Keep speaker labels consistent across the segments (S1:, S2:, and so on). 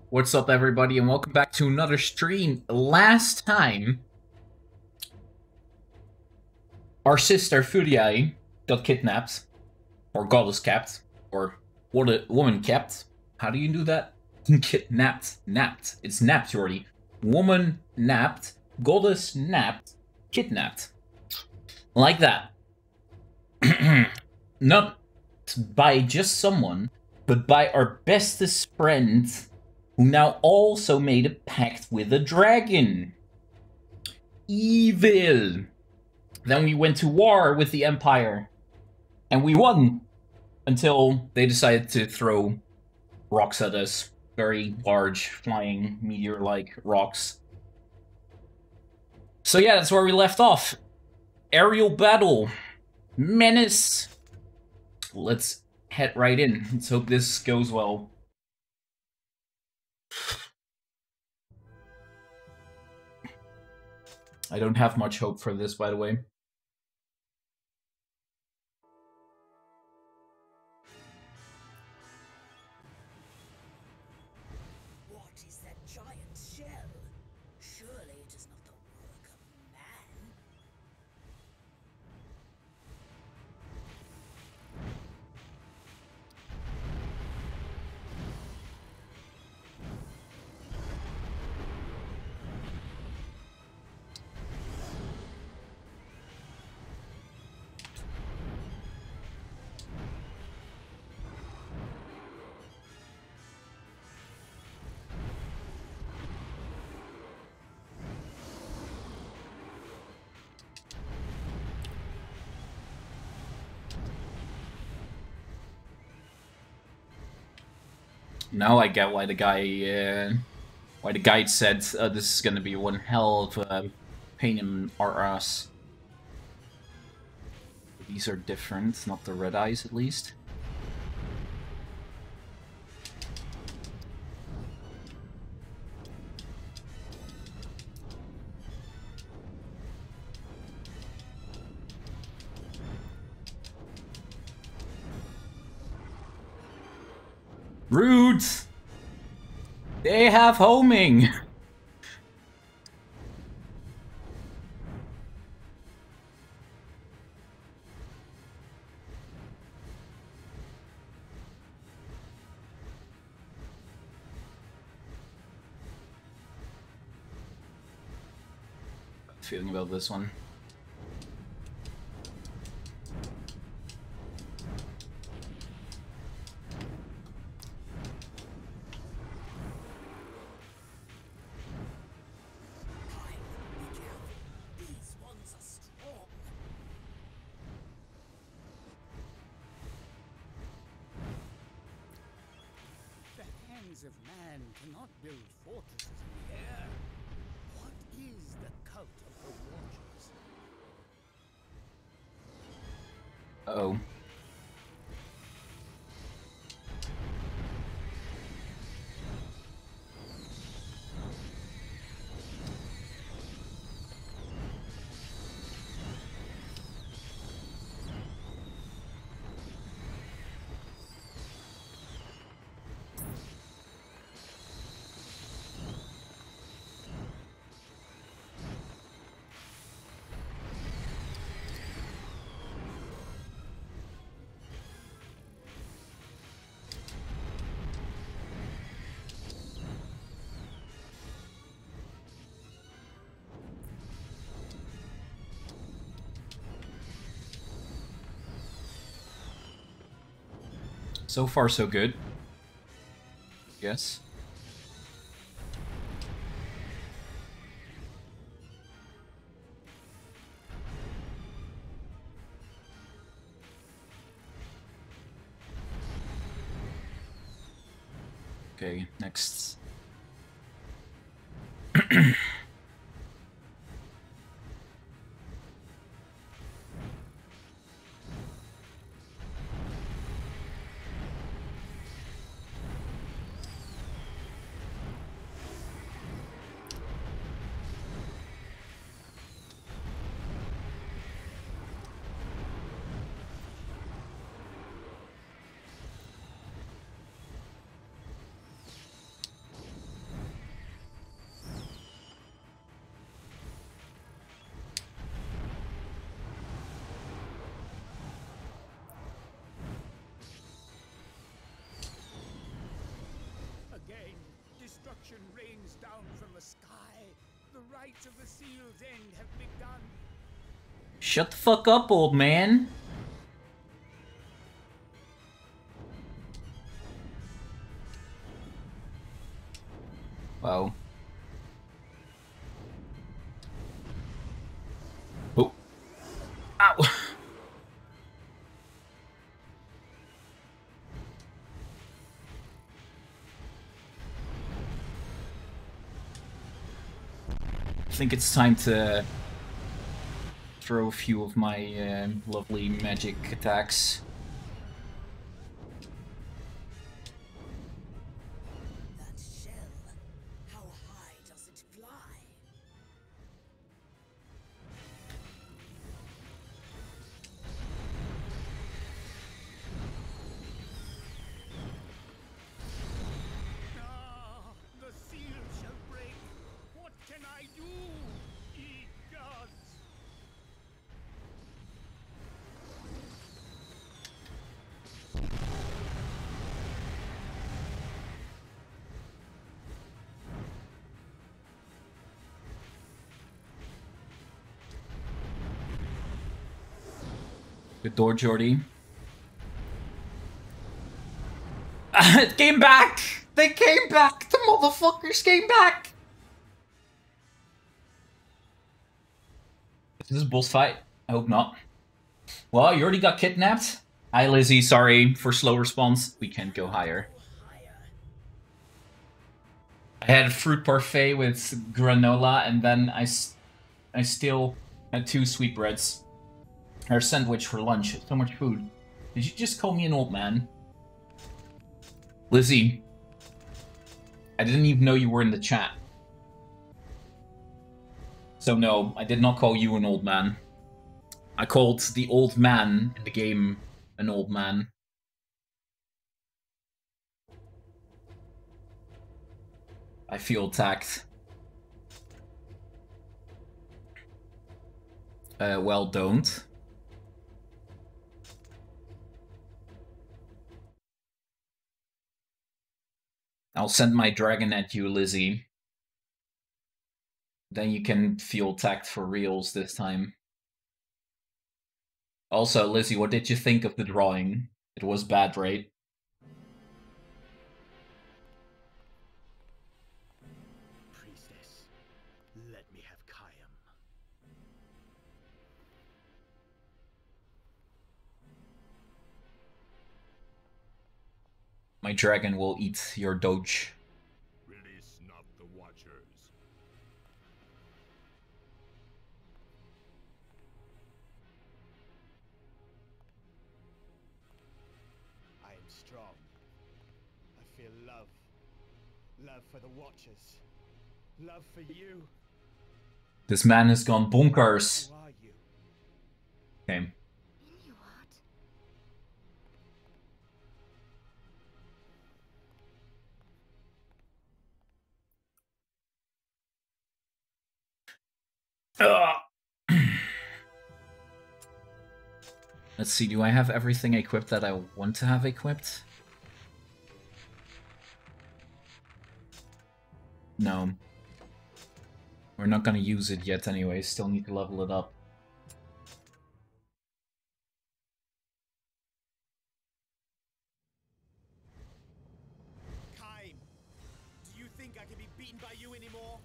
S1: What's up, everybody, and welcome back to another stream. Last time, our sister Furia got kidnapped, or goddess kept, or what a woman kept. How do you do that? Kidnapped, napped. It's napped, Jordy. Woman napped, goddess napped, kidnapped. Like that. Not by just someone, but by our bestest friend, who now also made a pact with a dragon. Evil. Then we went to war with the Empire, and we won, until they decided to throw rocks at us. Very large, flying, meteor-like rocks. So yeah, that's where we left off. Aerial battle. Menace. Let's head right in. Let's hope this goes well. I don't have much hope for this, by the way.
S2: What is that giant shell? Surely it is not the work of man.
S1: Now I get why the guide said this is gonna be one hell of a pain in our ass. These are different, not the red eyes at least. Rude! They have homing! Feeling about this one.
S2: These ones are strong. The hands of man cannot build fortresses in the air. What is the cult of the Watchers?
S1: Uh-oh. So far, so good. Yes. Okay, next.
S2: destruction rains down from the sky. The rites of the seal's end have begun.
S1: Shut the fuck up, old man. Wow. Oh. Ow. I think it's time to throw a few of my lovely magic attacks.
S2: That shell, how high does it fly? Ah, the seal shall break. What can I do? Ye gods!
S1: Good door, Jordy. It came back! They came back! The motherfuckers came back! Is this a boss fight? I hope not. Well, you already got kidnapped. Hi, Lizzie. Sorry for slow response. We can't go higher. I had a fruit parfait with granola, and then I still had 2 sweetbreads. Or a sandwich for lunch. So much food. Did you just call me an old man? Lizzie. I didn't even know you were in the chat. So no, I did not call you an old man. I called the old man in the game an old man. I feel attacked. Well, don't. I'll send my dragon at you, Lizzie. Then you can feel attacked for reals this time. Also, Lizzie, what did you think of the drawing? It was bad, right?
S2: Priestess, let me have Khaim.
S1: My dragon will eat your doge.
S3: Release not the Watchers.
S4: I am strong. I feel love. Love for the Watchers. Love for you.
S1: This man has gone bonkers.
S4: Who are you?
S1: Okay. Let's see, do I have everything equipped that I want to have equipped? No. We're not gonna use it yet anyway, still need to level it up.
S4: Khaim, do you think I can be beaten by you anymore?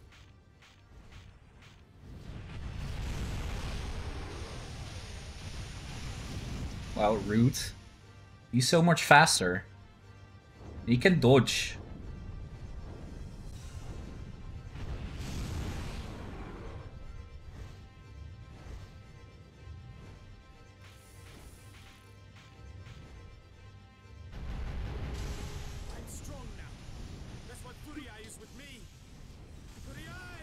S1: Wow, Root. He's so much faster. He can dodge.
S4: I'm strong now. That's what Furiai is with me. Furiai!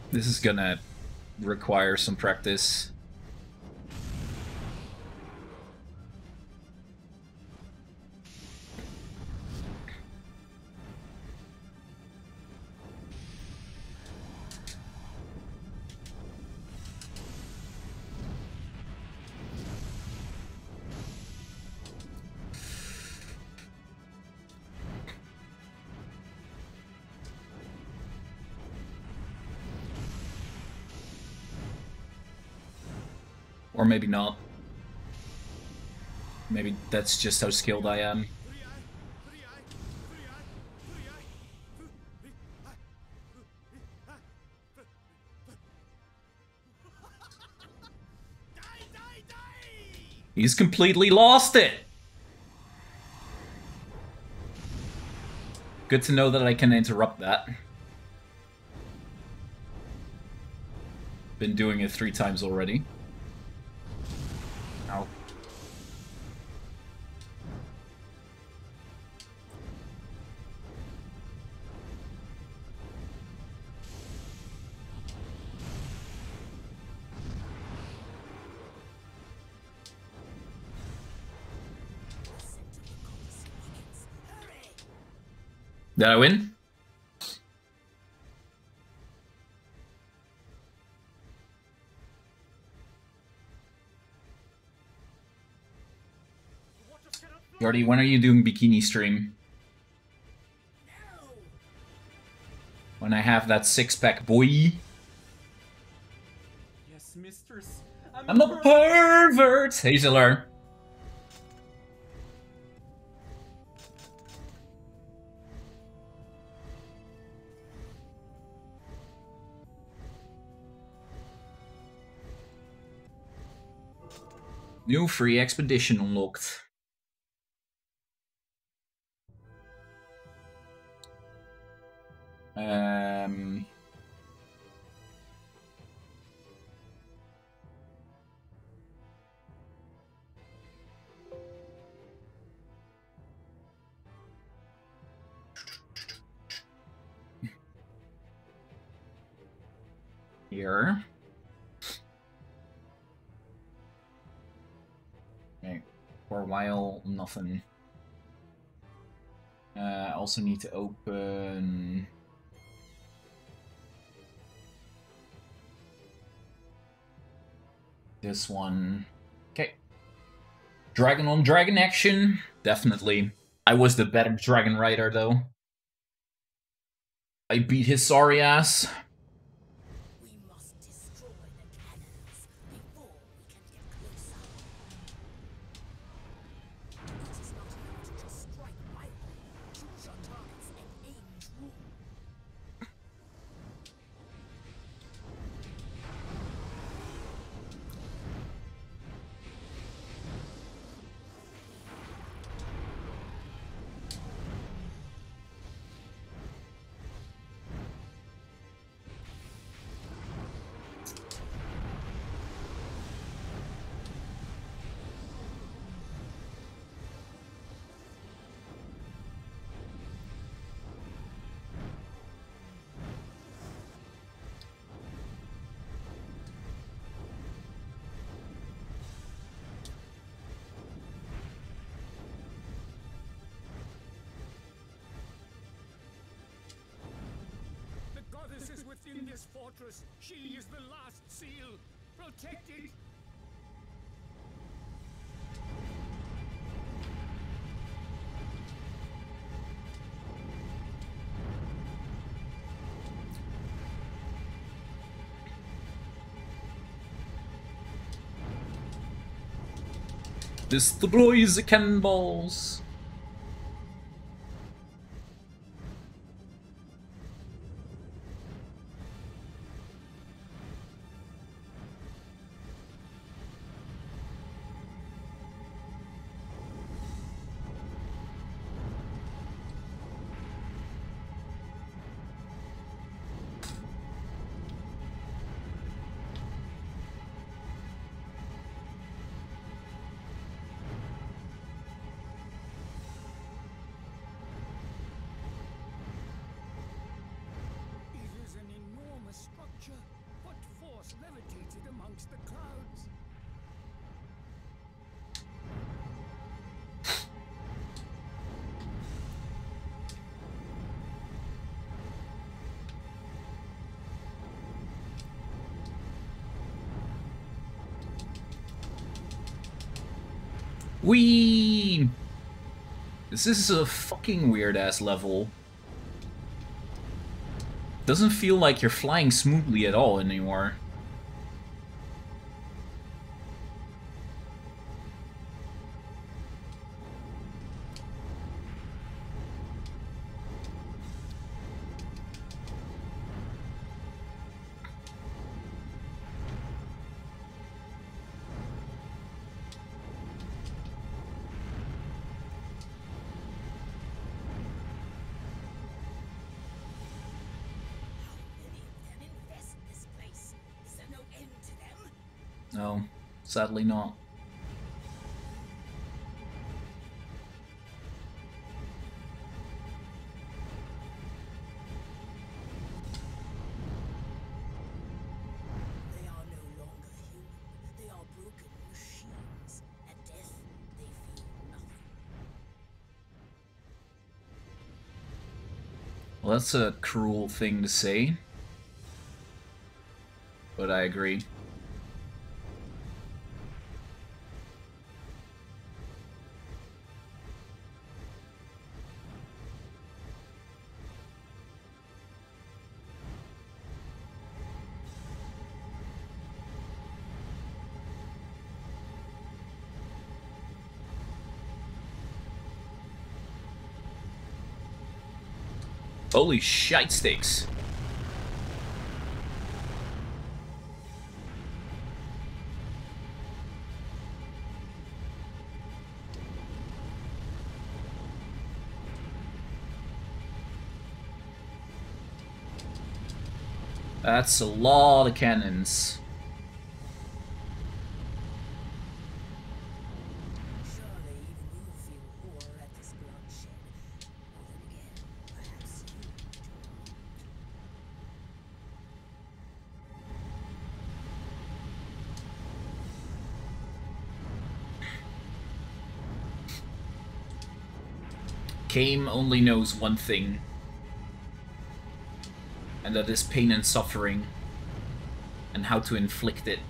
S1: This is gonna require some practice. Or maybe not. Maybe that's just how skilled I am. He's completely lost it! Good to know that I can interrupt that. Been doing it 3 times already. Ow. Did I win? Jordy, when are you doing bikini stream? When I have that 6-pack, boy.
S5: Yes, mistress.
S1: I'm a pervert! Hazeler. New free expedition unlocked. Here. Okay. For a while, nothing. I also need to open... this one. Okay. Dragon on dragon action. Definitely. I was the better dragon rider, though. I beat his sorry ass.
S6: We must destroy the cannons before we can get closer. It is not enough to just strike wildly. Choose your targets and aim true.
S2: Goddess is within this fortress. She is the last seal. Protect it.
S1: Destroy the cannonballs. Whee! This is a fucking weird-ass level. Doesn't feel like you're flying smoothly at all anymore. No, sadly not.
S6: They are no longer human. They are broken machines. At death, they feel nothing.
S1: Well, that's a cruel thing to say. But I agree. Holy shite sticks. That's a lot of cannons.
S6: Surely even you feel horror at this bloodshed. Or then again, perhaps you do.
S1: Kame only knows one thing. And that is pain and suffering. And how to inflict it.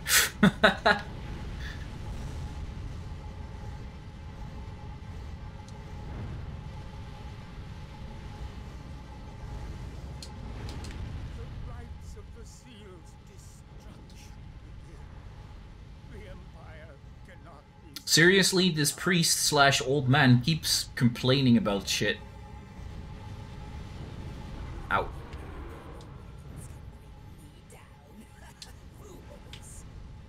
S2: The rites of the seal's destruction begin. The Empire cannot be.
S1: Seriously, this priest slash old man keeps complaining about shit. Ow.
S6: Me down. Fools.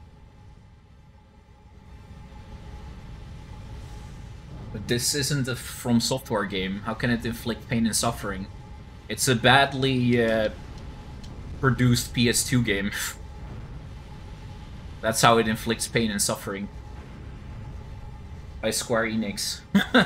S1: But this isn't a From Software game. How can it inflict pain and suffering? It's a badly produced PS2 game. That's how it inflicts pain and suffering. By Square Enix.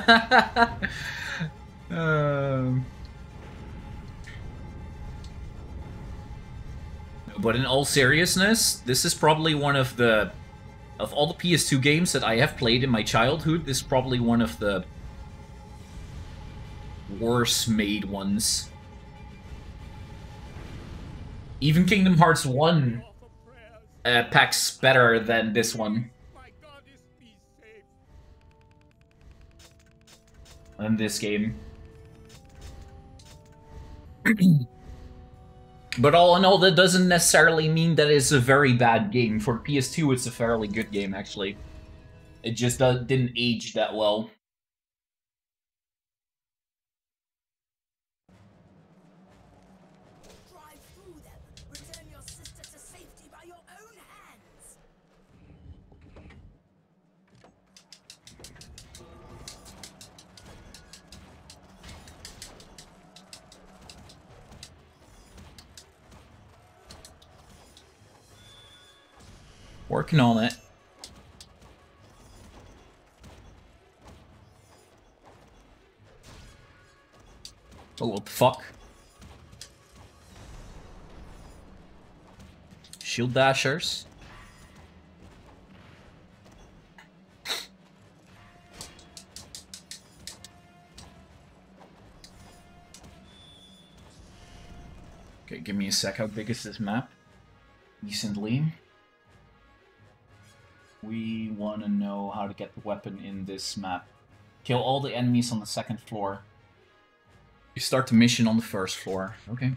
S1: But in all seriousness, this is probably one of the... Of all the PS2 games that I have played in my childhood, this is probably one of the worse made ones. Even Kingdom Hearts 1 packs better than this one.
S2: My goddess be safe.
S1: In this game. But all in all, that doesn't necessarily mean that it's a very bad game. For PS2, it's a fairly good game, actually. It just didn't age that well.
S6: Drive through them. Return your sister to safety by your own hands.
S1: Working on it. Oh, what the fuck? Shield dashers. Okay, give me a sec. How big is this map? Decently. We want to know how to get the weapon in this map. Kill all the enemies on the second floor. You start the mission on the first floor. Okay.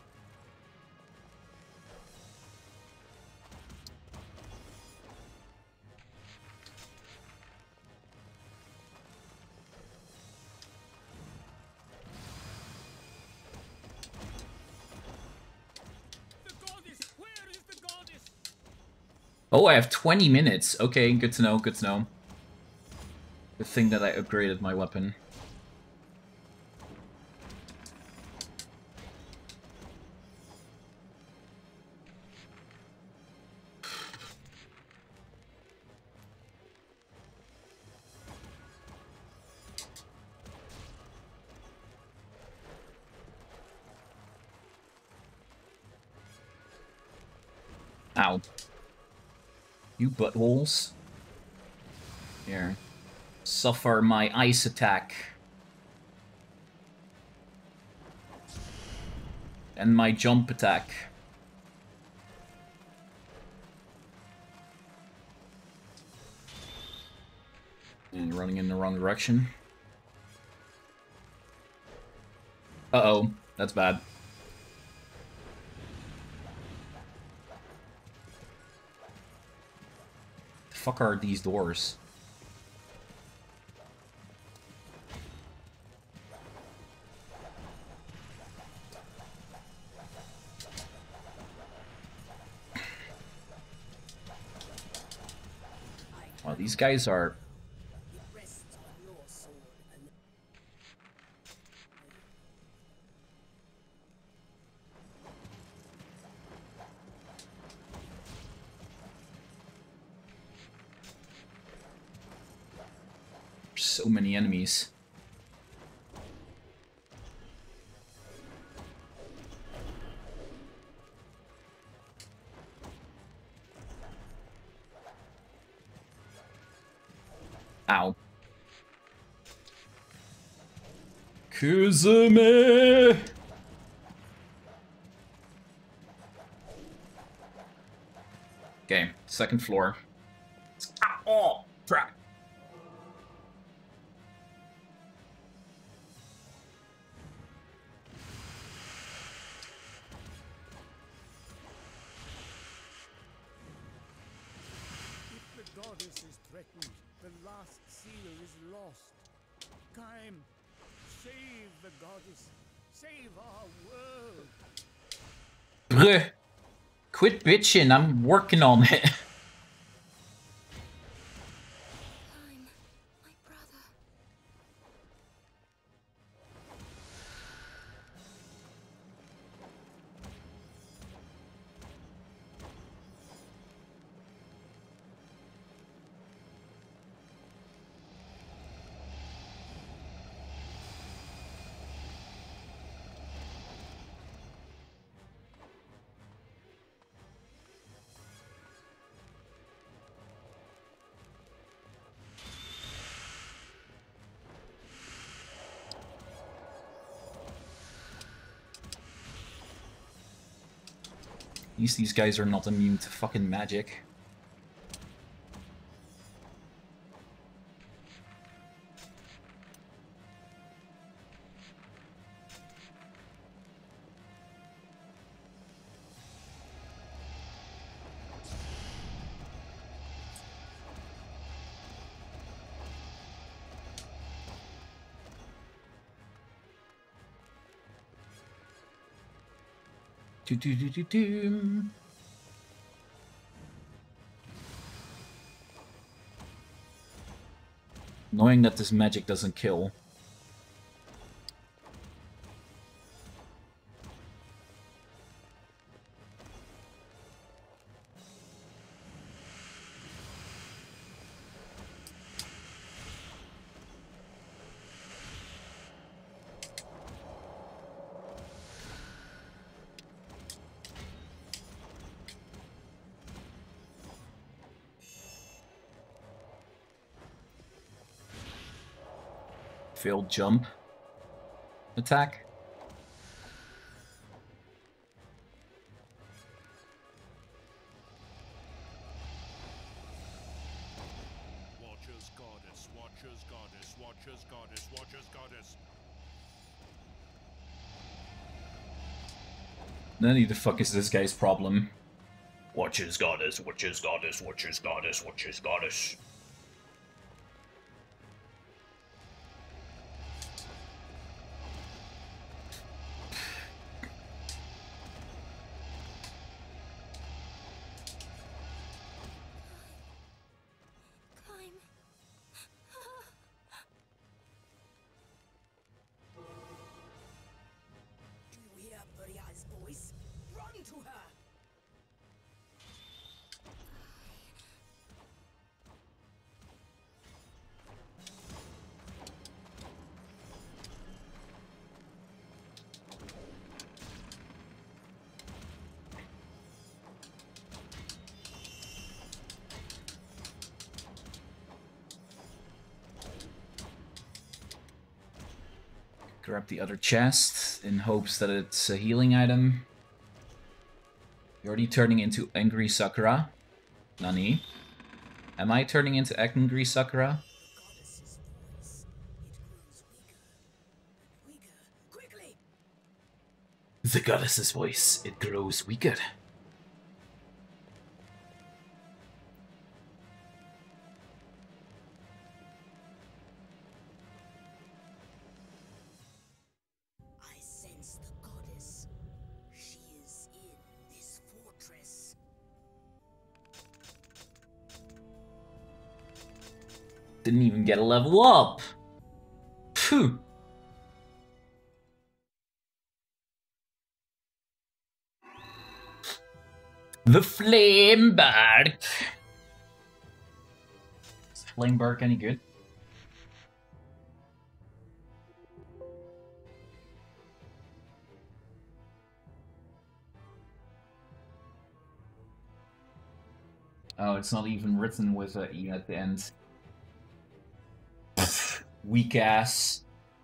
S1: Oh, I have 20 minutes. Okay, good to know, good to know. Good thing that I upgraded my weapon. Ow. You buttholes. Here. Suffer my ice attack. And my jump attack. And running in the wrong direction. Uh-oh. That's bad. The fuck are these doors? Wow, these guys are... so many enemies. Ow. Kuzume! Okay, second floor. Oh, crap.
S2: If the goddess is threatened, the last seal is lost. Time, save the goddess. Save our world.
S1: Bruh. Quit bitching, I'm working on it.
S6: I'm my brother.
S1: At least these guys are not immune to fucking magic. Do. Knowing that this magic doesn't kill. Failed jump attack. Then who the fuck is this guy's problem? Watcher's goddess, Watcher's goddess, Watcher's goddess, Watcher's goddess.
S6: Climb. Do you hear Burial's voice? Run to her!
S1: Grab the other chest in hopes that it's a healing item. You're already turning into Angry Sakura. Nani? Am I turning into Angry Sakura?
S6: Goddess's voice. It grows weaker. Weaker. Quickly!
S1: The goddess's voice, it grows weaker.
S6: I sense the goddess. She is in this fortress.
S1: Didn't even get a level up. Phew. The Flamebark. Is Flamebark any good? Oh, it's not even written with a E at the end. Weak ass.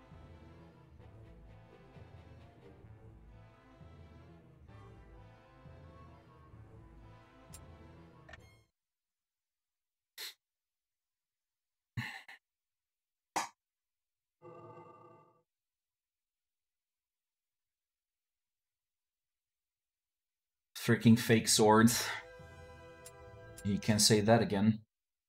S1: Freaking fake sword. You can't say that again.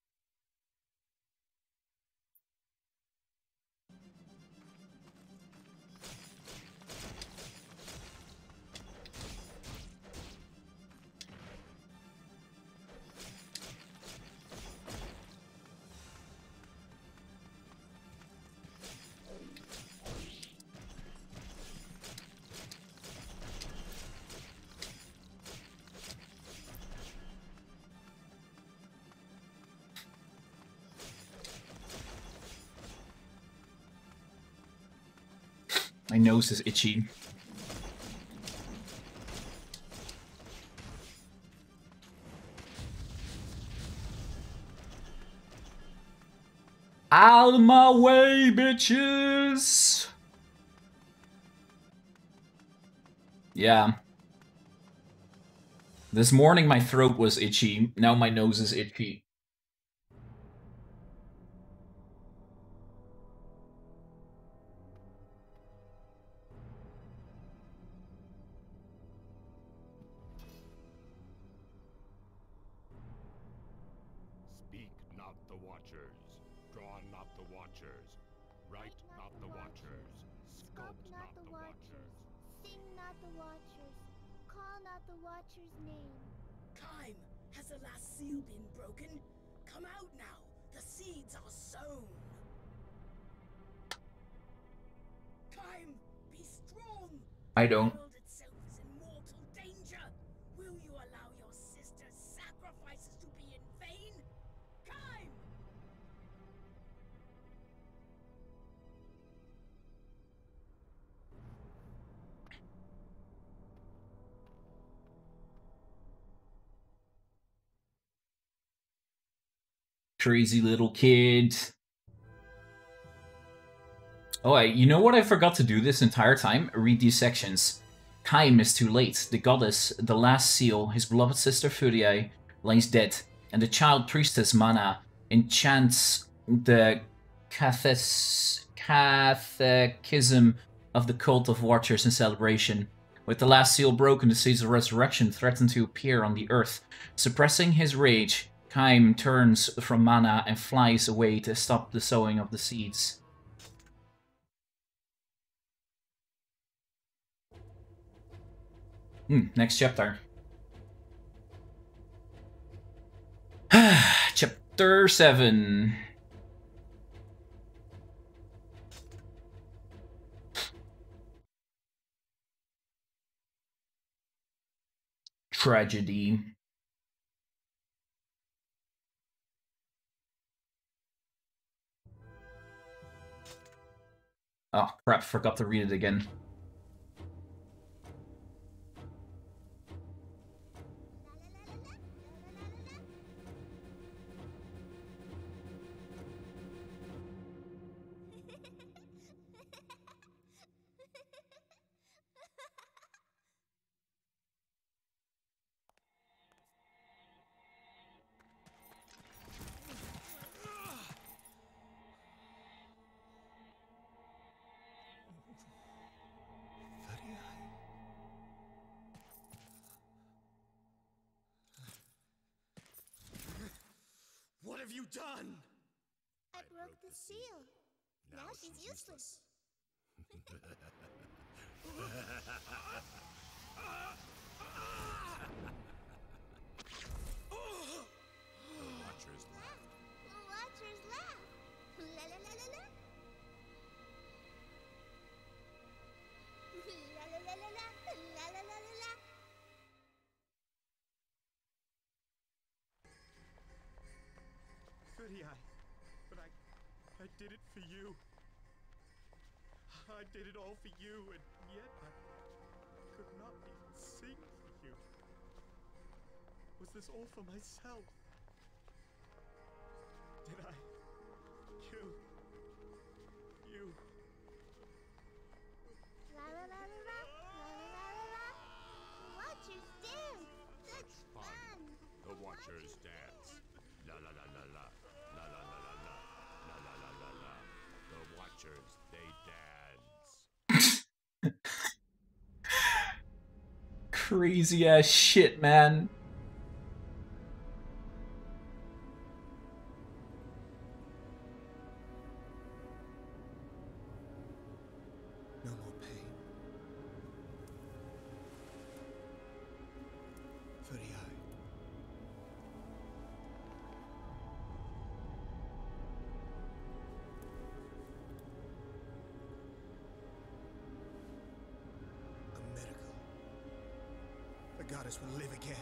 S1: My nose is itchy. Out of my way, bitches! Yeah. This morning my throat was itchy, now my nose is itchy.
S3: Speak not the watchers, draw not the watchers, write not the watchers, sculpt not the watchers.
S5: Sing not the watchers. Call not the watcher's name.
S6: Time! Has the last seal been broken? Come out now! The seeds are sown! Time! Be strong!
S1: I don't.
S6: The world itself is in mortal danger! Will you allow your sister's sacrifices to be in vain? Time!
S1: Crazy little kid. Oh, you know what I forgot to do this entire time? Read these sections. Time is too late. The goddess, the last seal, his beloved sister Furiae, lies dead, and the child priestess Mana enchants the catechism of the cult of watchers in celebration. With the last seal broken, the seeds of resurrection threaten to appear on the earth. Suppressing his rage, Kaim turns from mana and flies away to stop the sowing of the seeds. Next chapter. Chapter 7. Tragedy. Oh crap, forgot to read it again.
S4: What have you done?
S5: I broke the seal. Now she's useless.
S3: The Watchers laugh.
S5: Watchers laugh. La la la la la. La la la la la. La la la la la.
S4: But I did it for you. I did it all for you, and yet I could not even sing for you. Was this all for myself? Did I? You.
S5: La la la la la. La la la la la. Watchers dance. Such fun.
S3: The Watchers dance. La la la la la. La la la la la. La la la la la. The Watchers, they dance.
S1: Crazy ass shit, man.
S4: No more pain. Furiai. A miracle. The goddess will live again.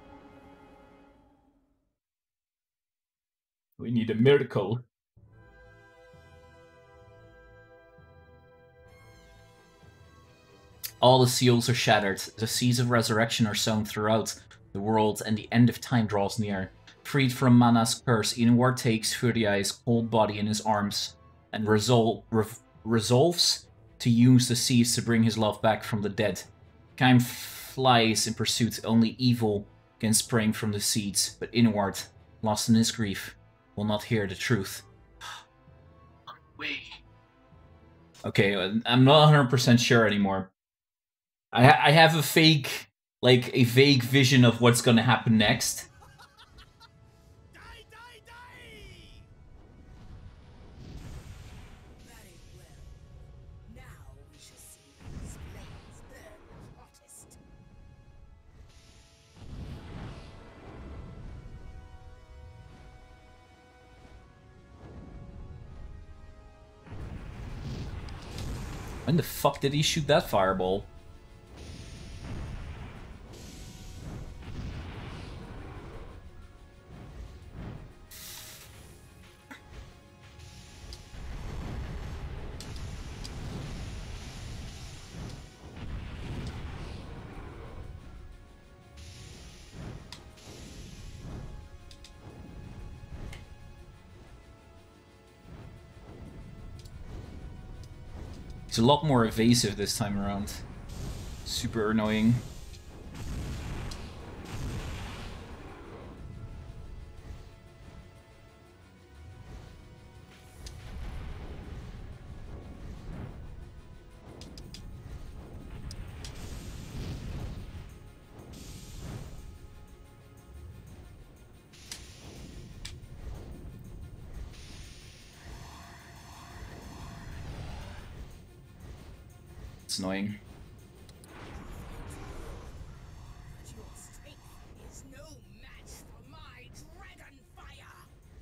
S1: We need a miracle. All the seals are shattered. The seeds of resurrection are sown throughout the world, and the end of time draws near. Freed from Mana's curse, Inuar takes Furiai's cold body in his arms and resolves to use the seeds to bring his love back from the dead. Kaim flies in pursuit. Only evil can spring from the seeds, but Inuar, lost in his grief, will not hear the truth. Wait. Okay, I'm not 100% sure anymore. I have a vague vision of what's gonna happen next.
S6: Die, die, die! Very well. Now we shall see whose flames burn the hottest.
S1: When the fuck did he shoot that fireball? He's a lot more evasive this time around. Super annoying. It's annoying.
S6: But your strength is no match for my dragon fire.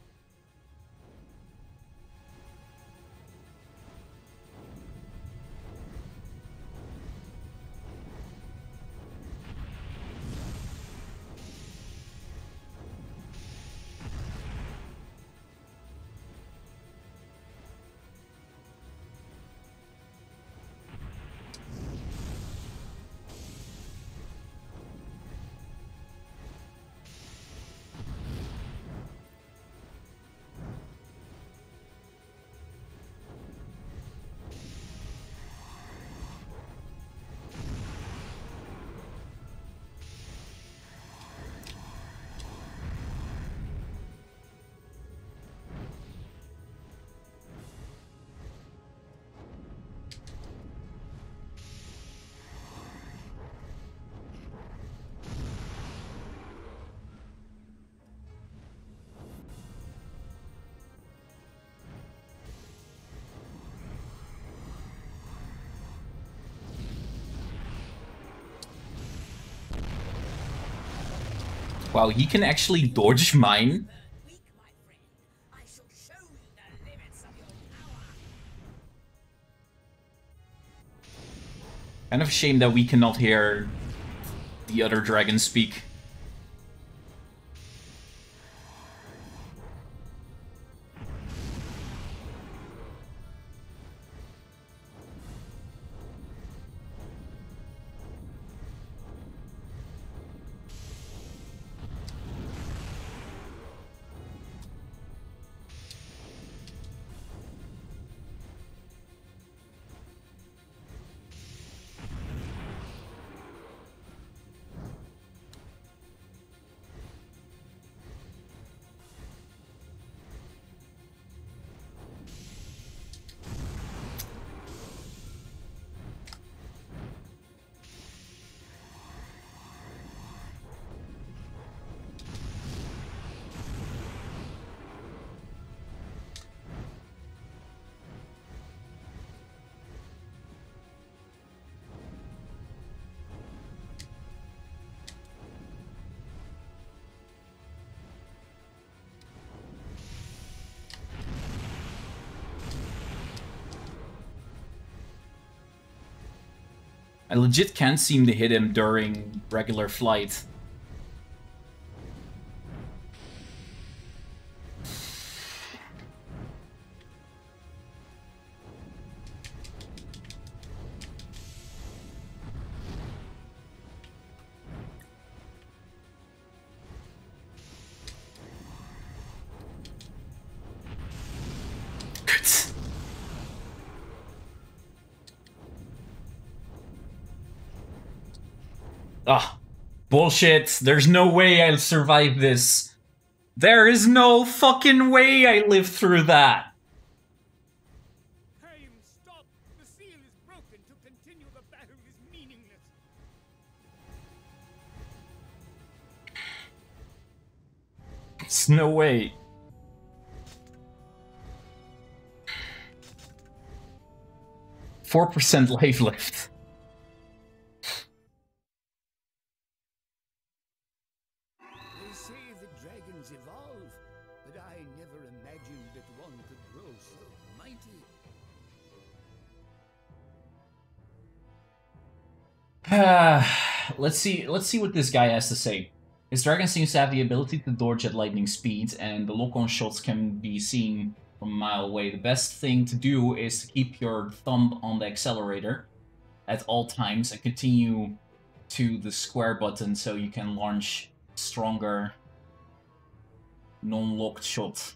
S1: Wow, he can actually dodge mine.
S6: Weak, my friend. I shall show you the limits of your power.
S1: Kind of a shame that we cannot hear the other dragon speak. I legit can't seem to hit him during regular flight. Ah, bullshit. There's no way I'll survive this. There is no fucking way I live through that.
S2: Time, stop! The seal is broken. To continue the battle is meaningless.
S1: There's no way. %4 life left.
S2: They say the dragons evolve, but I never imagined that one could grow so mighty.
S1: Let's see what this guy has to say. His dragon seems to have the ability to dodge at lightning speed, and the lock-on shots can be seen from a mile away. The best thing to do is to keep your thumb on the accelerator at all times and continue to the square button so you can launch stronger non-locked shot.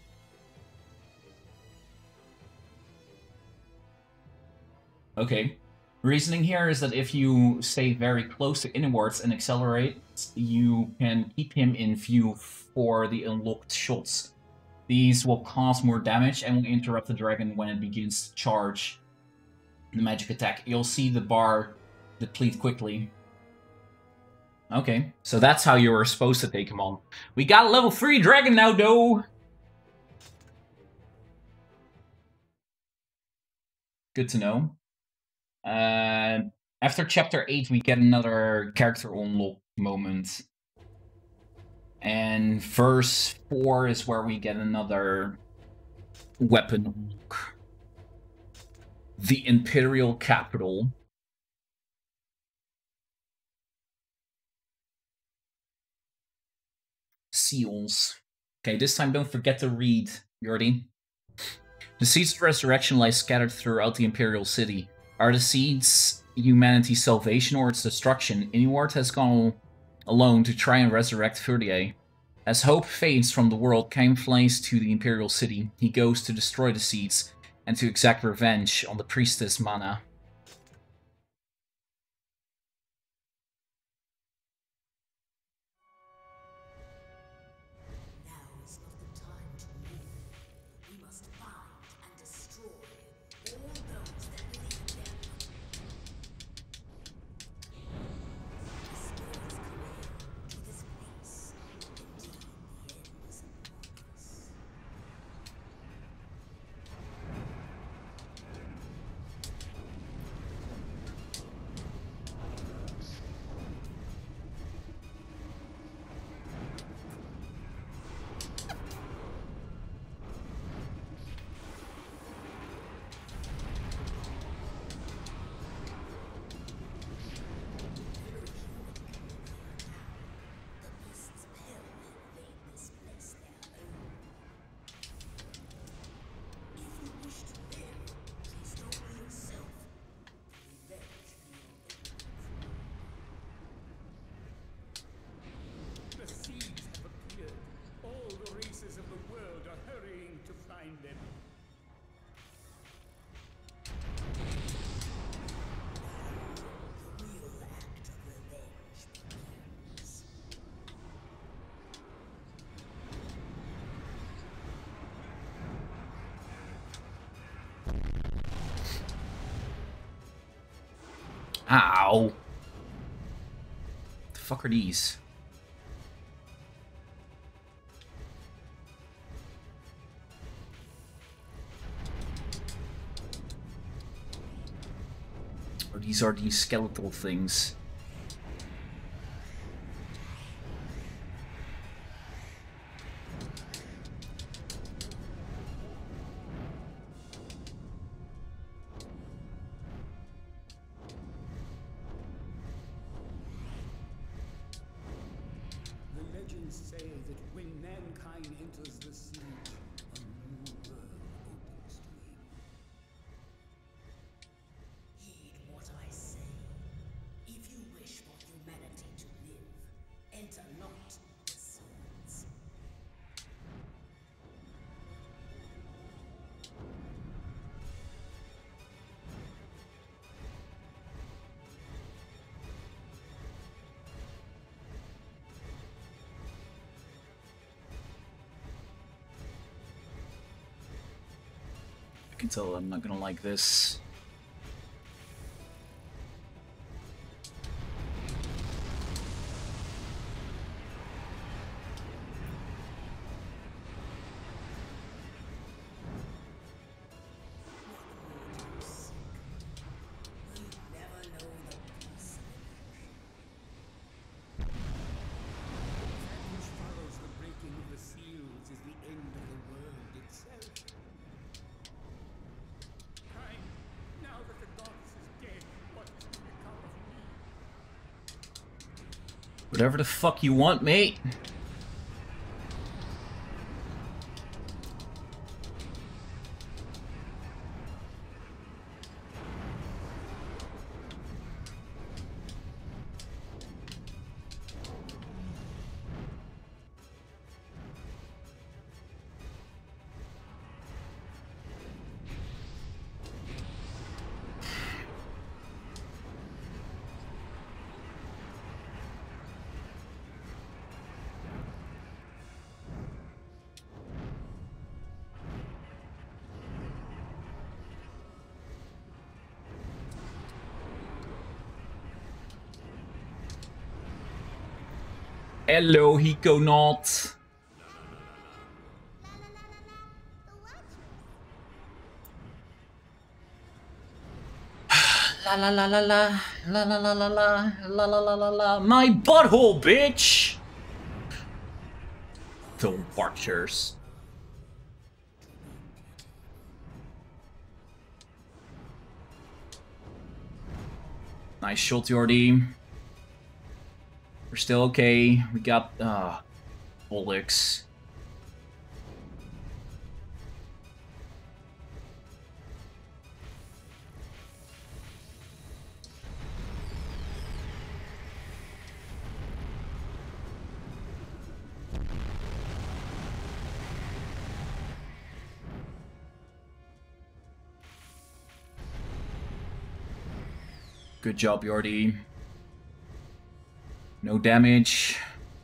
S1: Okay. Reasoning here is that if you stay very close to inwards and accelerate, you can keep him in view for the unlocked shots. These will cause more damage and will interrupt the dragon when it begins to charge the magic attack. You'll see the bar deplete quickly. Okay, so that's how you were supposed to take him on. We got a level 3 dragon now, though! Good to know. After chapter 8, we get another character unlock moment. And verse 4 is where we get another weapon unlock. The Imperial Capital. Seals. Okay, this time don't forget to read, Jordy. The seeds of resurrection lie scattered throughout the Imperial City. Are the seeds humanity's salvation or its destruction? Inuart has gone alone to try and resurrect Furdier. As hope fades from the world, Kaim flies to the Imperial City. He goes to destroy the seeds and to exact revenge on the priestess Mana.
S6: Now is not the time to move. We must find and destroy all those that lead them. The spirits come to this place. Indeed, the end is upon us. The beasts pale and made this place their own. If you wish to live, please don't be yourself. Revenge
S2: The seeds have appeared. All the races of the world are hurrying to find them.
S6: the real act of revenge begins.
S1: Ow! The fuck are these? Or these are these skeletal things.
S2: The legends say that when mankind enters the siege, a new world opens to him.
S6: Heed what I say. If you wish for humanity to live, enter not the seeds.
S1: I can tell I'm not gonna like this.
S6: Will you never know the peace of
S2: That which follows the breaking of the seals is the end of the world itself. Time, now that the goddess is dead, what is to become of me?
S1: Whatever the fuck you want, mate. Hello, Hiconaut.
S5: The Watchers.
S1: La la la la la la la la la la la la la la la. My butthole, bitch. The Watchers. Nice shot, Jordy. We're still okay. We got bollocks. Good job, Jordy. No damage.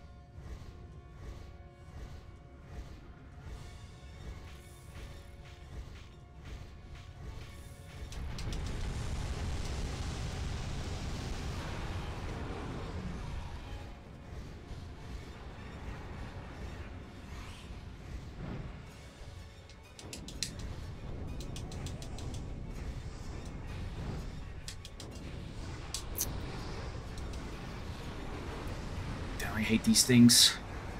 S1: I hate these things.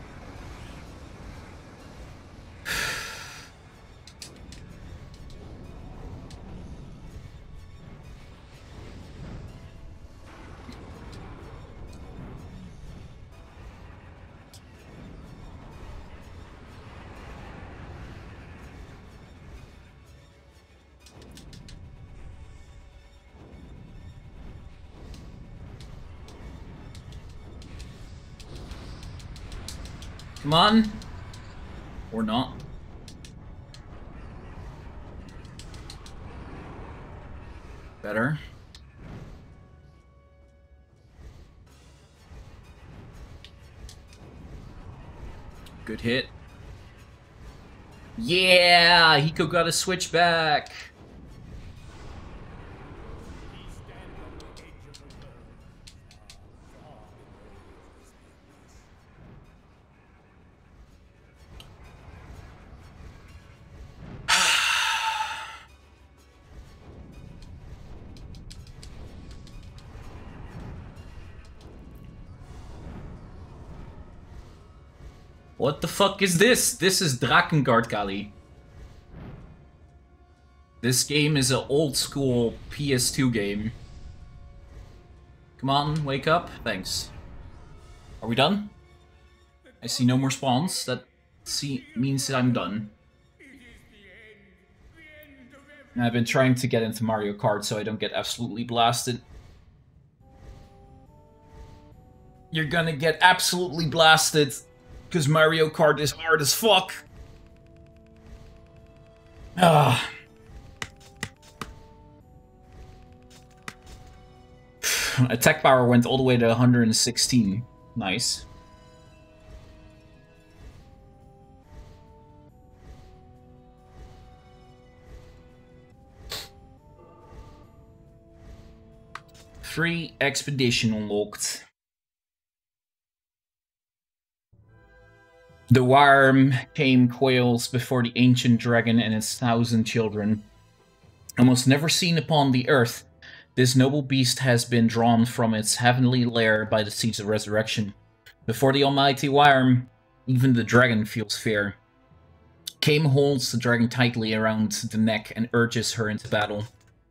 S1: Come on. Or not. Better. Good hit. Yeah! Hiko got a switchback! What the fuck is this? This is Drakengard, Kali. This game is an old school PS2 game. Come on, wake up. Thanks. Are we done? I see no more spawns. That means that I'm done. And I've been trying to get into Mario Kart so I don't get absolutely blasted. You're gonna get absolutely blasted. Because Mario Kart is hard as fuck. Ah. Attack power went all the way to 116. Nice. Free expedition unlocked. The worm came quails before the ancient dragon and its 1,000 children. Almost never seen upon the earth, this noble beast has been drawn from its heavenly lair by the seeds of resurrection. Before the almighty worm, even the dragon feels fear. Kame holds the dragon tightly around the neck and urges her into battle.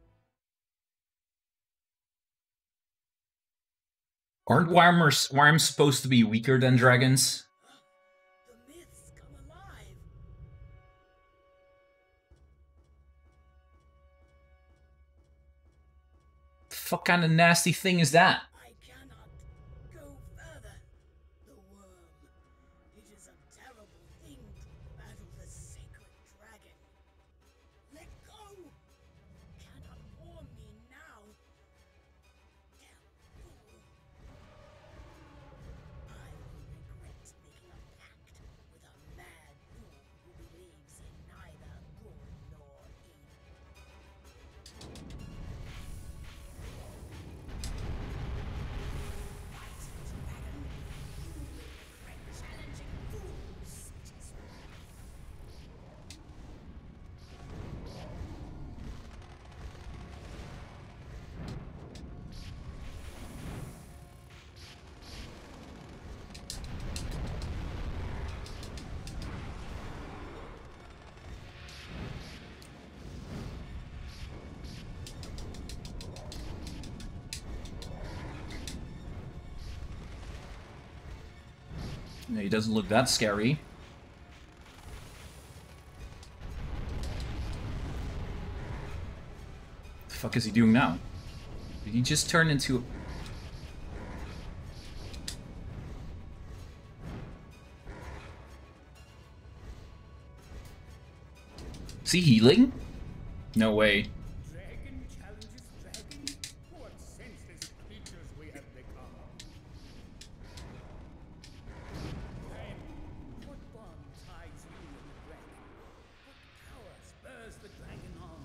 S1: Aren't worms supposed to be weaker than dragons? What kind of nasty thing is that?
S6: I cannot go further. The worm. It is a terrible thing to battle the sacred dragon. Let go! Cannot warm me now. Damn fool. I will regret making a pact with a mad fool who believes in neither good nor evil.
S1: No, he doesn't look that scary. The fuck is he doing now? Did he just turn into... Is he healing? No way.
S2: Dragon challenges dragon? What senseless creatures we have become. Time, what bond ties you and the dragon? What power spurs the dragon on?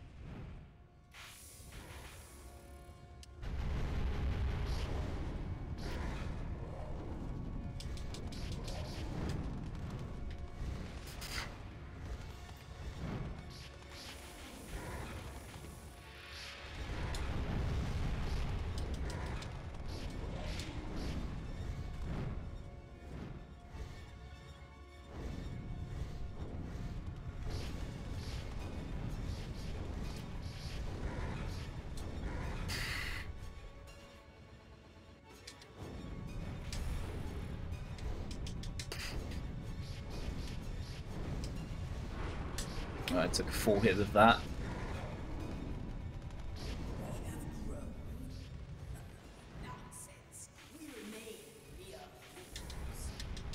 S1: Oh, I took a full hit of that.
S6: Nonsense. We remain mere fools.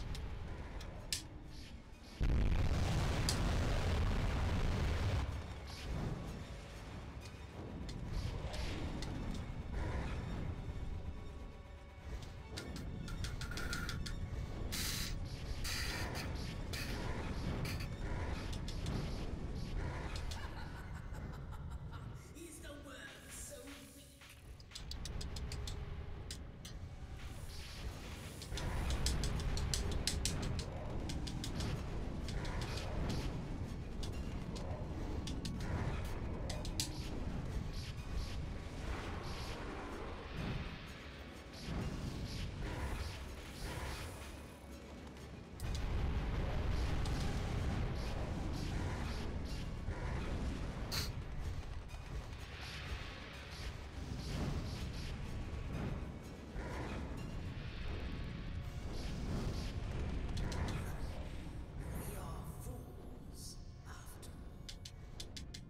S6: Is the world so weak? We are fools after all.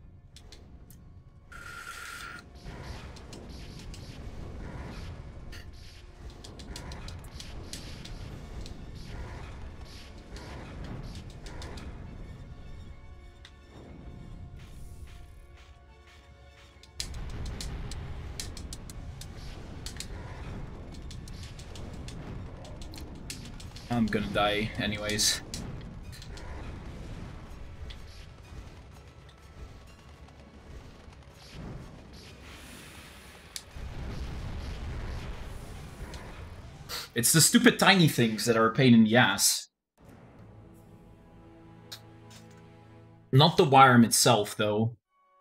S1: I'm gonna die anyways. It's the stupid tiny things that are a pain in the ass. Not the Wyrm itself, though.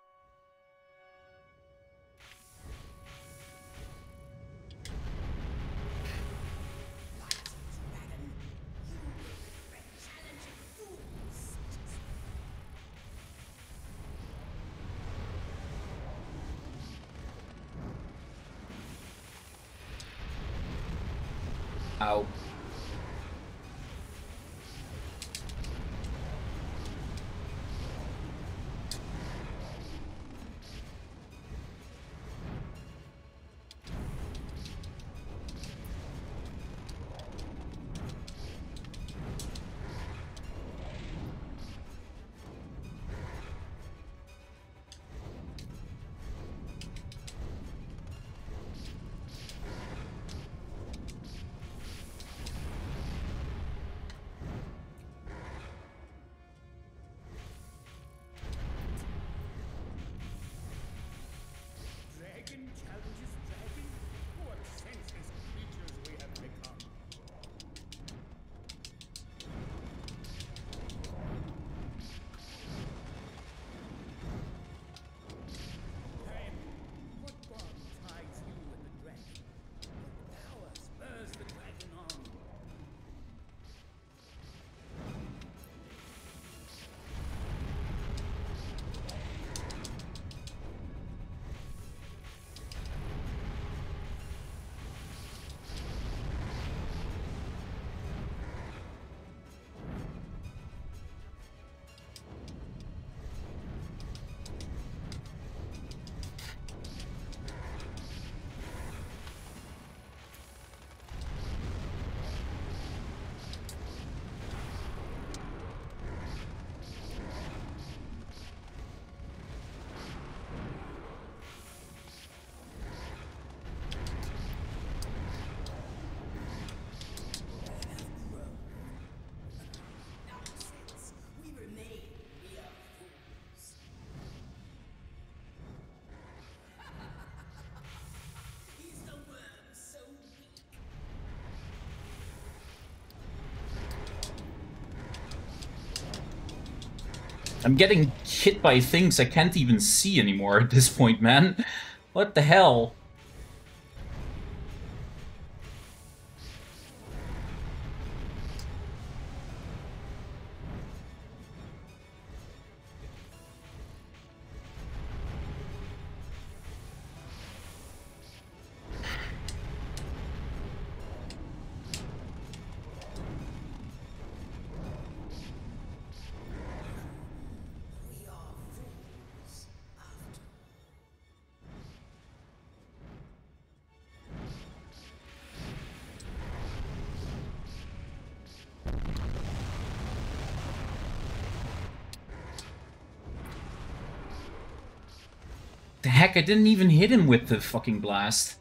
S6: Dragon, you will regret challenging fools such as me.
S1: Ow. I'm getting hit by things I can't even see anymore at this point, man. What the hell?
S6: We are fools after all.
S1: The heck, I didn't even hit him with the fucking blast.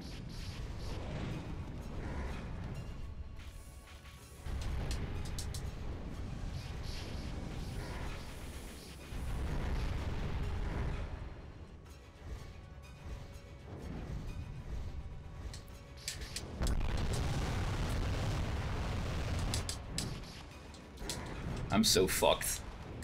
S1: I'm so fucked.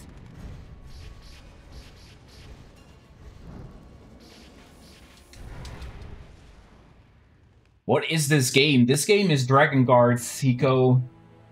S1: What is this game? This game is Drakengard, Hiko.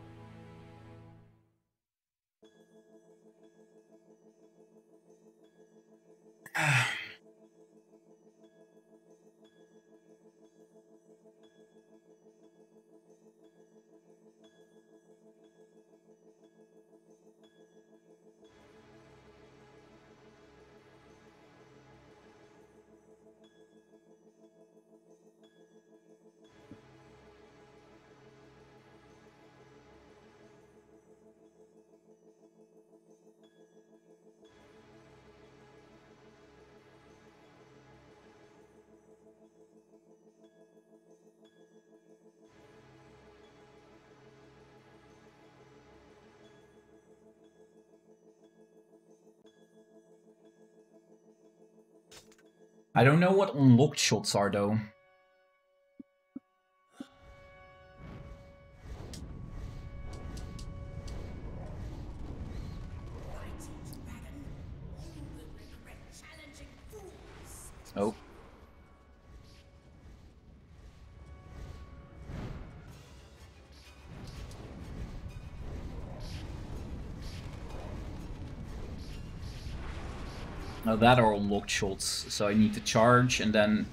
S1: I don't know what unlocked shots are, though.
S6: Mighty dragon, you will regret challenging fools.
S1: Oh. Now that are unlocked shots, so I need to charge and then...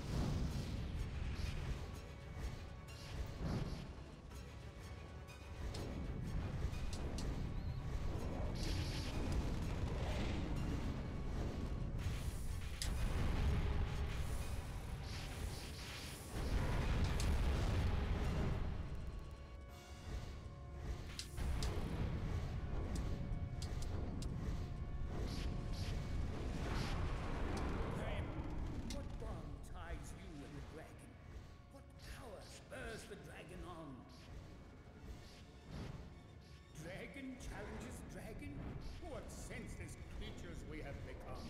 S2: What bond ties you and the dragon? What power spurs the dragon on? Dragon challenges dragon? What senseless creatures we have become.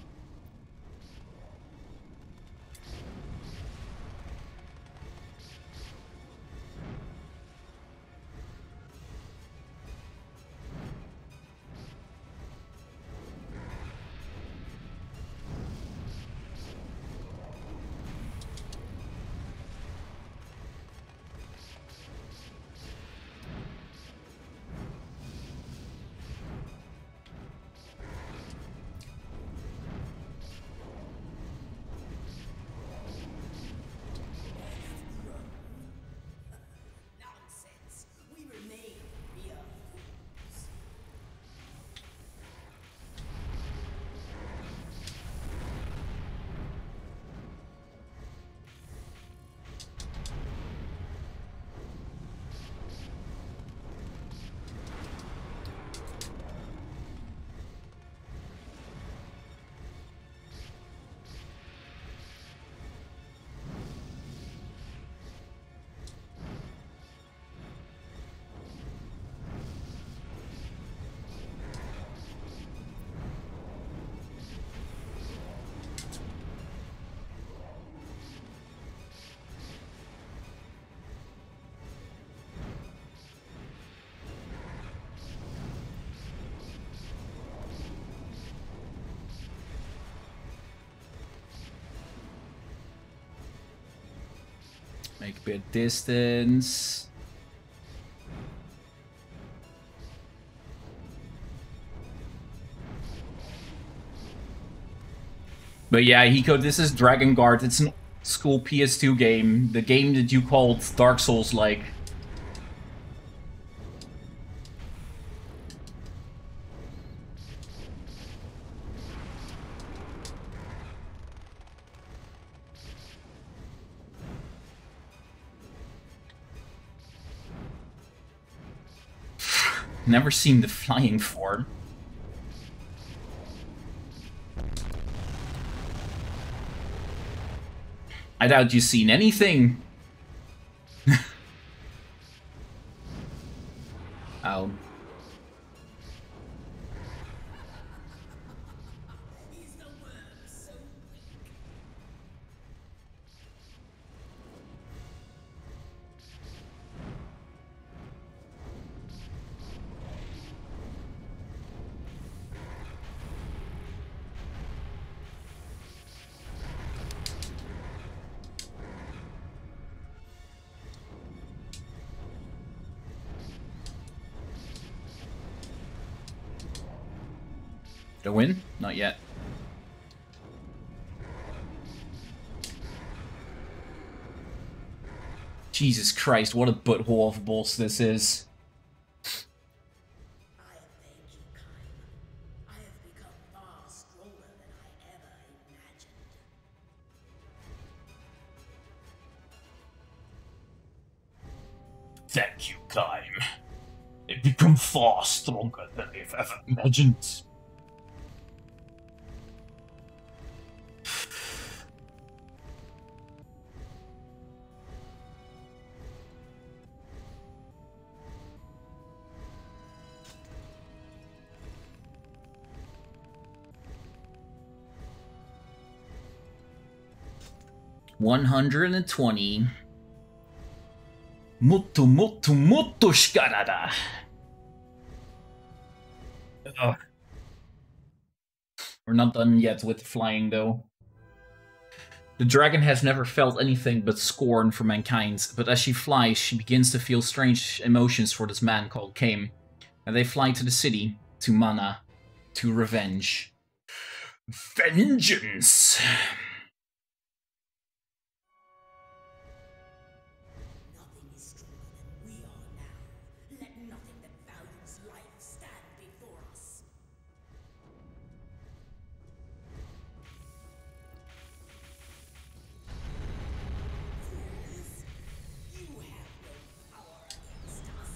S1: Make a bit distance. But yeah, Hiko, this is Drakengard. It's an school PS2 game. The game that you called Dark Souls-like. Never seen the flying form. I doubt you've seen anything. Oh.
S6: Is the worm so weak?
S1: 'Did I win? Not yet. Jesus Christ, what a butthole of a boss this is.
S6: I thank you, Kaim. I have become far stronger than I ever imagined.
S1: Thank you, Kaim. I've become far stronger than I've ever imagined. $120. Motto, motto, motto shikarada. Ugh. We're not done yet with the flying, though. The dragon has never felt anything but scorn for mankind, but as she flies, she begins to feel strange emotions for this man called Kame. And they fly to the city, to Mana, to revenge. Vengeance!
S6: Nothing is stronger than we are now. Let nothing that values life stand before us. Fools, you have no power against us.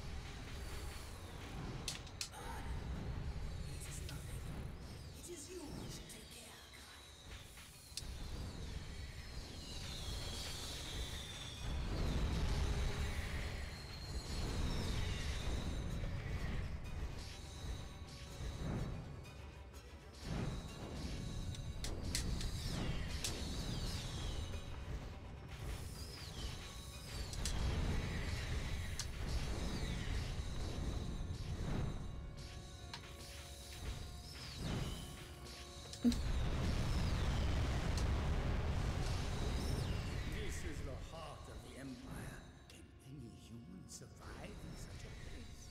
S6: It is nothing. It is you who should take care, Kai.
S2: This is the heart of the Empire. Can any human survive in such a place?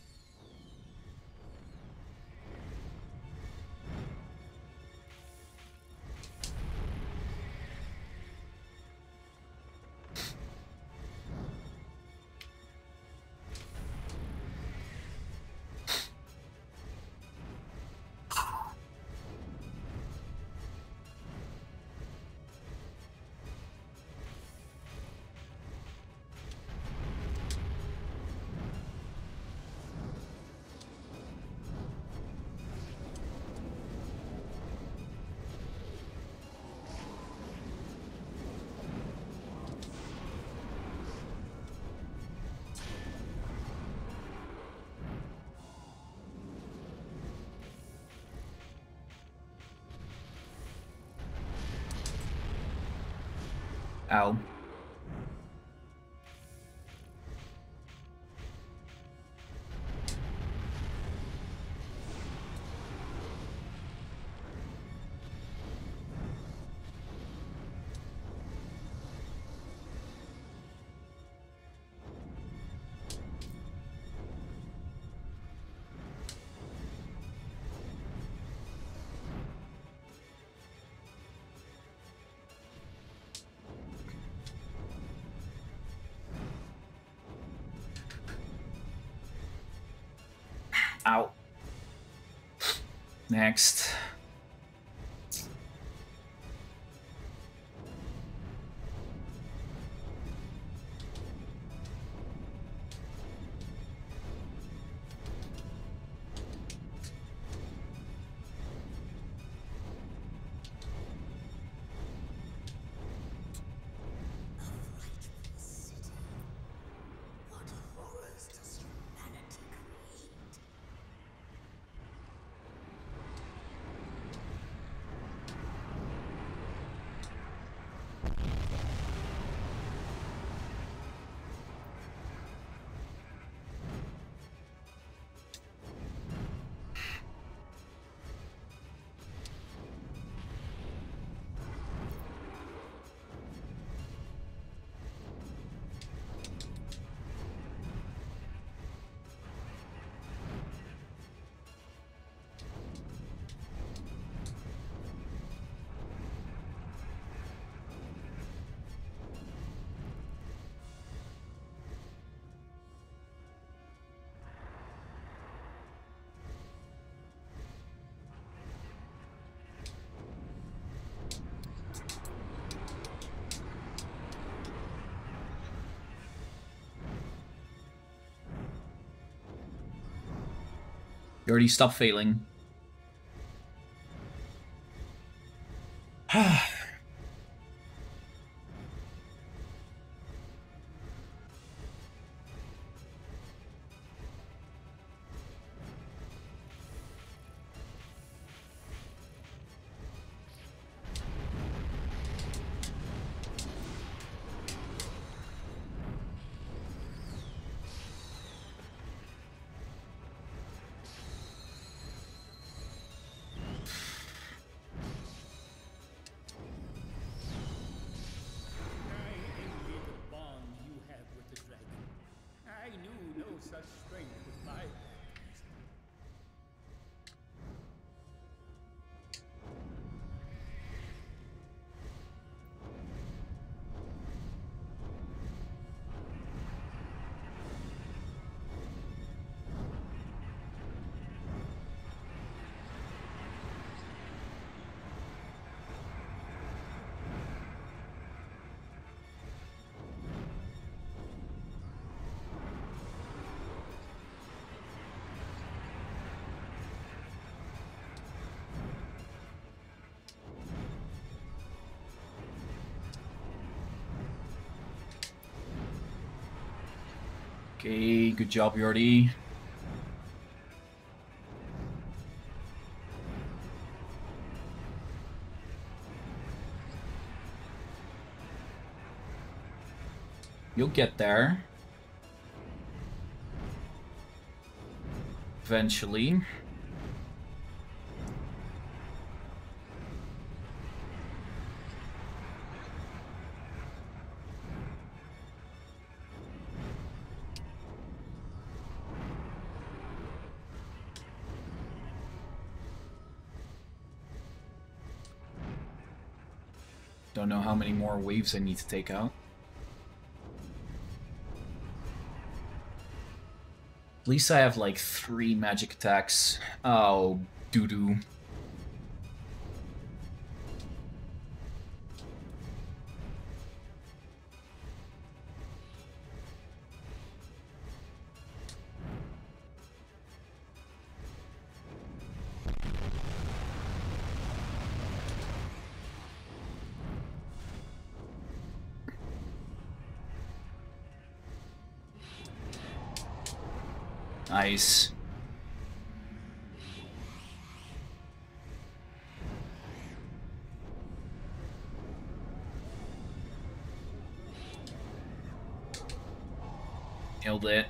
S1: Ow. Ow. Next.
S6: What horrors does humanity create?
S1: You already stopped failing.
S2: I envy the bond you have with the dragon. I knew no such strength with my beast.
S1: Okay, good job, Jordy. You'll get there. Eventually. Don't know how many more waves I need to take out. At least I have like 3 magic attacks. Oh, doo-doo. Nice. Nailed it.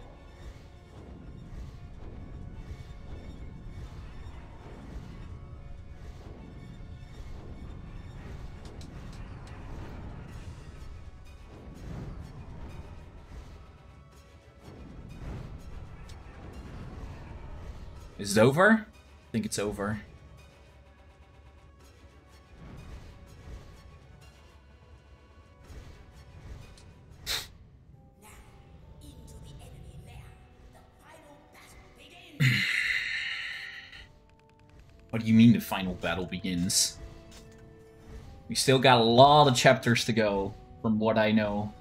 S1: Is it over? I think it's over.
S6: Now, into the enemy lair. The final battle begins!
S1: What do you mean the final battle begins? We still got a lot of chapters to go, from what I know.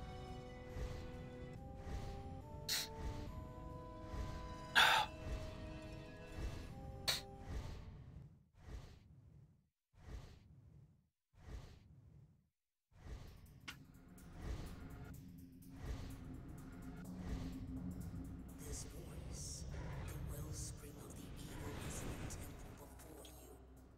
S6: This voice, the wellspring of the evil is in the temple before you.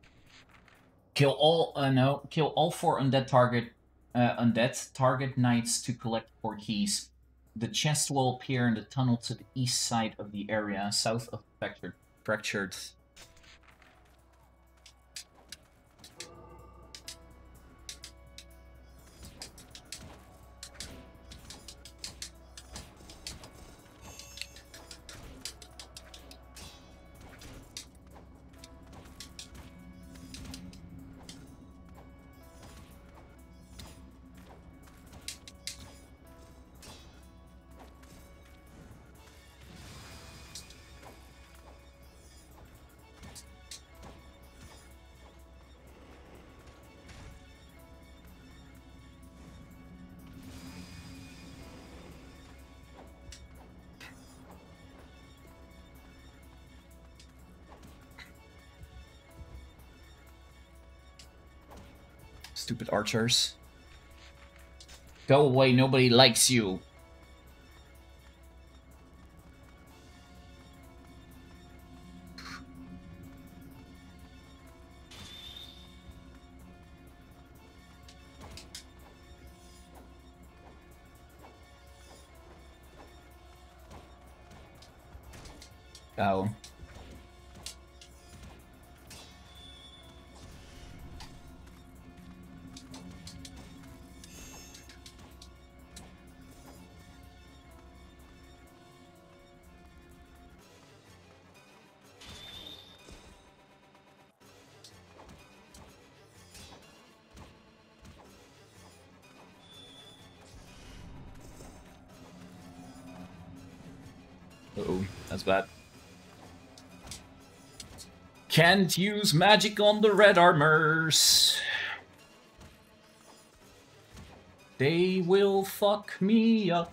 S1: Kill all 4 undead target knights to collect 4 keys. The chest will appear in the tunnel to the east side of the area, south of the fractured. Stupid archers. Go away, nobody likes you. Oh. Uh-oh, that's bad. Can't use magic on the red armors. They will fuck me up.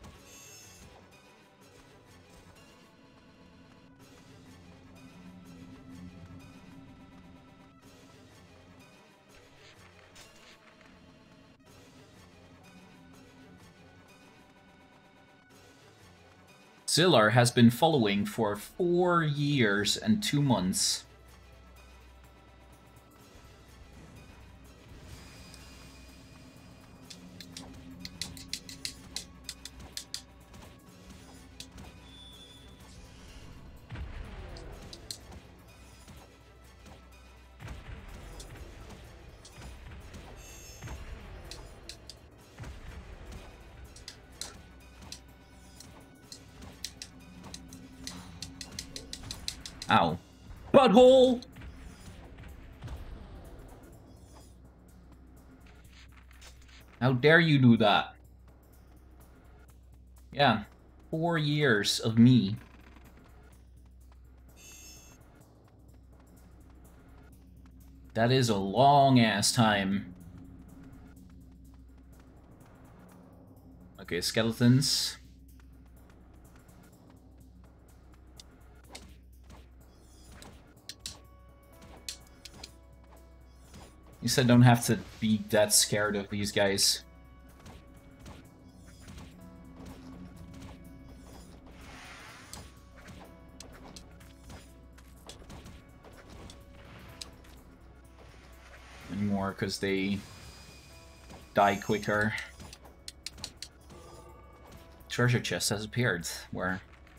S1: Zillar has been following for 4 years and 2 months. Ow. Butthole! How dare you do that? Yeah, 4 years of me. That is a long-ass time. Okay, skeletons. You said don't have to be that scared of these guys. Anymore, because they die quicker. Treasure chest has appeared. Where?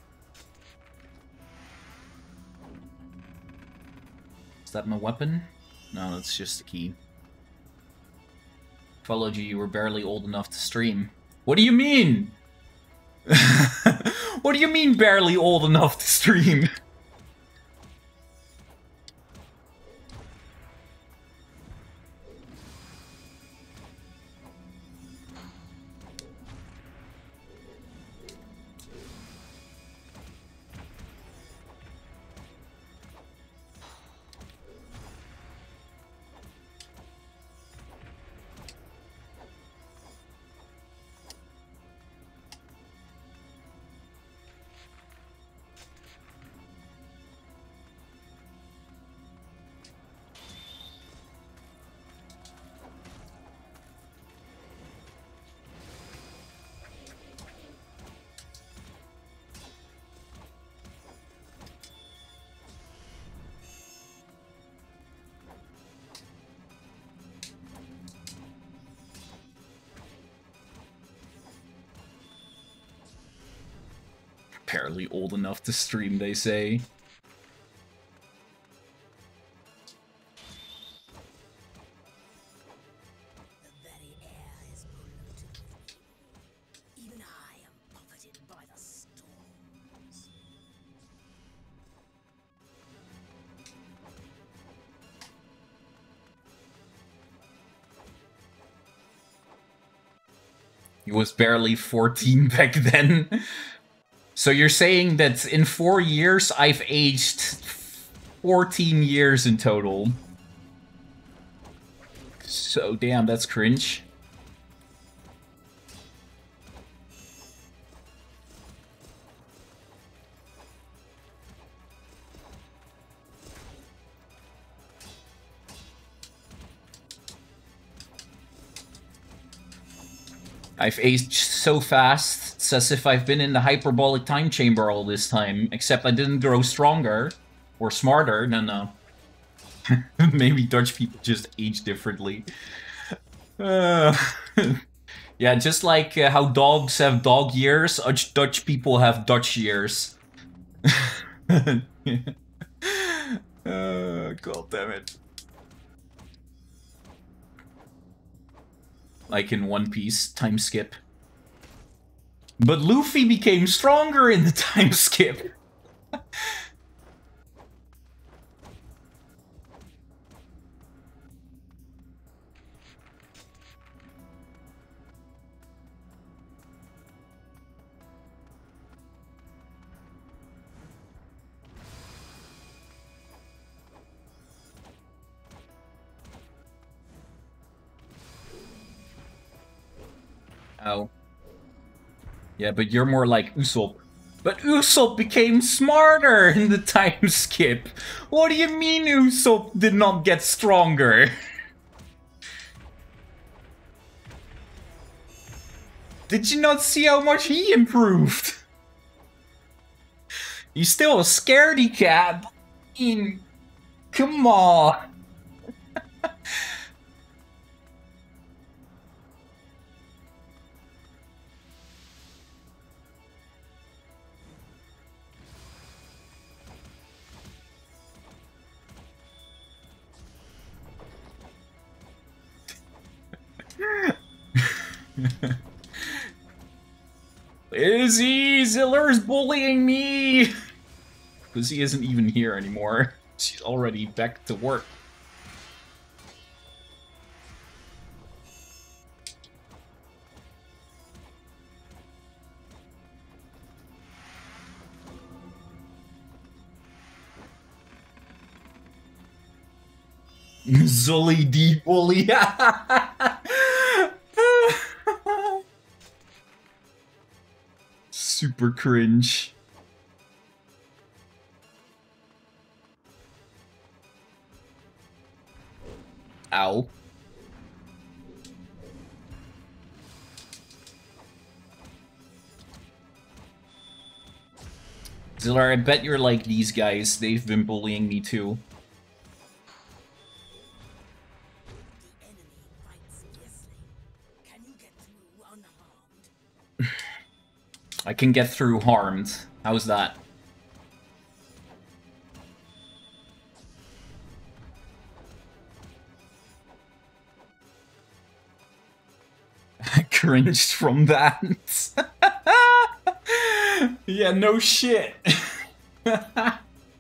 S1: Is that my weapon? No, it's just a key. Followed you, you were barely old enough to stream. What do you mean? What do you mean barely old enough to stream? Barely old enough to stream, they say.
S6: The very air is polluted with evil. Even I am buffeted by the storms.
S1: He was barely 14 back then. So you're saying that in 4 years, I've aged 14 years in total. So damn, that's cringe. I've aged so fast, it's as if I've been in the hyperbolic time chamber all this time, except I didn't grow stronger or smarter. No. Maybe Dutch people just age differently. Yeah, just like how dogs have dog years, Dutch people have Dutch years. God damn it. Like in One Piece, time skip. But Luffy became stronger in the time skip. Oh. Yeah, but you're more like Usopp. But Usopp became smarter in the time skip. What do you mean Usopp did not get stronger? Did you not see how much he improved? He's still a scaredy cat. Come on. Izzy, Ziller's bullying me! Because he isn't even here anymore. She's already back to work. Zully D bully. Super cringe. Ow. Zillar, I bet you're like these guys. They've been bullying me too.
S6: The enemy fights fiercely. Can you get through unharmed?
S1: I can get through harmed. How's that? I cringed from that. Yeah, no shit. But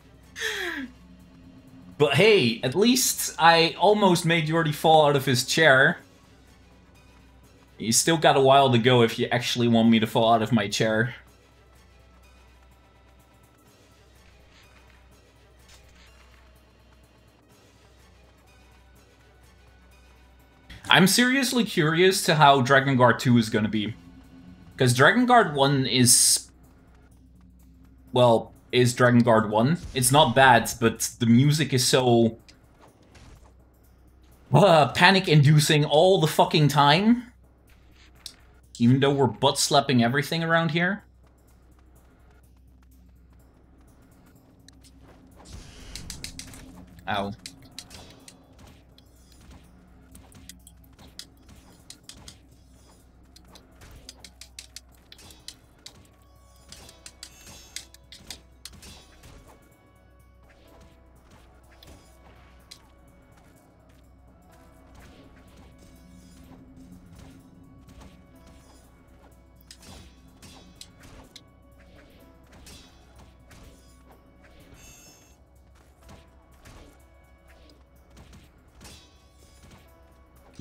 S1: hey, at least I almost made Jordy fall out of his chair. You still got a while to go if you actually want me to fall out of my chair. I'm seriously curious to how Drakengard 2 is gonna be. Because Drakengard 1 is... well, is Drakengard 1. It's not bad, but the music is so... panic-inducing all the fucking time. Even though we're butt-slapping everything around here. Ow.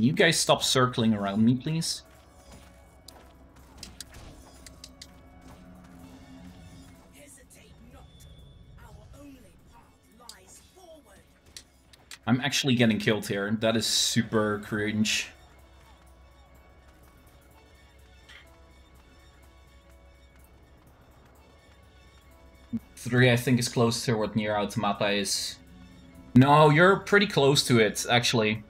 S1: Can you guys stop circling around me, please?
S6: Hesitate not. Our only path lies forward.
S1: I'm actually getting killed here. That is super cringe. Three, I think, is close to what Nier Automata is. No, you're pretty close to it, actually.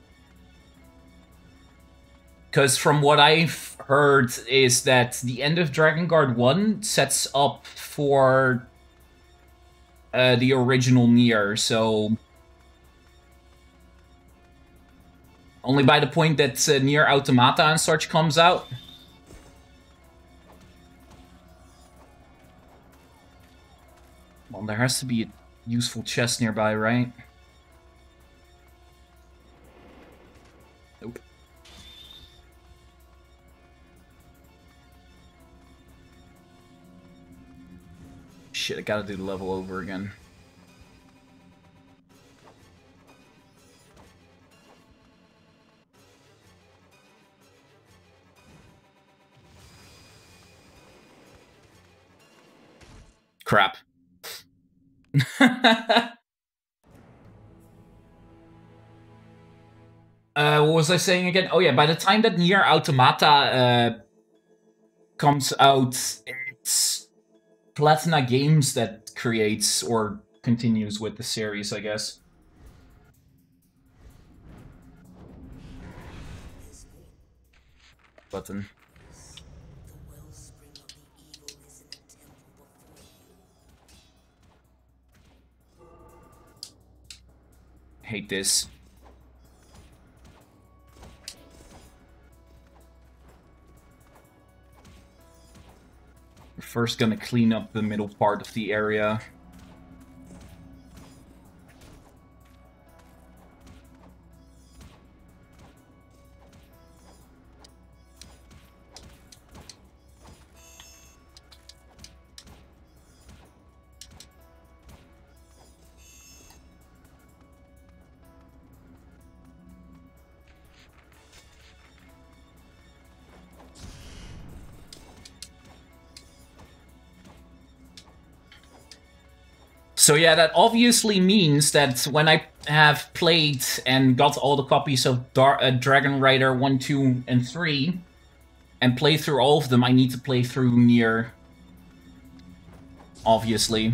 S1: Because from what I've heard is that the end of Drakengard 1 sets up for the original Nier, so... Only by the point that Nier Automata and such comes out. Well, there has to be a useful chest nearby, right? Nope. Shit, I gotta do the level over again. Crap. What was I saying again? Oh yeah, by the time that Nier Automata comes out, it's Platina Games that creates or continues with the series, I guess. Button.
S6: The wellspring of the evil is in the temple before you.
S1: Hate this. We're first gonna clean up the middle part of the area. So yeah, that obviously means that when I have played and got all the copies of Dragon Rider 1, 2, and 3, and play through all of them, I need to play through Nier. Obviously.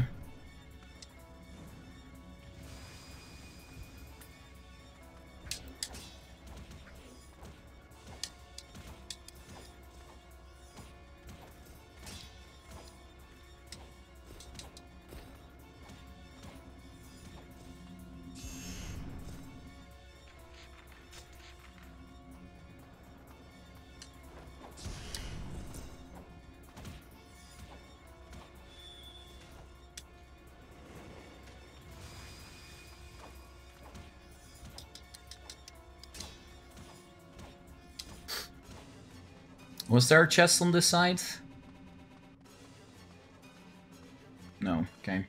S1: Was there a chest on this side? No, okay.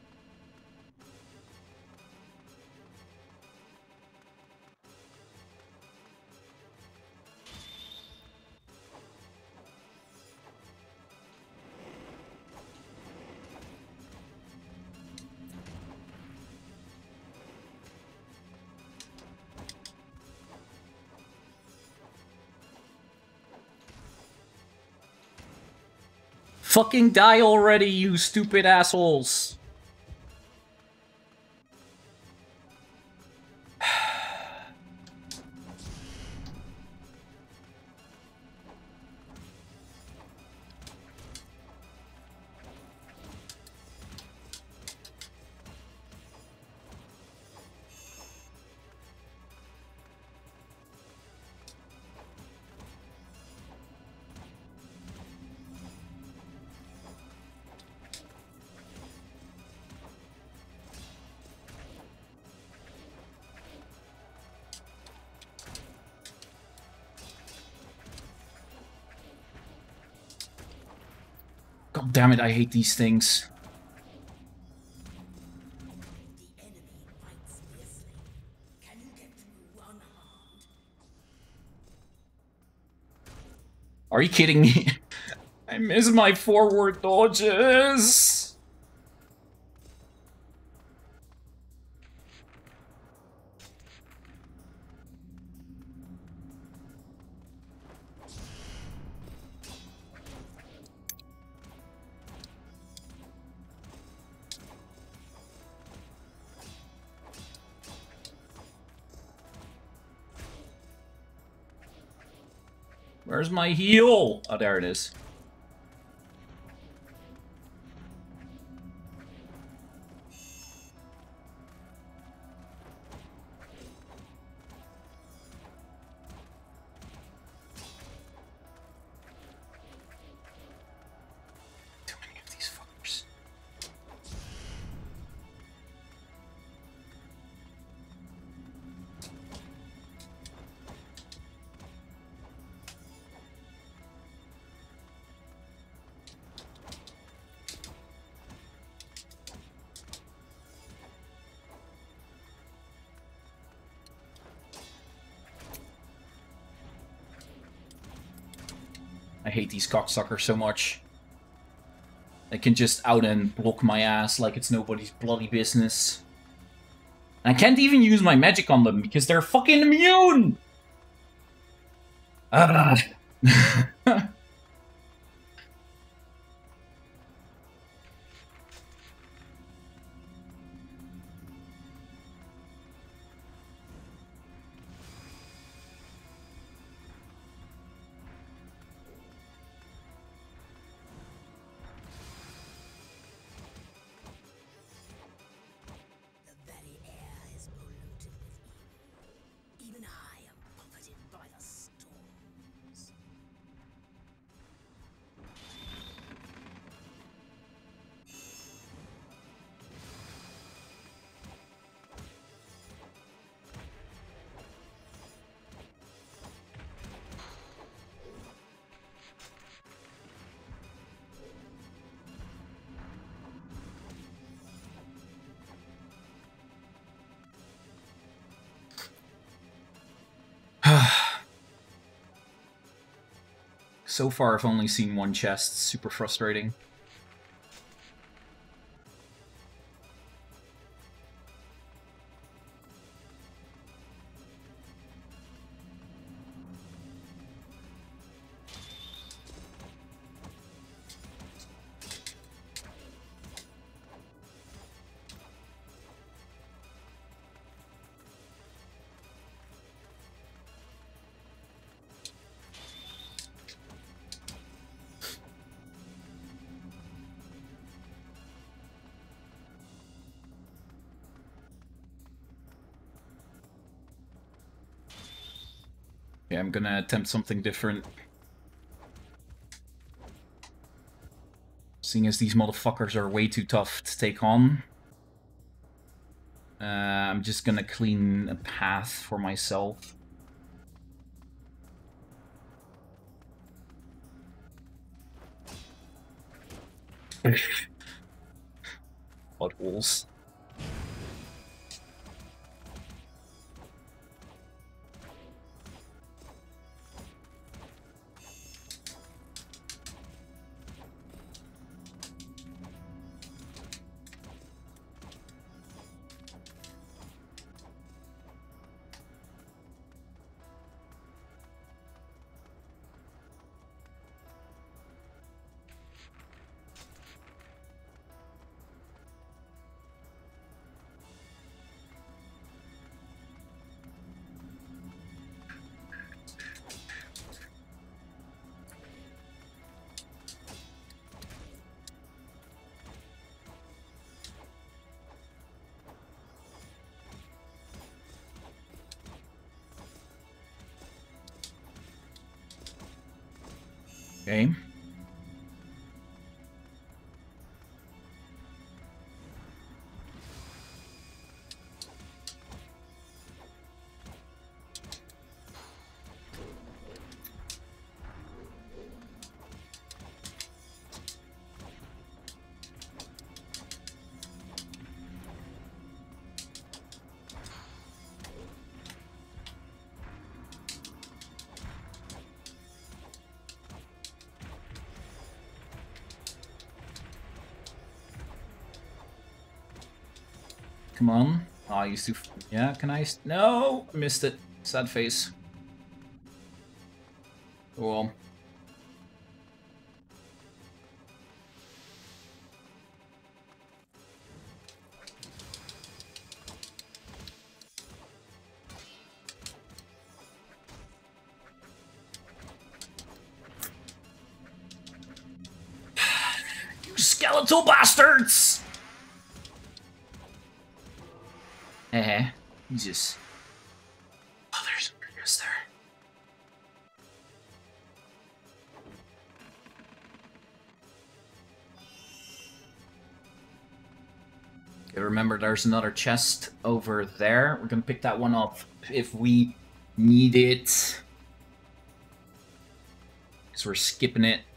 S1: Fucking die already, you stupid assholes! God damn it, I hate these things.
S6: The enemy fights fiercely. Can you get through unharmed?
S1: Are you kidding me? I miss my forward dodges! Where's my heal? Oh, there it is. Too many of these fuckers. I hate these cocksuckers so much. They can just out and block my ass like it's nobody's bloody business. And I can't even use my magic on them because they're fucking immune! Ah.
S6: The very air is polluted with evil. Even I am buffeted by the storms.
S1: So far, I've only seen one chest. Super frustrating. Okay, I'm gonna attempt something different. Seeing as these motherfuckers are way too tough to take on. I'm just gonna clean a path for myself. Potholes. Okay. Come on. Oh, I used to... Yeah, can I... No! I missed it. Sad face. Oh well. You skeletal bastards! Jesus. Oh, there's a Chris there. Okay, remember there's another chest over there. We're gonna pick that one up if we need it. Because we're skipping it.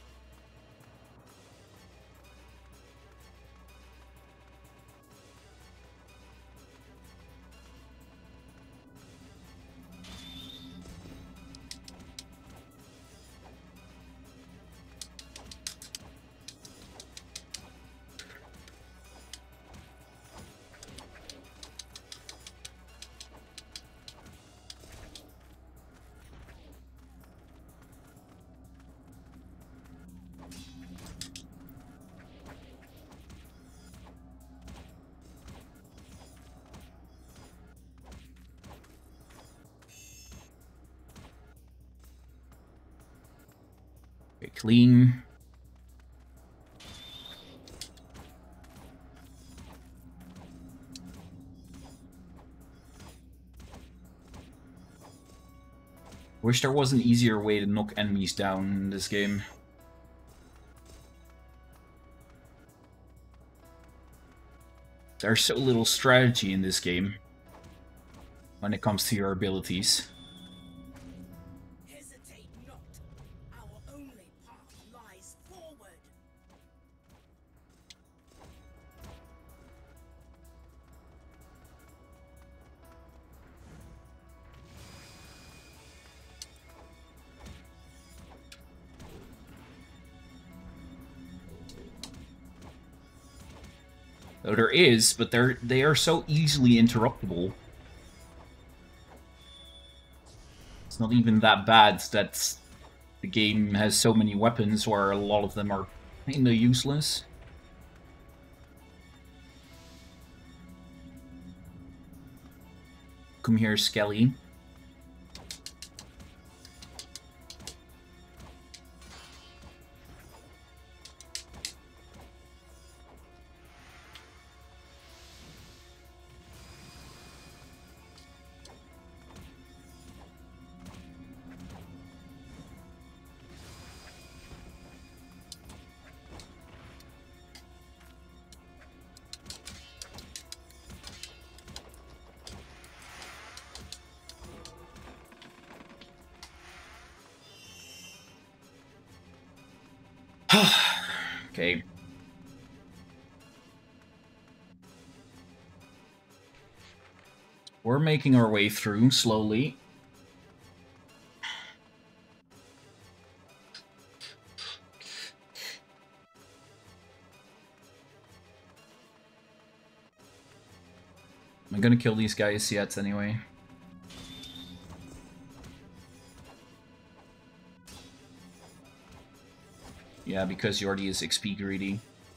S1: Okay, clean. Wish there was an easier way to knock enemies down in this game. There's so little strategy in this game when it comes to your abilities.
S6: Hesitate not. Our only path lies forward.
S1: Though there is, but they are so easily interruptible. It's not even that bad that the game has so many weapons where a lot of them are kinda useless. Come here, Skelly. Okay. We're making our way through slowly. I'm gonna kill these guys yet anyway. Yeah, because Jordy is XP greedy.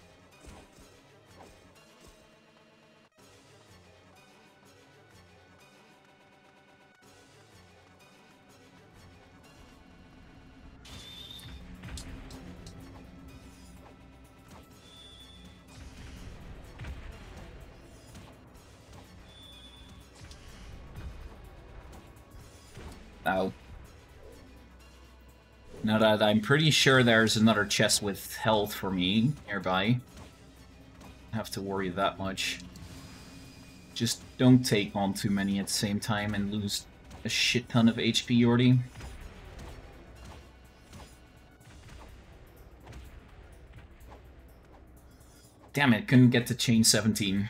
S1: Ow. Now that I'm pretty sure there's another chest with health for me nearby. I don't have to worry that much. Just don't take on too many at the same time and lose a shit ton of HP, Jordy. Damn it, couldn't get to chain 17.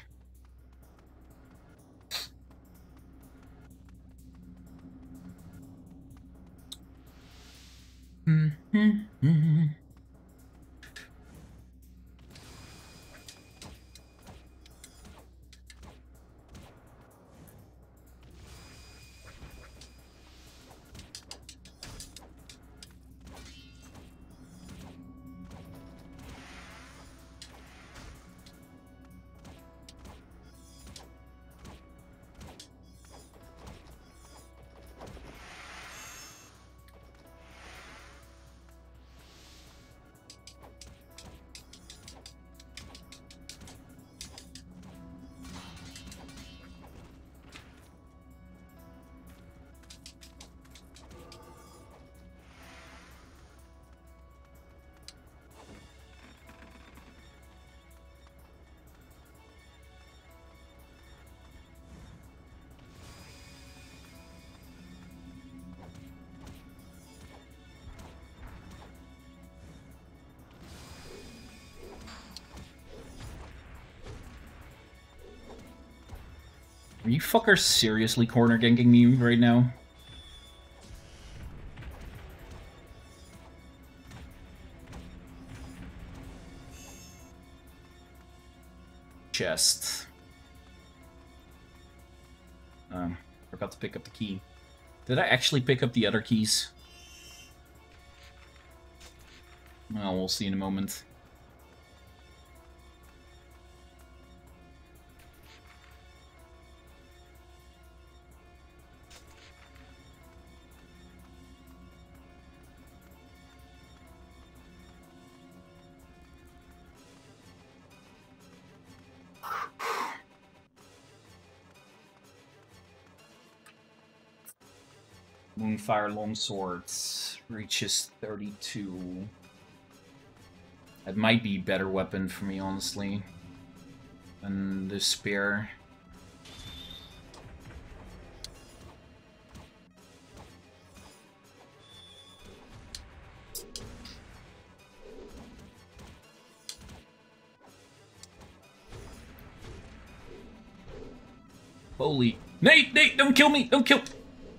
S1: Are you fuckers seriously corner ganking me right now? Chest. Forgot to pick up the key. Did I actually pick up the other keys? Well, we'll see in a moment. Moonfire Longswords reaches 32. That might be a better weapon for me, honestly, than the spear. Holy... Nate! Nate! Don't kill me! Don't kill...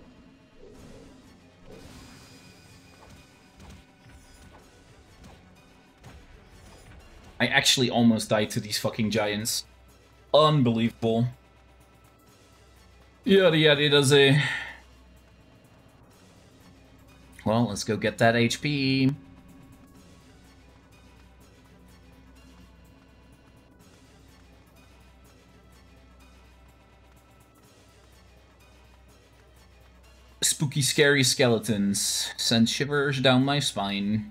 S1: I actually almost died to these fucking giants. Unbelievable. Yada yada does a... Well, let's go get that HP. Spooky, scary skeletons send shivers down my spine.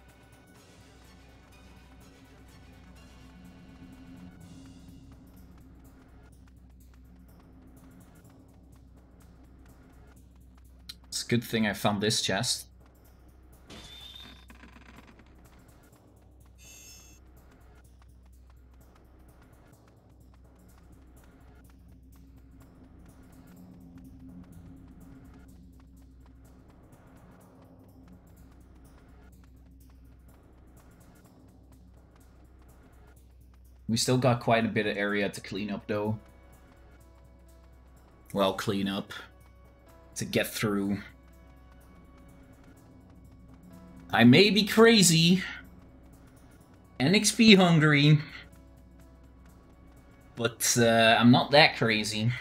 S1: It's a good thing I found this chest. We still got quite a bit of area to clean up, though. Well, clean up. To get through. I may be crazy and XP hungry, but I'm not that crazy.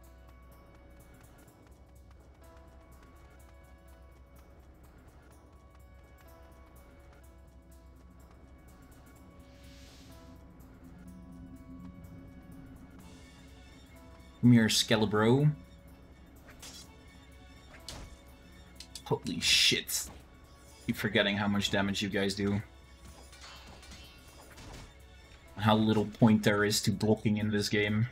S1: Come here, Skelebro. Holy shit. Keep forgetting how much damage you guys do. How little point there is to blocking in this game.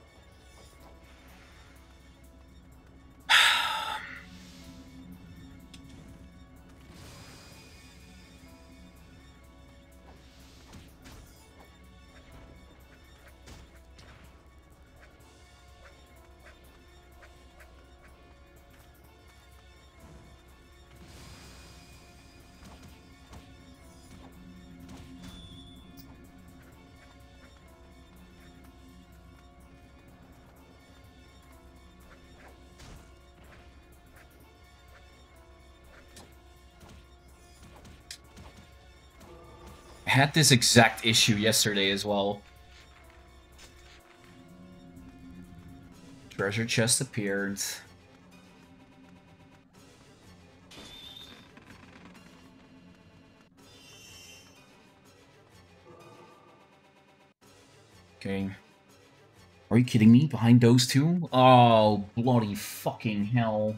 S1: I had this exact issue yesterday as well. Treasure chest appeared. Okay. Are you kidding me? Behind those two? Oh, bloody fucking hell.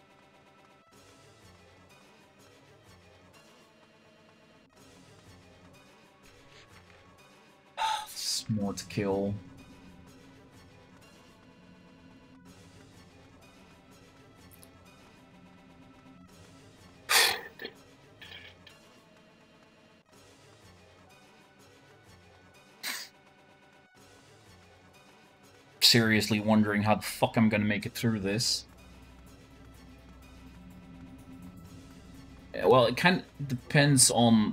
S1: More to kill. Seriously wondering how the fuck I'm gonna make it through this. Well, it kind of depends on...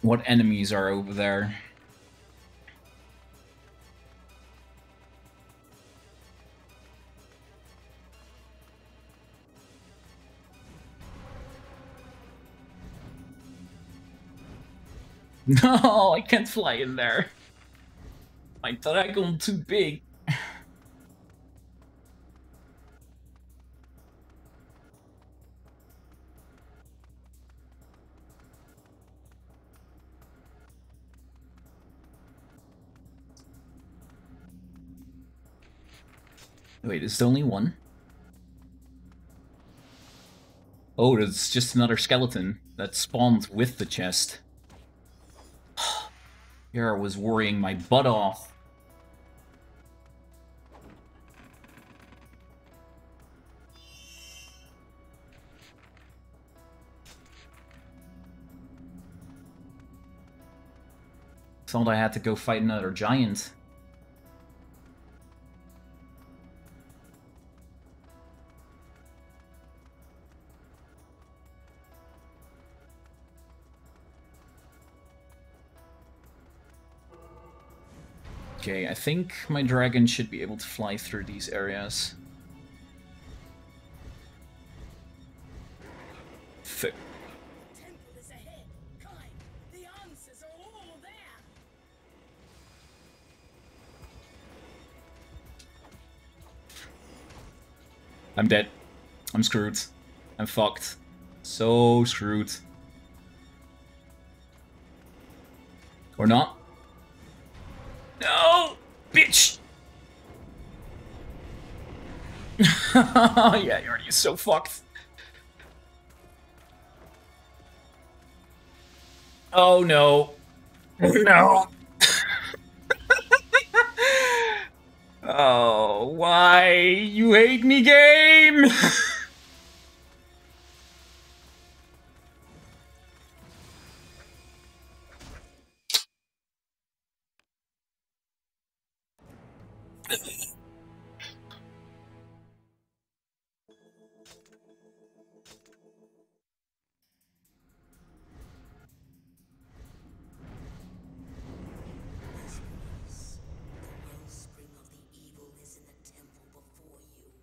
S1: what enemies are over there. No, I can't fly in there. My dragon too big. Wait, is there only one? Oh, it's just another skeleton that spawned with the chest. Here I was worrying my butt off. Thought I had to go fight another giant. Okay, I think my dragon should be able to fly through these areas. Fuck.
S6: Temple is ahead. Climb. The answers are all there.
S1: I'm dead. I'm screwed. I'm fucked. So screwed. Or not. No! Bitch! Yeah, you're so fucked. Oh no. No. Oh, why? You hate me, game!
S6: The wellspring of the evil is in the temple before you.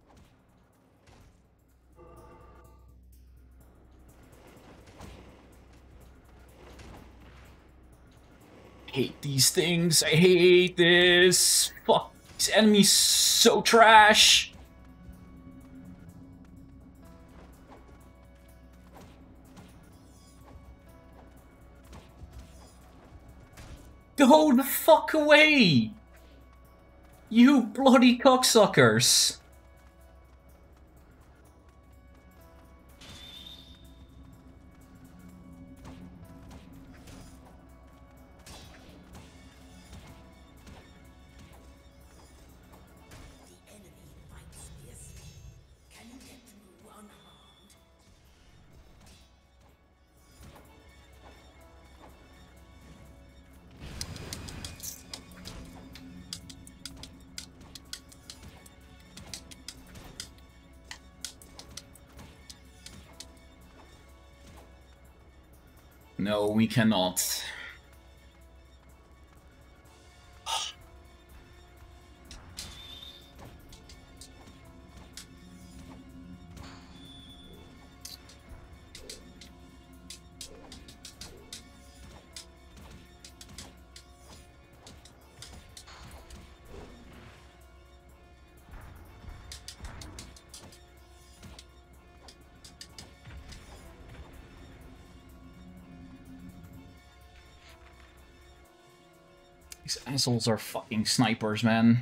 S1: Hate these things. I hate this. Fuck. These enemies so trash. Go the fuck away! You bloody cocksuckers!
S6: The enemy fights fiercely. Can you get through unharmed?
S1: No, we cannot. These assholes are fucking snipers, man.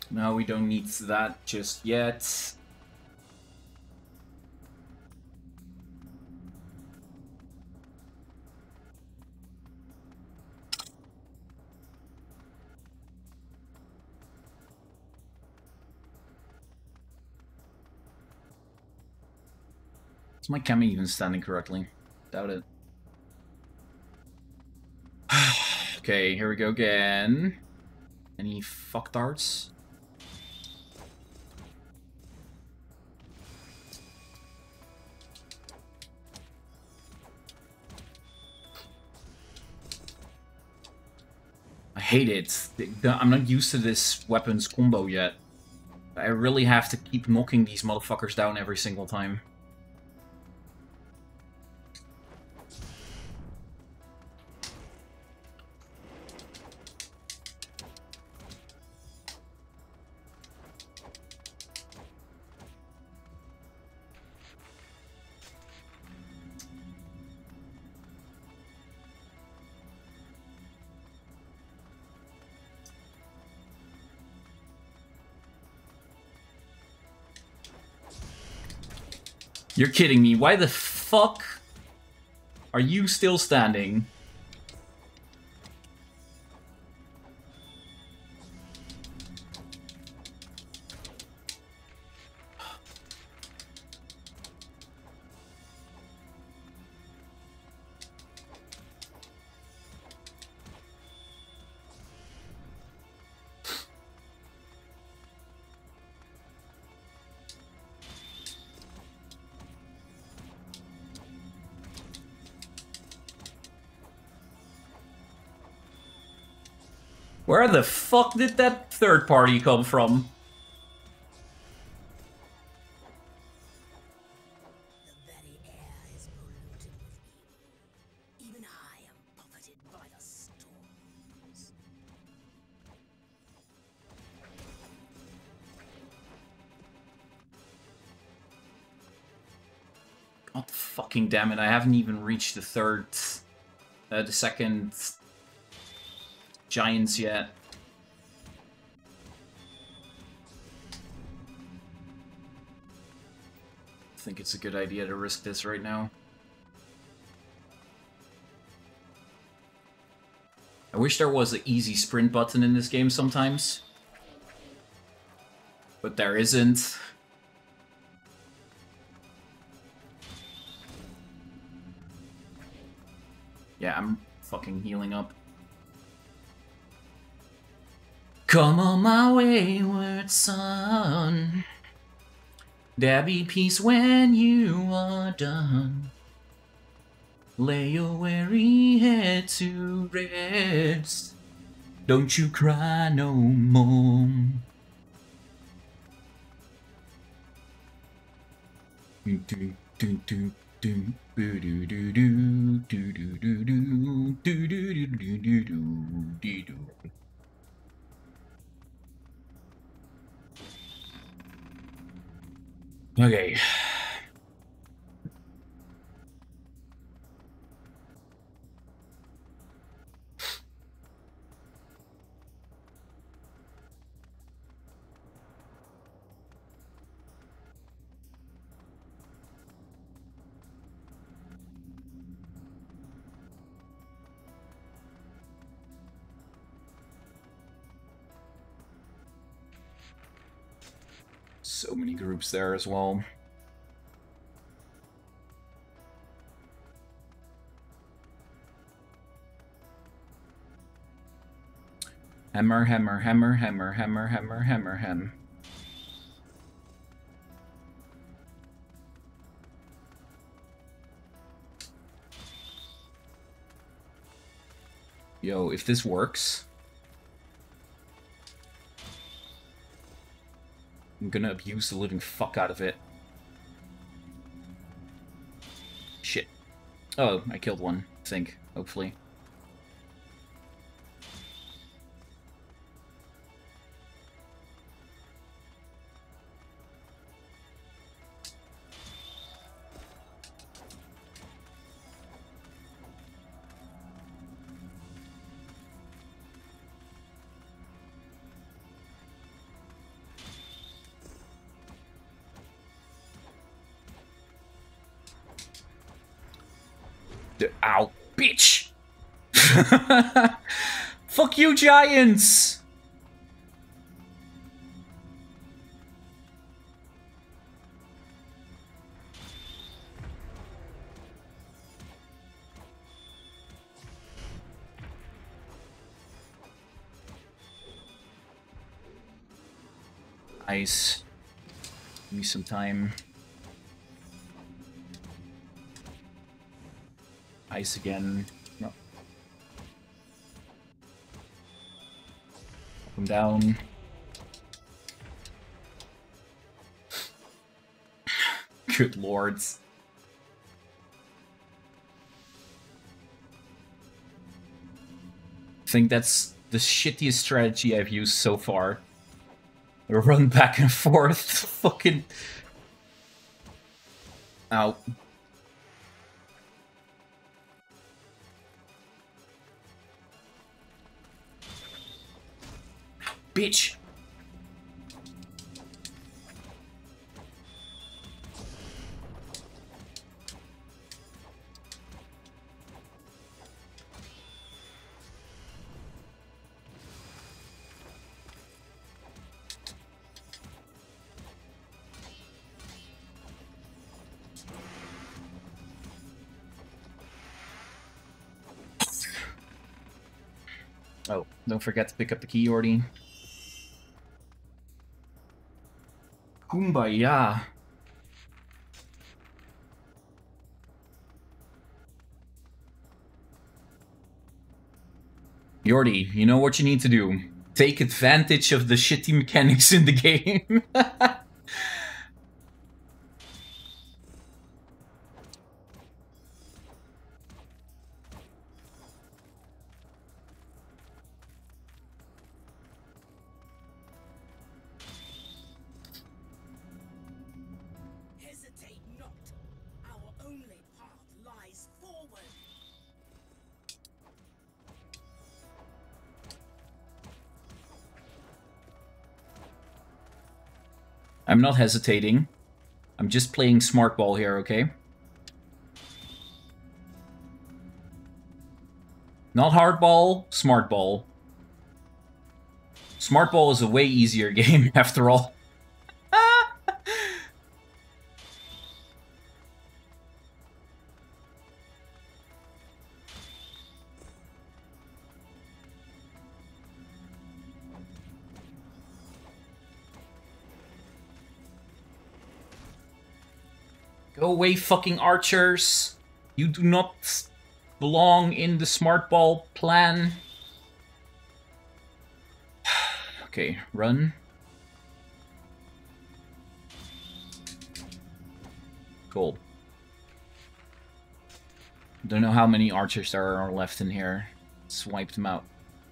S1: No, we don't need that just yet. Is my camera even standing correctly? Doubt it. Okay, here we go again. Any fuck darts? I hate it. I'm not used to this weapons combo yet. I really have to keep knocking these motherfuckers down every single time. You're kidding me. Why the fuck are you still standing? Where the fuck did that third party come from?
S6: The very air is polluted with evil. Even I am buffeted by the storms.
S1: God fucking damn it, I haven't even reached the second giants yet. I think it's a good idea to risk this right now. I wish there was an easy sprint button in this game sometimes. But there isn't. Yeah, I'm fucking healing up. Come on my wayward son. There be peace when you are done. Lay your weary head to rest. Don't you cry no more. Okay. So many groups there as well. Hammer, hammer, hammer, hammer, hammer, hammer, hammer, ham. Yo, if this works, I'm gonna abuse the living fuck out of it. Shit. Oh, I killed one, I think, hopefully. Ow, bitch! Fuck you, giants! Nice. Give me some time. Ice again. No. Come down. Good lords. I think that's the shittiest strategy I've used so far. Run back and forth. Fucking. Ow. Bitch. Oh, don't forget to pick up the key, Jordy. Kumbaya. Jordy, you know what you need to do. Take advantage of the shitty mechanics in the game.
S6: Hesitate not. Our only path lies forward.
S1: I'm not hesitating. I'm just playing smart ball here, okay? Not hardball, smart ball. Smart ball is a way easier game, after all. Go away, fucking archers. You do not belong in the smart ball plan. Okay, run. Cool. Don't know how many archers there are left in here. Swipe them out.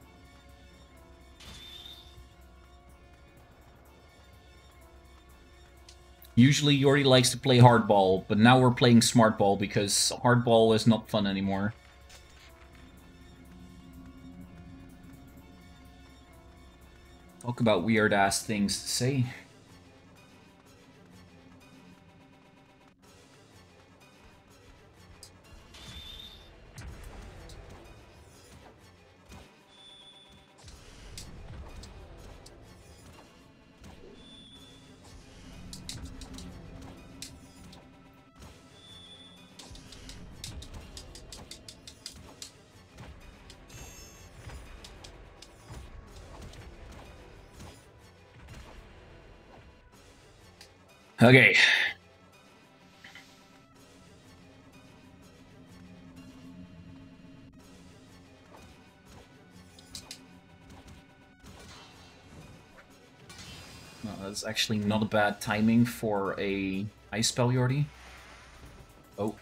S1: Usually Yori likes to play hardball, but now we're playing smartball because hardball is not fun anymore. Talk about weird-ass things to say. Okay. No, that's actually not a bad timing for a ice spell, Yordi. Oh.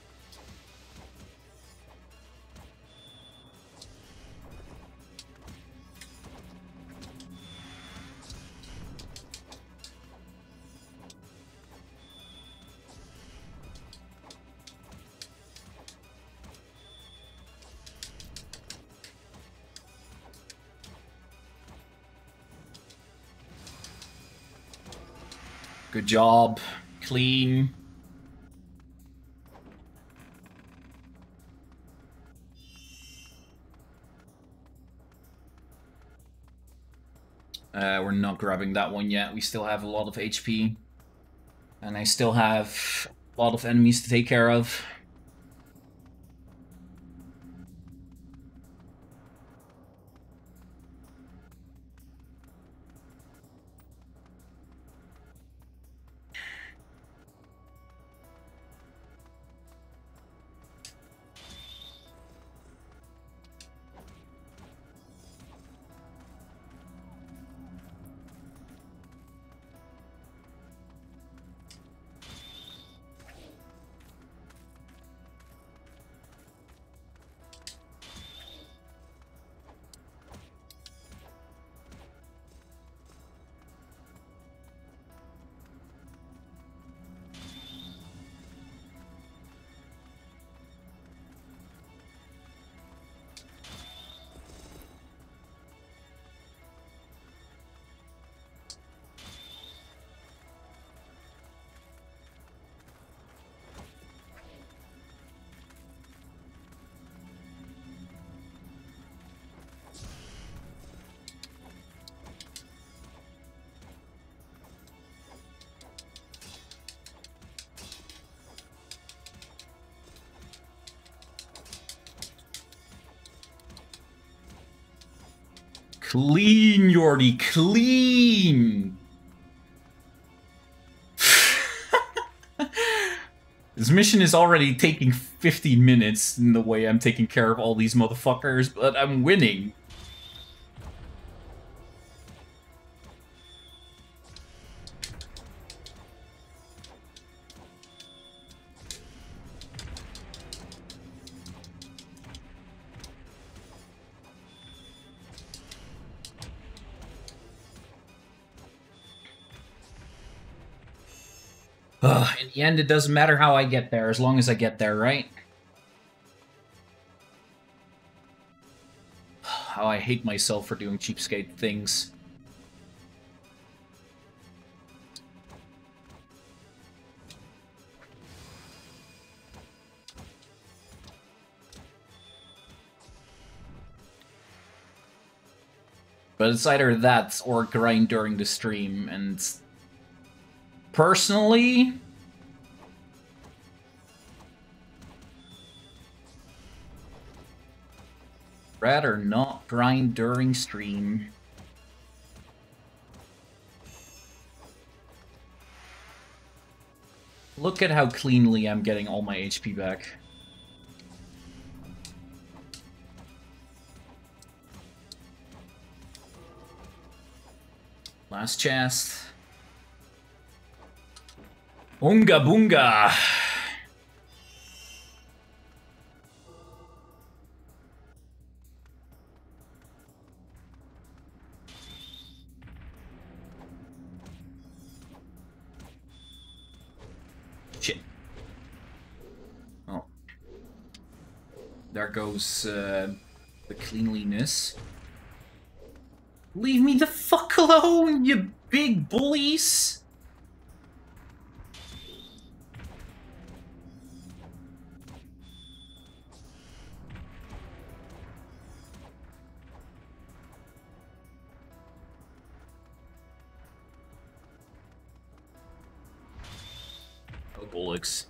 S1: Good job. Clean. We're not grabbing that one yet. We still have a lot of HP. And I still have a lot of enemies to take care of. Clean, Jordy, clean! This mission is already taking 15 minutes in the way I'm taking care of all these motherfuckers, but I'm winning. In the end, it doesn't matter how I get there, as long as I get there, right? How I hate myself for doing cheapskate things. But it's either that or grind during the stream, and personally, rather not grind during stream. Look at how cleanly I'm getting all my HP back. Last chest. Oonga boonga! Shit. Oh. There goes the cleanliness. Leave me the fuck alone, you big bullies! Oh, bullocks.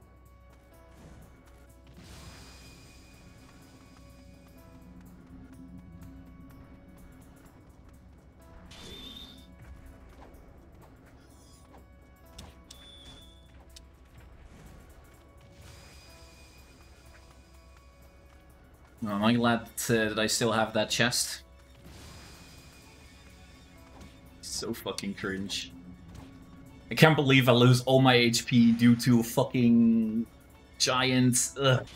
S1: Am I glad that I still have that chest? So fucking cringe. I can't believe I lose all my HP due to a fucking giant. Ugh.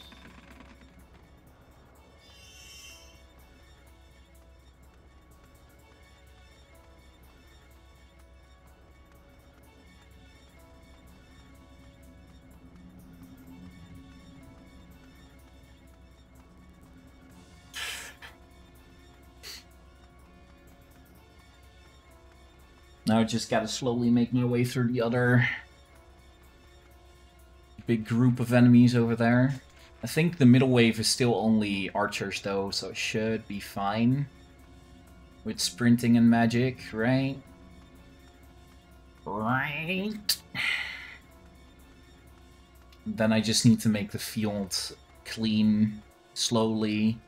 S1: Now I just gotta slowly make my way through the other big group of enemies over there. I think the middle wave is still only archers though, so it should be fine. With sprinting and magic, right? Right. Then I just need to make the field clean, slowly.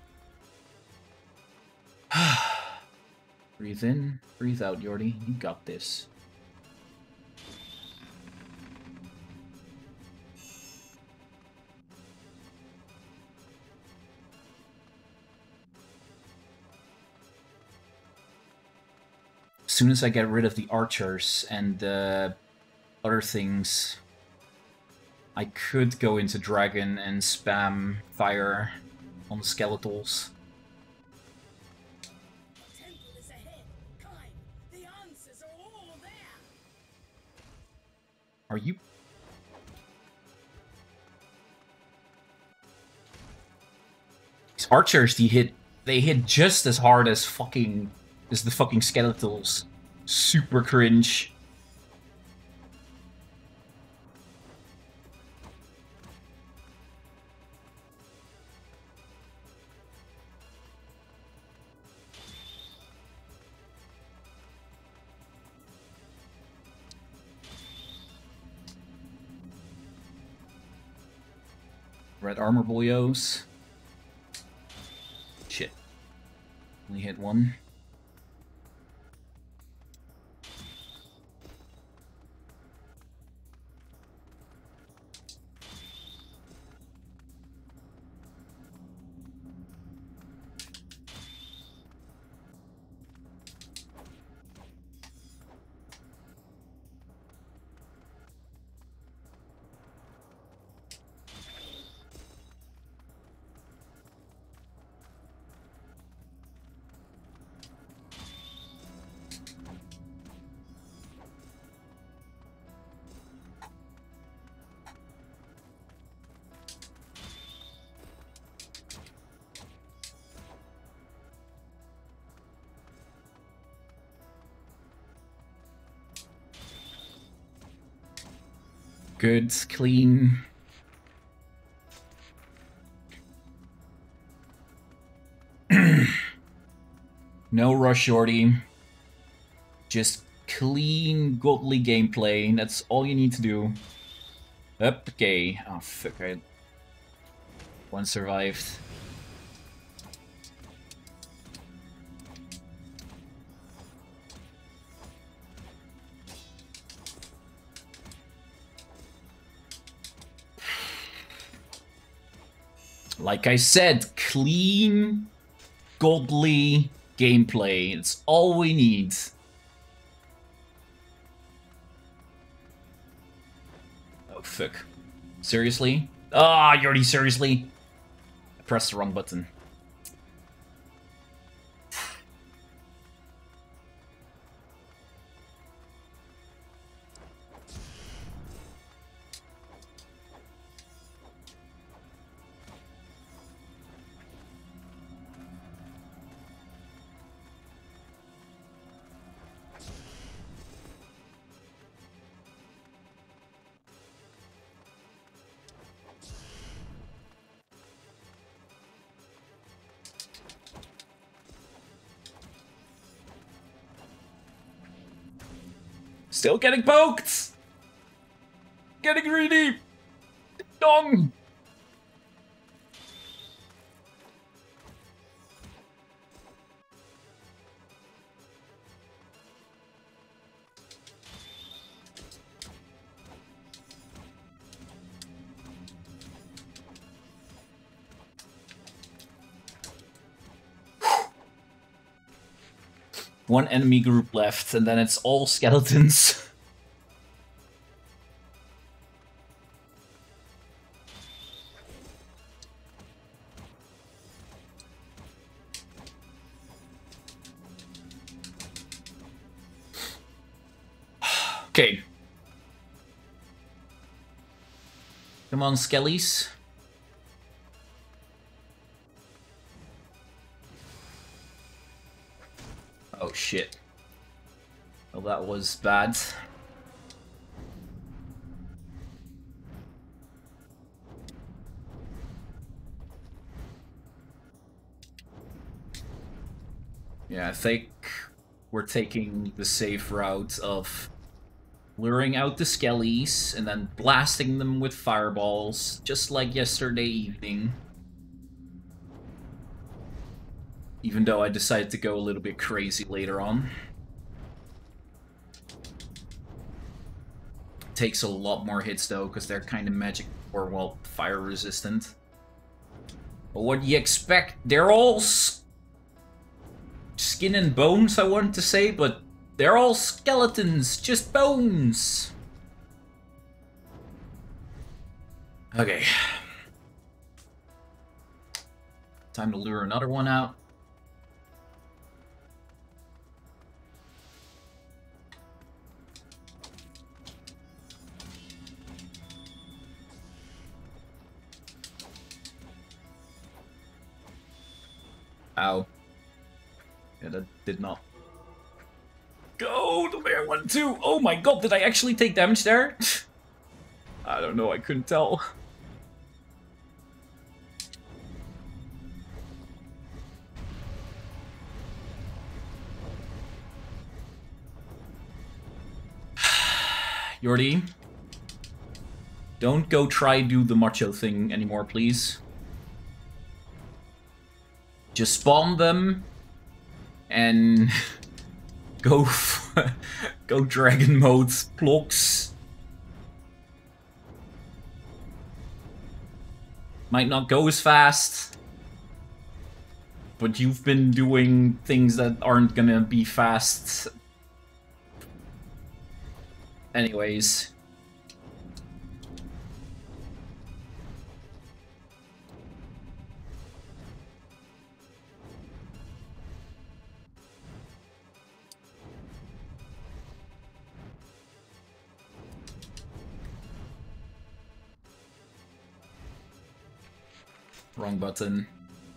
S1: Breathe in, breathe out, Jordy. You got this. As soon as I get rid of the archers and the other things, I could go into dragon and spam fire on the skeletals.
S6: The temple is ahead. Climb. The answers are all there.
S1: Are you? These archers, they hit just as hard as the fucking skeletals. Super cringe. Red armor boyos. Shit. Only hit one. Good, clean. No rush, Jordy. Just clean, godly gameplay. That's all you need to do. Okay. Oh, fuck. One survived. Like I said, clean, godly gameplay. It's all we need. Oh, fuck. Seriously? Ah, you already seriously? I pressed the wrong button. Still getting poked! Getting greedy! Dong! One enemy group left, and then it's all skeletons. Okay. Come on, skellies. Oh shit. Well, that was bad. Yeah, I think we're taking the safe route of luring out the skellies and then blasting them with fireballs, just like yesterday evening. Even though I decided to go a little bit crazy later on. Takes a lot more hits though, because they're kind of magic, or well, fire resistant. But what do you expect? They're all skin and bones, I want to say, but they're all skeletons, just bones. Okay. Time to lure another one out. Ow. Yeah, that did not go the way I wanted to. Oh my god, did I actually take damage there? I don't know, I couldn't tell. Jordy, don't go try do the macho thing anymore, please. Just spawn them and go go dragon mode blocks. Might not go as fast, but you've been doing things that aren't gonna be fast anyways. Wrong button.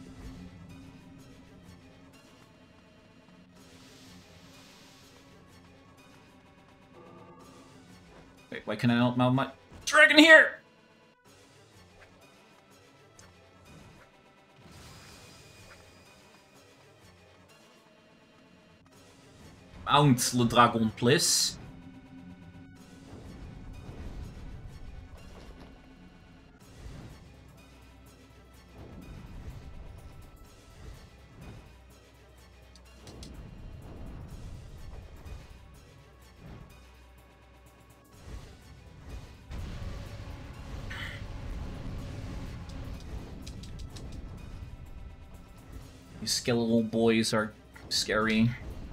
S1: Wait, why can I not mount my dragon here? Mount le dragon, please. These skeletal boys are scary.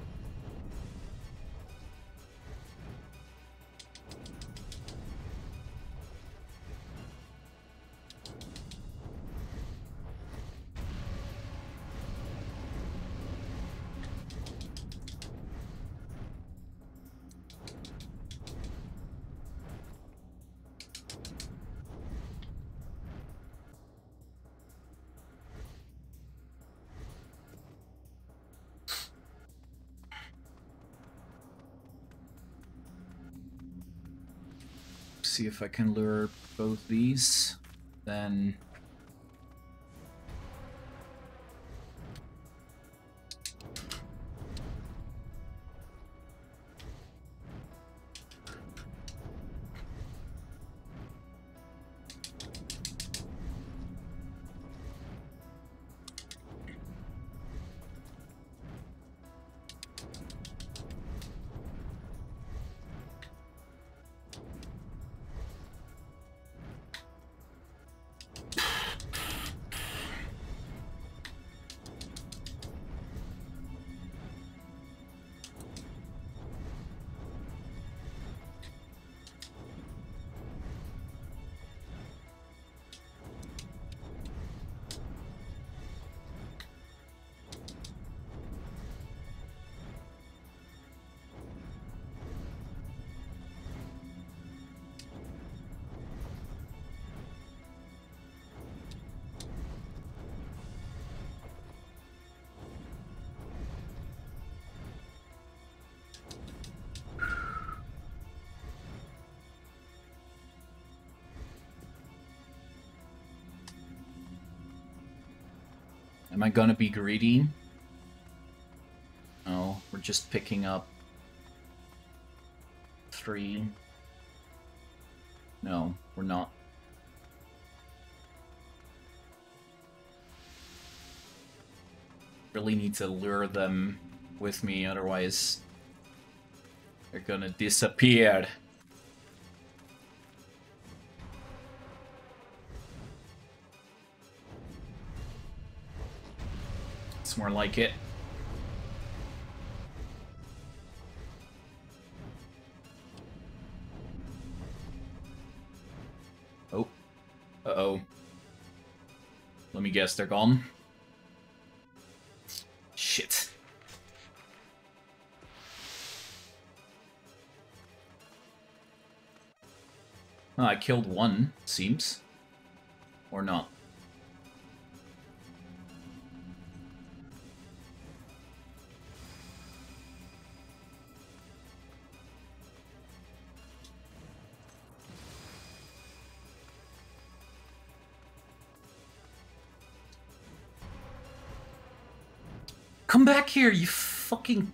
S1: See if I can lure both these, then am I gonna be greedy? just picking up 3. No, we're not. Really need to lure them with me, otherwise they're gonna disappear. It's more like it. Oh. Uh-oh. Let me guess, they're gone. Shit. Oh, I killed one, seems. Or not. Come back here, you fucking...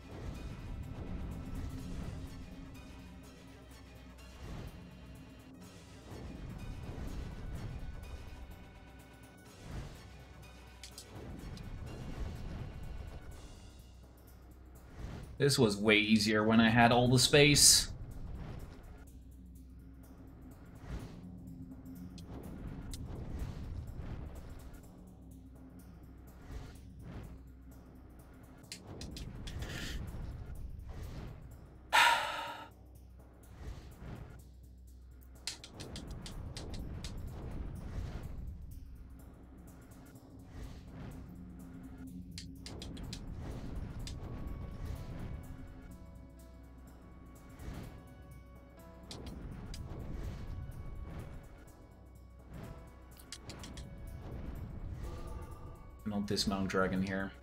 S1: This was way easier when I had all the space. Don't dismount dragon here.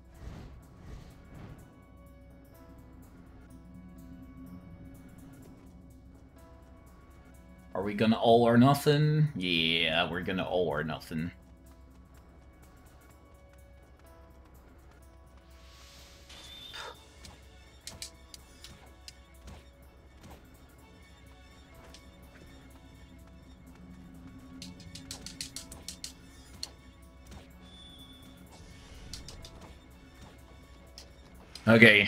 S1: Are we gonna all or nothing? Yeah, we're gonna all or nothing. Okay.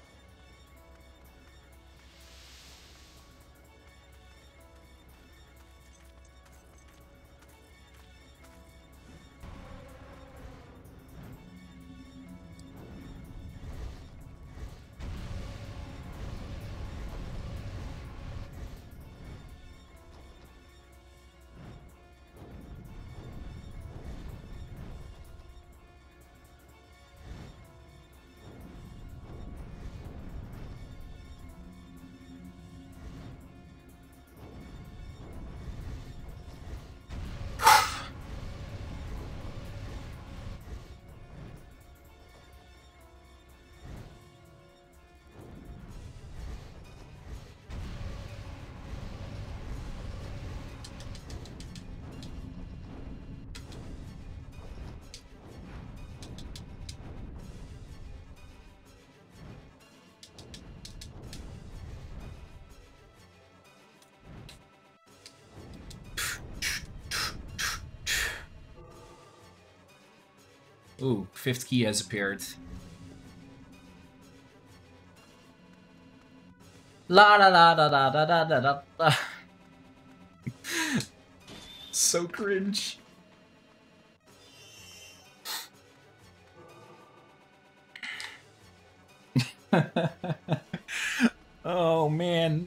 S1: Ooh, 5th key has appeared. La la la da da da da da da da. So cringe. Oh man.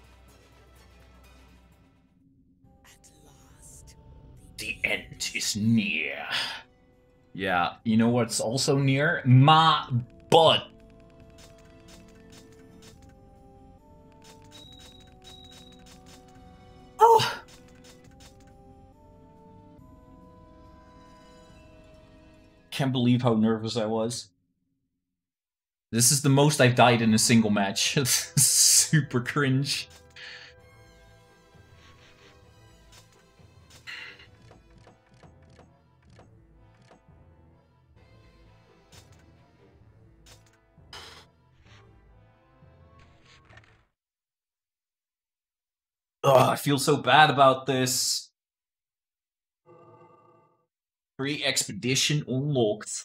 S6: At last.
S1: The end is near. Yeah, you know what's also near? My butt. Oh. Can't believe how nervous I was. This is the most I've died in a single match. Super cringe. Ugh, I feel so bad about this. Free expedition unlocked.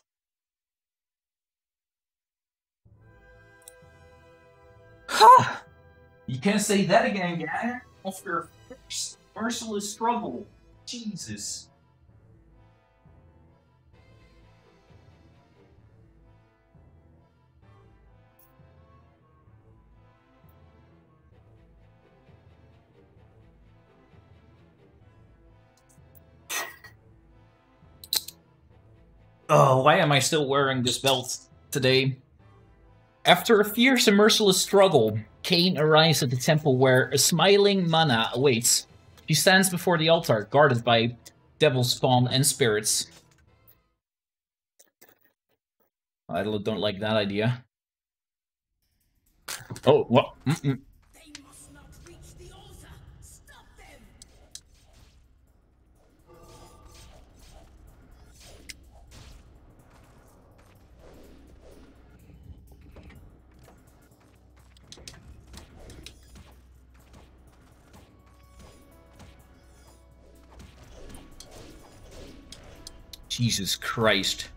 S1: Ha! You can't say that again, gang. After a first merciless struggle. Jesus. Oh, why am I still wearing this belt today? After a fierce and merciless struggle, Cain arrives at the temple where a smiling Mana awaits. She stands before the altar, guarded by devil spawn and spirits. I don't like that idea. Oh, what?
S6: They must not reach the altar. Stop them.
S1: Jesus Christ.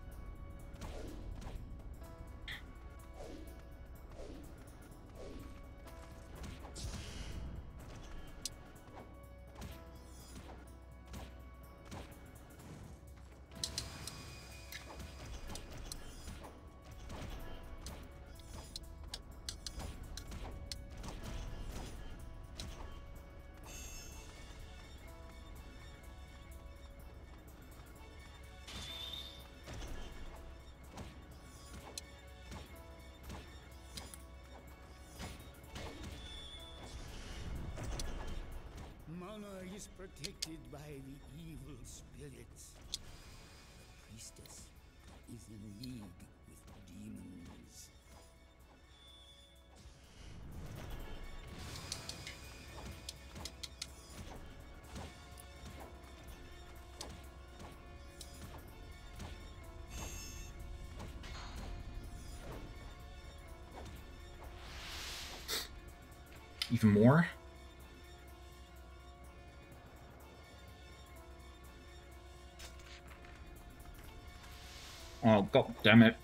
S2: Mana is protected by the evil spirits. The priestess is in league with demons.
S1: Even more? Oh, god damn it.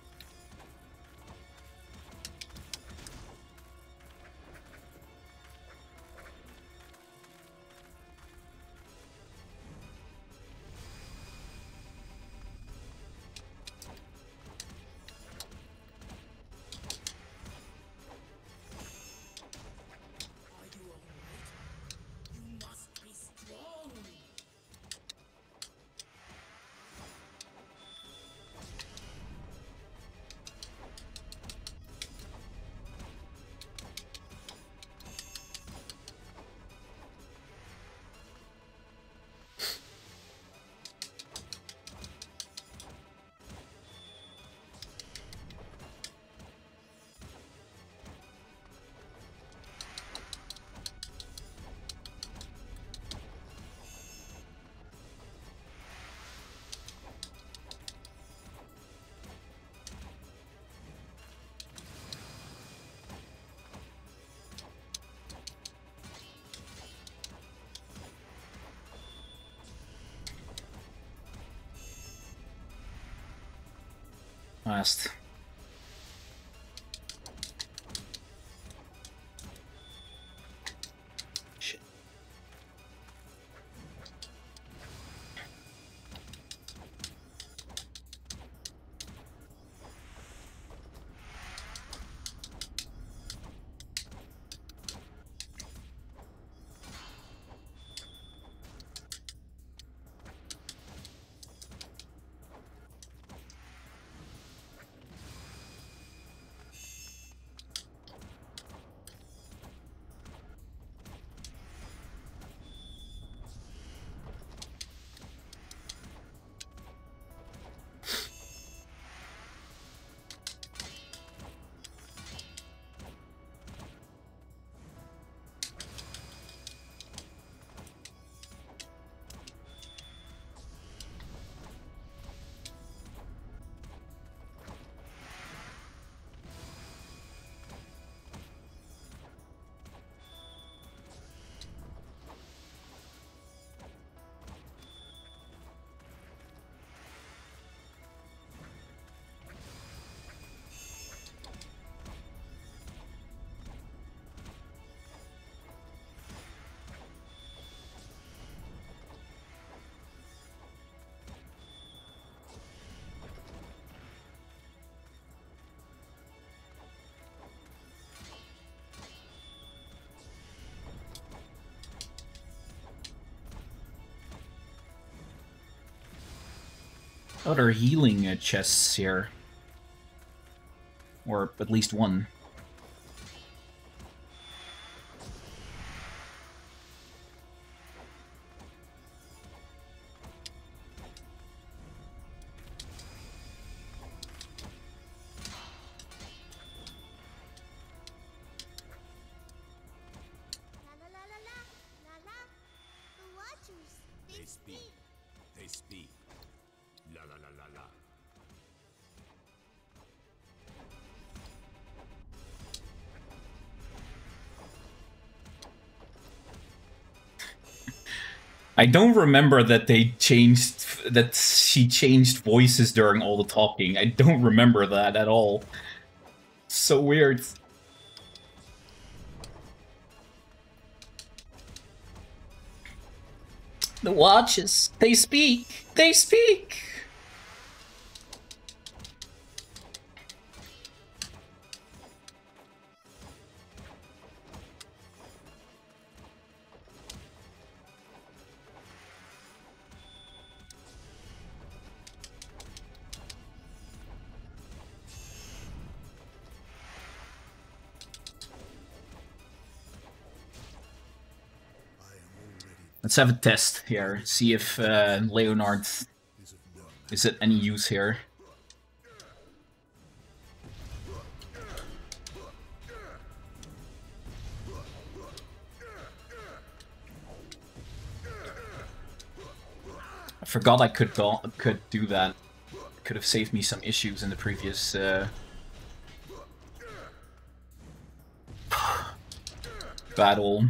S6: Are you alright? You must be strong.
S1: Last. Shit. other healing chests here. Or at least one.
S5: La la la la la la la. The Watchers, they speak.
S3: They speak. La la la la la.
S1: I don't remember that they changed, that she changed voices during all the talking. I don't remember that at all. So weird. The Watchers, they speak! They speak! Let's have a test here. See if Leonard is at any use here. I forgot I could do that. Could have saved me some issues in the previous battle.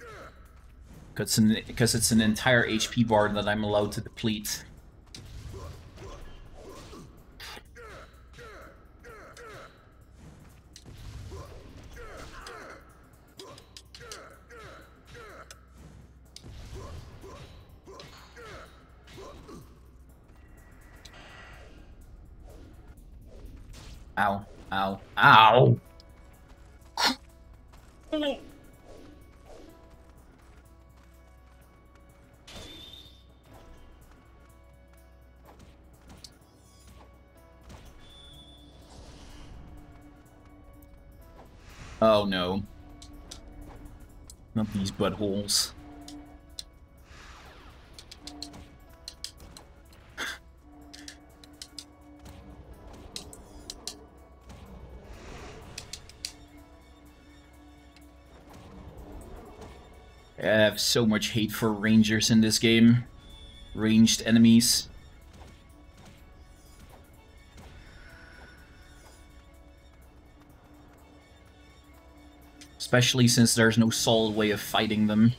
S1: Because it's an entire HP bar that I'm allowed to deplete. Ow, ow, ow! Oh no. Not these buttholes. I have so much hate for rangers in this game. Ranged enemies. Especially since there's no solid way of fighting them.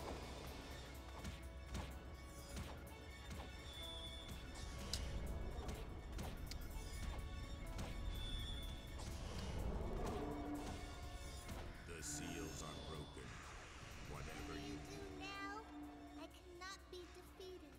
S3: The seals are broken. Whatever you
S5: Do now, I cannot be defeated.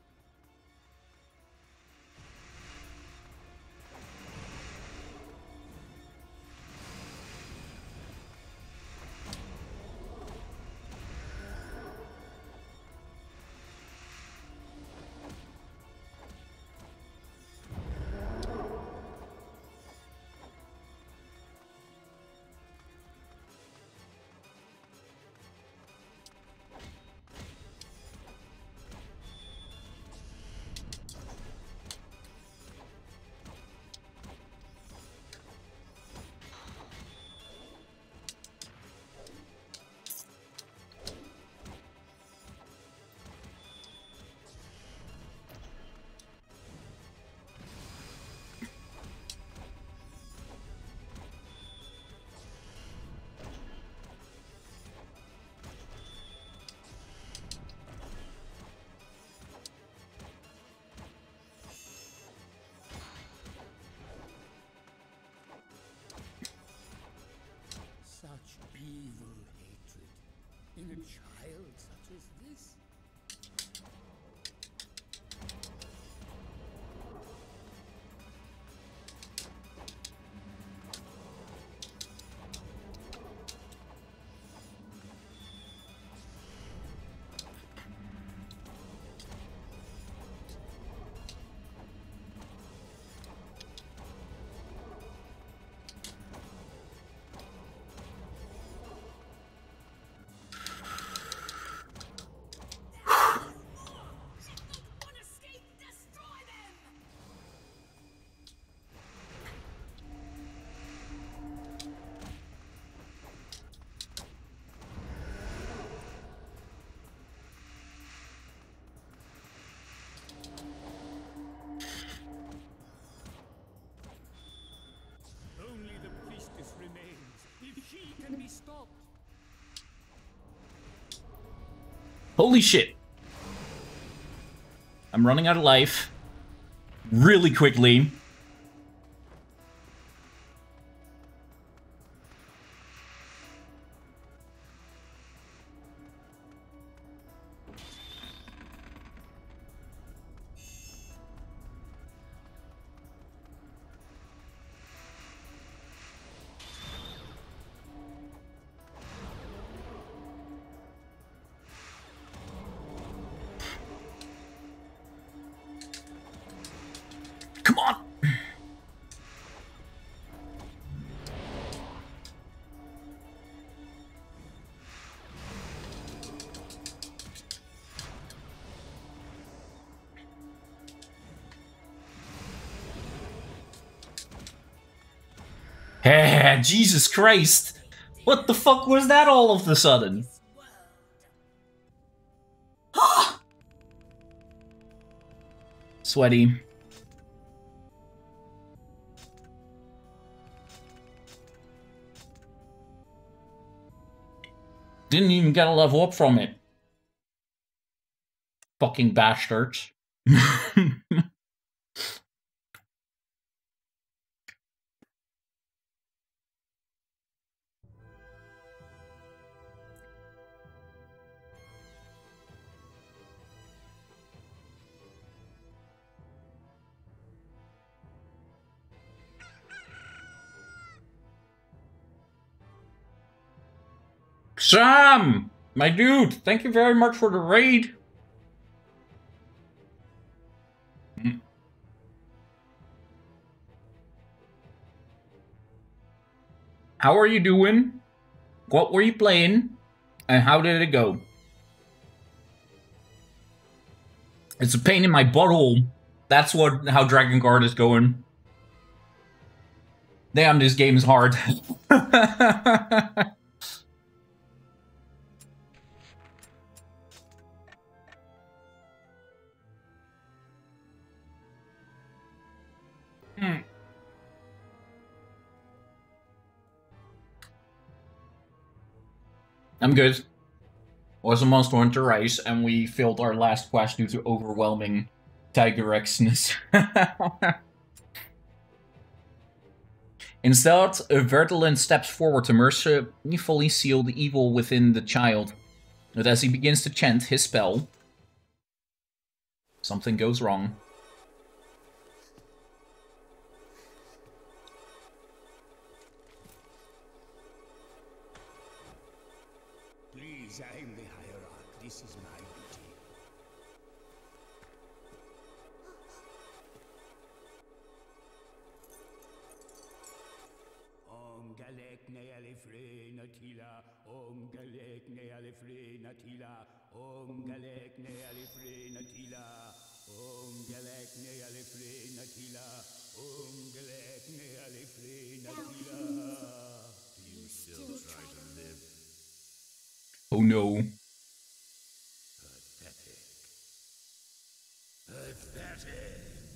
S2: She can be stopped.
S1: Holy shit. I'm running out of life. Really quickly. Come on! Jesus Christ! What the fuck was that all of a sudden? Sweaty. Didn't even get a level up from it. Fucking bastards. Sam! My dude, thank you very much for the raid. How are you doing? What were you playing? And how did it go? It's a pain in my butthole. That's how Drakengard is going. Damn, this game is hard. I'm good. Was a Monster Hunter race, and we failed our last quest due to overwhelming Tiger-X-ness. Instead, Vertalen steps forward to mercifully seal the evil within the child. But as he begins to chant his spell, something goes wrong.
S2: Please, I am the hierarch. This is my duty. Om galek nealifre natila. Om galek nealifre natila. Om galek nealifre natila. Om galek nealifre natila. Om galek nealifre natila.
S3: Do you still try to live?
S1: Oh no.
S3: Pathetic. Pathetic.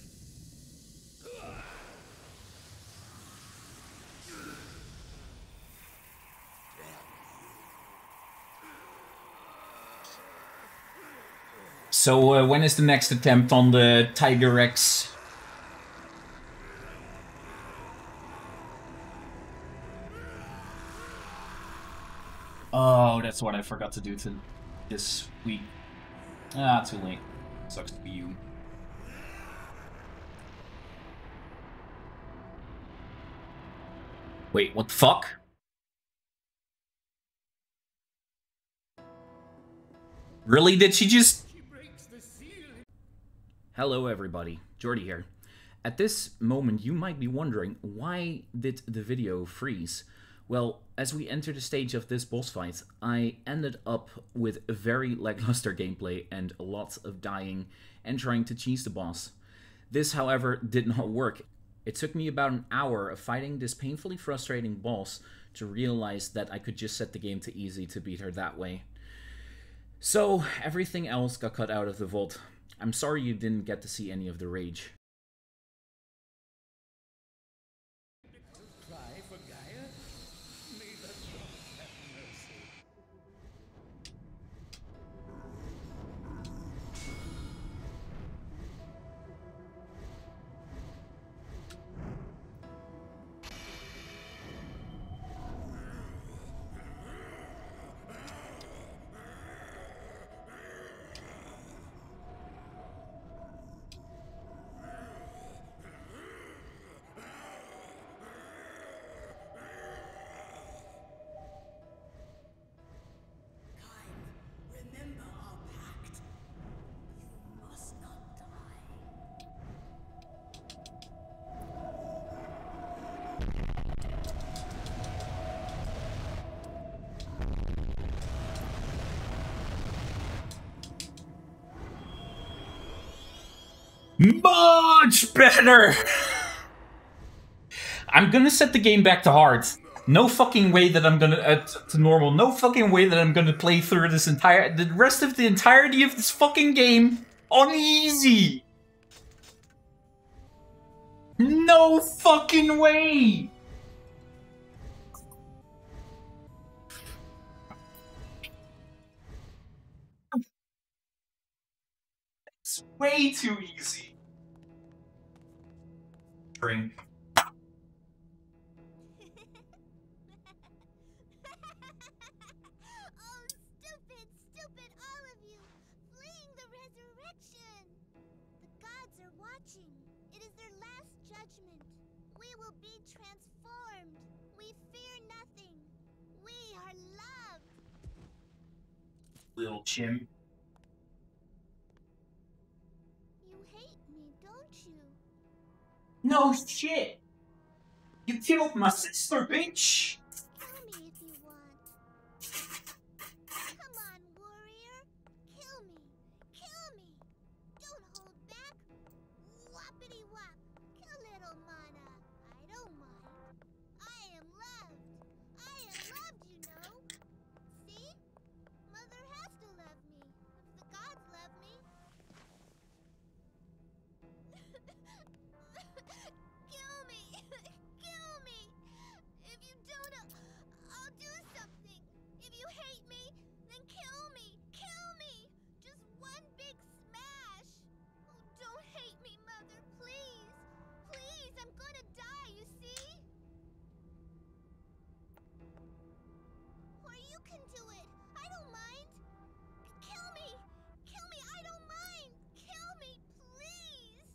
S1: So, when is the next attempt on the Tiger-X? Oh, that's what I forgot to do this week. Ah, too late. Sucks to be you. Wait, what the fuck? Really? Did she just... Hello everybody, Jordy here. At this moment you might be wondering, why did the video freeze? Well, as we enter the stage of this boss fight, I ended up with a very lackluster gameplay and lots of dying and trying to cheese the boss. This, however, did not work. It took me about an hour of fighting this painfully frustrating boss to realize that I could just set the game to easy to beat her that way. So, everything else got cut out of the vault. I'm sorry you didn't get to see any of the rage.
S2: Cry for Gaia? May the
S1: Much better! I'm gonna set the game back to hard. No fucking way that I'm gonna to normal. No fucking way that I'm gonna play through the rest of the entirety of this fucking game on easy. No fucking way. It's way too easy. Drink.
S5: Oh, stupid, stupid, all of you! Fleeing the resurrection! The gods are watching. It is their last judgment. We will be transformed. We fear nothing. We are loved.
S1: Little chimp.
S5: You hate me, don't you?
S1: No shit. You killed my sister, bitch.
S5: Kill me if you want. Come on, warrior. Kill me. Kill me. Don't hold back. Whoppity whop. Kill little mana. I don't mind. I am loved. I am loved, you know. See? Mother has to love me. If the gods love me. Kill me. Kill me. If you don't, I'll do something. If you hate me, then kill me. Kill me. Just one big smash. Oh, don't hate me, Mother, please. Please, I'm gonna die, you see? Or you can do it. I don't mind. Kill me. Kill me. I don't mind. Kill me, please.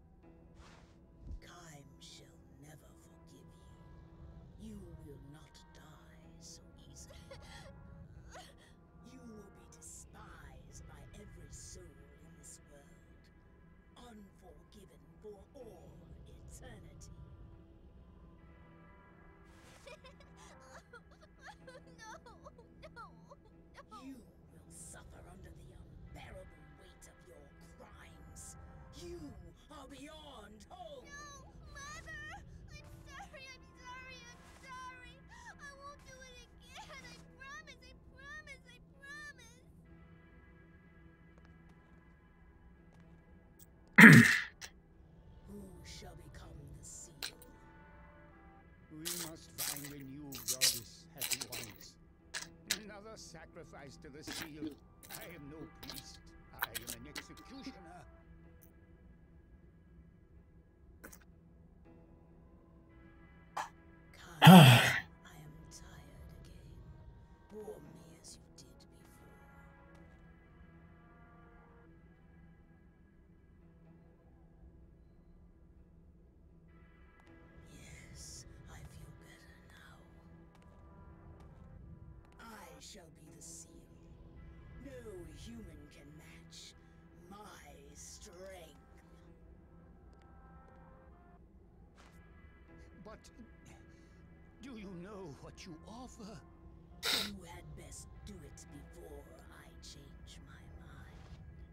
S6: Time shall never forgive you. You will not die so easily. You will be despised by every soul in this world. Unforgiven for all eternity.
S5: No.
S6: You will suffer under the unbearable weight of your crimes. You are beyond hope.
S5: No, Mother! I'm sorry, I'm sorry, I'm sorry. I won't do it again. I promise, I promise, I promise.
S6: Who shall become the seal?
S2: We must find a new goddess at once. Another sacrifice to the seal. I am no priest. I am an executioner.
S6: Kai, I am tired again. Bore me as you did before. Yes, I feel better now. I shall be the seal. No human can match my strength.
S2: But do you know what you offer?
S6: You had best do it before I change my mind.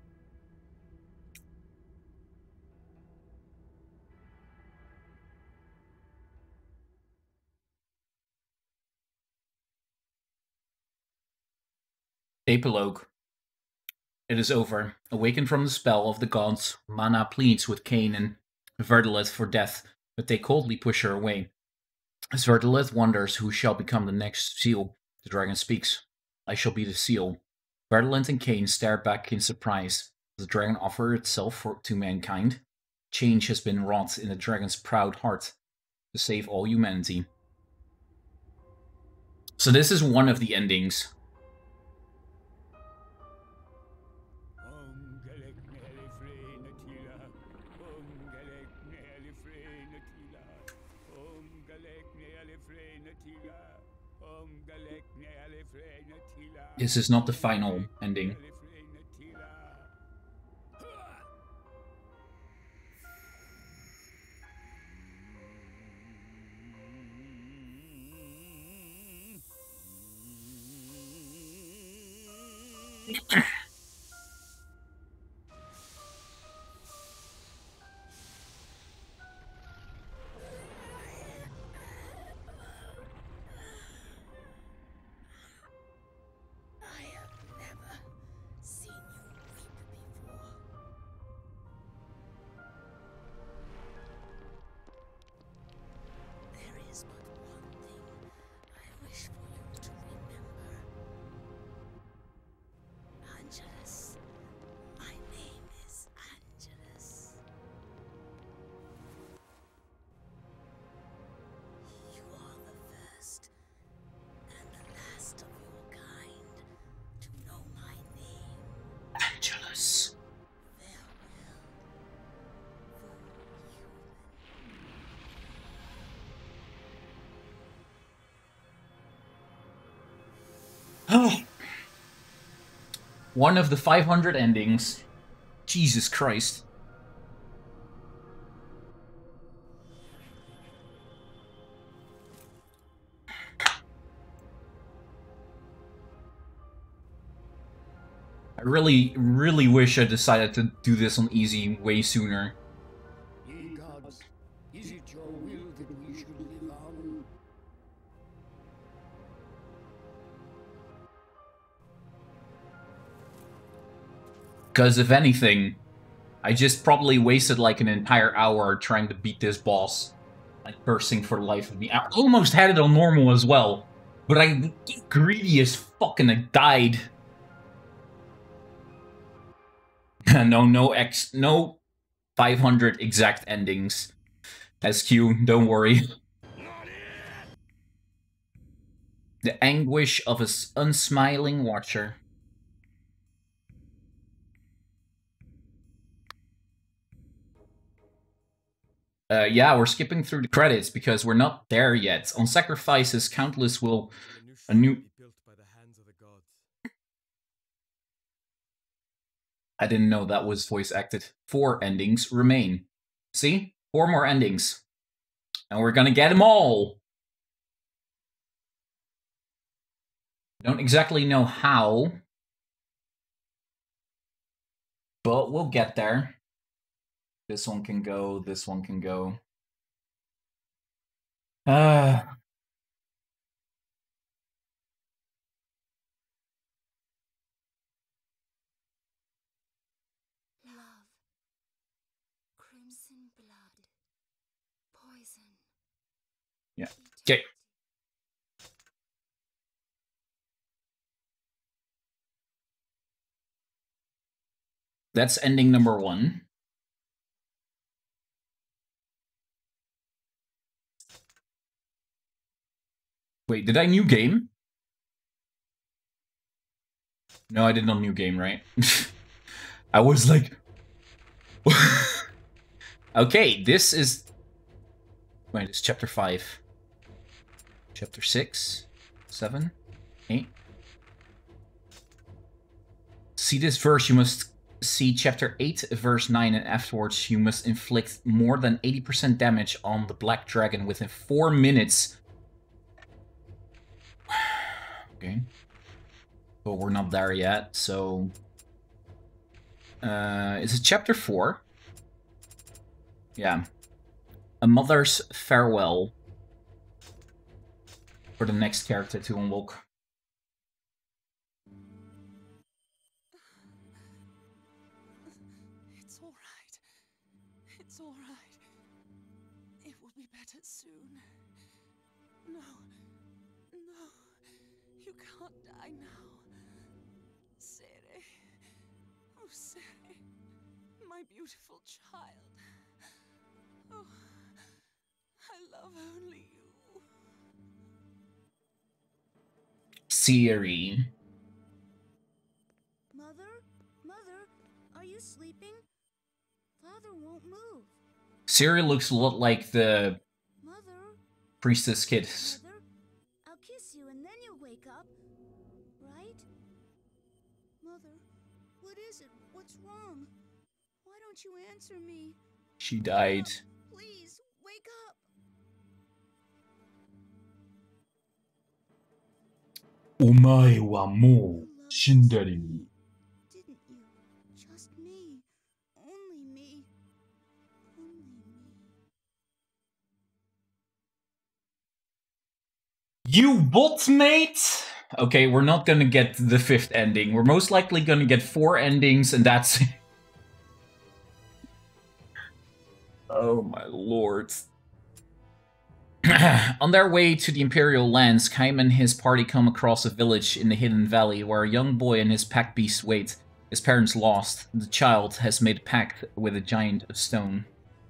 S1: Epilogue. It is over. Awakened from the spell of the gods, Mana pleads with Cain and Verdalet for death, but they coldly push her away. As Verdalet wonders who shall become the next seal, the dragon speaks. I shall be the seal. Verdalet and Cain stare back in surprise. Does the dragon offer itself to mankind? Change has been wrought in the dragon's proud heart to save all humanity. So this is one of the endings. This is not the final ending.
S6: I have never seen you weep before. There is but one thing I wish for you to remember. Angelus. My name is Angelus. You are the first and the last of your kind to know my name.
S1: Angelus.
S6: Farewell, full human.
S1: Oh. One of the 500 endings. Jesus Christ. I really wish I decided to do this on easy way sooner.
S2: Ye gods, is it your will that we should live on?
S1: Because if anything, I just probably wasted like an entire hour trying to beat this boss. Like cursing for the life of me. I almost had it on normal as well. But I greedy as fuck and I died. No 500 exact endings. SQ, don't worry. The anguish of an unsmiling watcher. Yeah, we're skipping through the credits because we're not there yet. On sacrifices, countless will a new
S7: built by the hands of the gods.
S1: I didn't know that was voice acted. 4 endings remain. See? 4 more endings. And we're gonna get them all! Don't exactly know how. But we'll get there. This one can go, this one can go.
S5: Love. Crimson blood. Poison.
S1: Yeah. Okay. That's ending number 1. Wait, did I new game? No, I did not new game, right? I was like... Okay, this is... Wait, it's chapter 5. Chapter 6, 7, 8. See this verse, you must see chapter 8, verse 9, and afterwards you must inflict more than 80% damage on the black dragon within 4 minutes. Okay. But we're not there yet, so... is it chapter 4? Yeah. A mother's farewell. For the next character to unlock.
S6: It's all right. It's all right. It will be better soon. No. No. You can't die now. Sere. Oh, Sere. My beautiful child. Oh, I love only you.
S1: Siri.
S5: Mother? Mother? Are you sleeping? Father won't move.
S1: Siri looks a lot like the
S5: Mother?
S1: priestess kid.
S5: Mother? I'll kiss you and then you'll wake up. Right? Mother, what is it? What's wrong? Why don't you answer me?
S1: She died.
S5: Please, wake up.
S1: Omae wa mou shinderu. You bot mate? Okay, we're not gonna get the 5th ending. We're most likely gonna get 4 endings, and that's... Oh my lord. On their way to the Imperial lands, Kaim and his party come across a village in the Hidden Valley where a young boy and his pack beast wait. His parents lost. The child has made a pact with a giant of stone.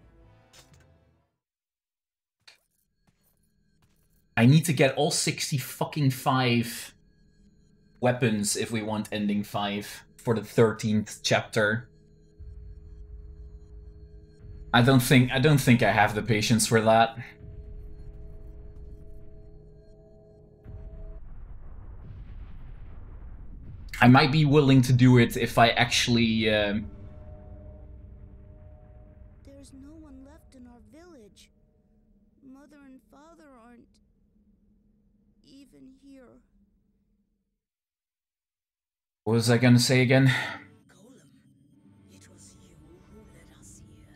S1: I need to get all 60 fucking 5 weapons if we want ending 5 for the 13th chapter. I don't think I have the patience for that. I might be willing to do it if I actually
S5: There's no one left in our village. Mother and father aren't even here.
S1: What was I gonna say again?
S6: Golem, it was you who led us here.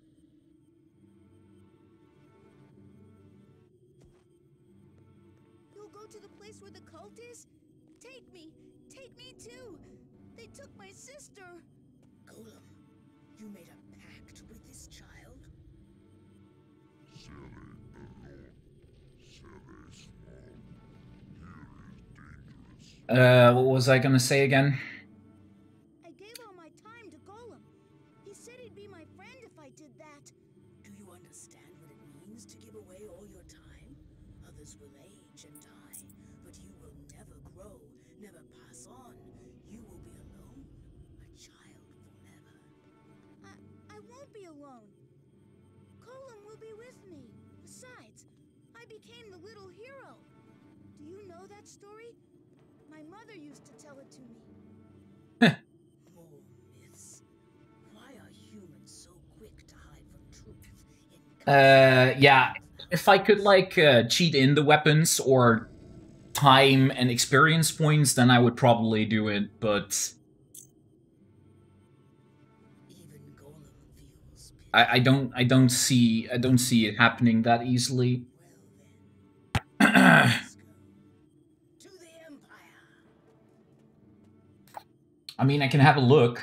S5: You'll go to the place where the cult is? Take me too. They took my sister.
S6: Golem, you made a pact with this child?
S1: What was I gonna say again?
S5: I gave all my time to Golem. He said he'd be my friend if I did that.
S6: Do you understand what it means to give away all your time? Others will age and die, but you will never grow, never pass on. You will be alone, a child forever.
S5: I won't be alone. Golem will be with me. Besides, I became the little hero. Do you know that story? My mother used to tell it to me.
S6: More myths. Why are humans so quick to hide from truth?
S1: Yeah. If I could, like, cheat in the weapons or time and experience points, then I would probably do it, but...
S6: Even Golem feels pity.
S1: I don't see it happening that easily.
S6: Well then, let's go. To the Empire!
S1: I mean, I can have a look.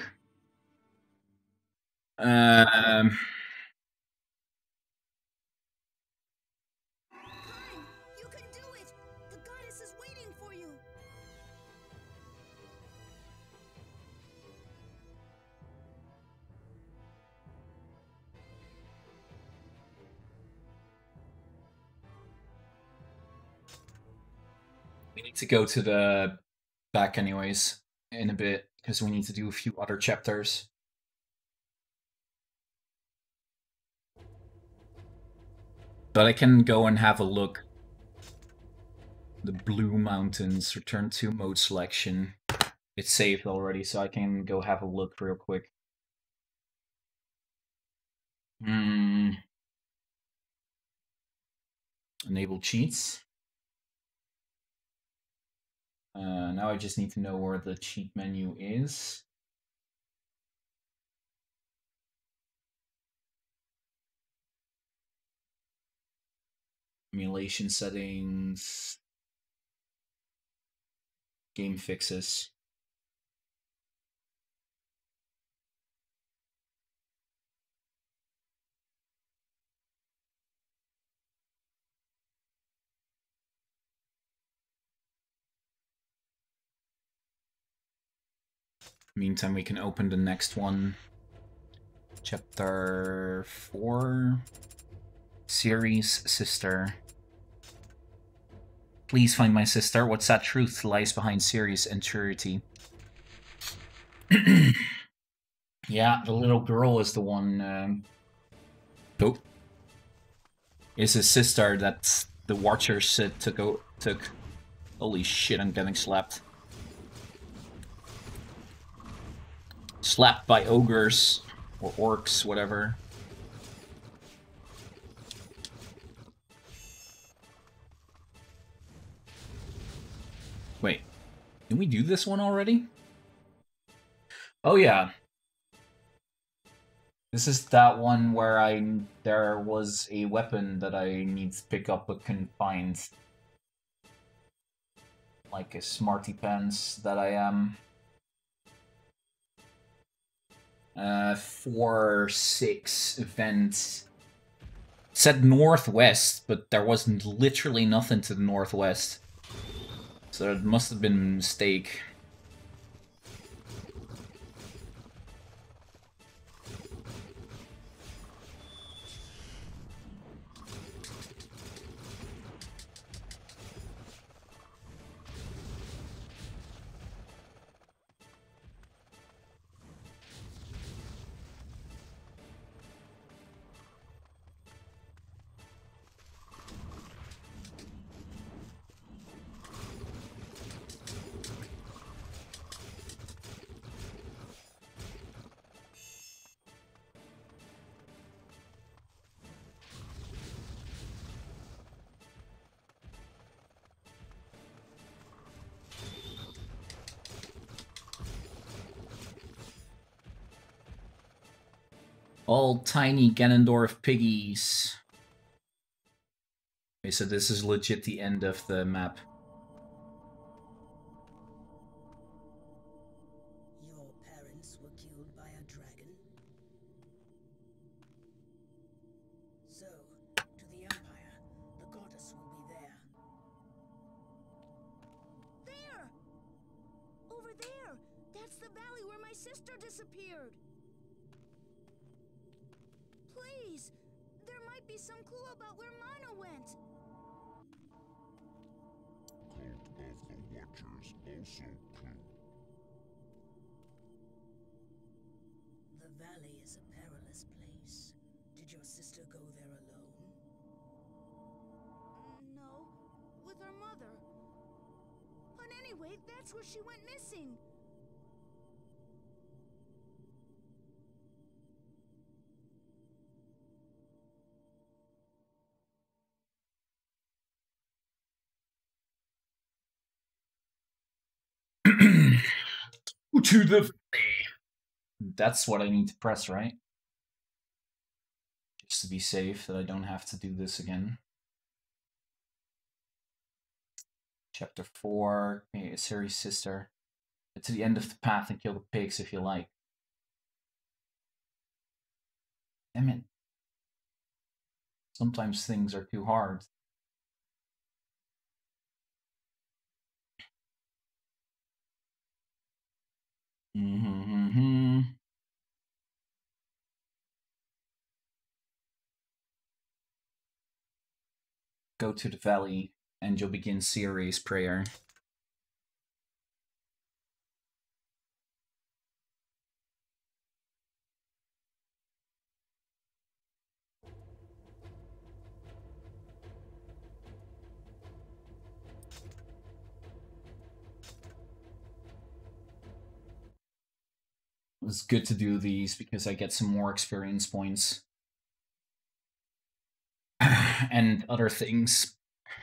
S5: Kaim, you can do it! The goddess is waiting for you!
S1: We need to go to the back anyways in a bit, because we need to do a few other chapters. But I can go and have a look. The Blue Mountains, return to mode selection. It's saved already, so I can go have a look real quick. Enable cheats. Now I just need to know where the cheat menu is. Emulation settings. Game fixes. Meantime, we can open the next one. Chapter 4. Ciri's sister. Please find my sister. What sad truth lies behind Ciri's enturity? Yeah, the little girl is the one. Oh, is his sister that the Watchers took. Holy shit! I'm getting slapped. Slapped by ogres or orcs, whatever. Wait, did we do this one already? Oh yeah. This is that one where there was a weapon that I need to pick up but couldn't find. Like a smarty pants that I am. 4, 6 events. It said northwest, but there wasn't literally nothing to the northwest. So it must have been a mistake. All tiny Ganondorf piggies. Okay, so this is legit the end of the map.
S6: Your parents were killed by a dragon? So, to the Empire, the goddess will be there.
S5: There! Over there! That's the valley where my sister disappeared! Please! There might be some clue about where Mana went!
S3: Cult of the Watchers also clue.
S6: The valley is a perilous place. Did your sister go there alone?
S5: No, with her mother. But anyway, that's where she went missing.
S1: To the... That's what I need to press, right? Just to be safe, that I don't have to do this again. Chapter 4, okay, Ciri's sister. Get to the end of the path and kill the pigs if you like. Damn it. Sometimes things are too hard. Go to the valley and you'll begin Ciri's prayer. It's good to do these because I get some more experience points. And other things.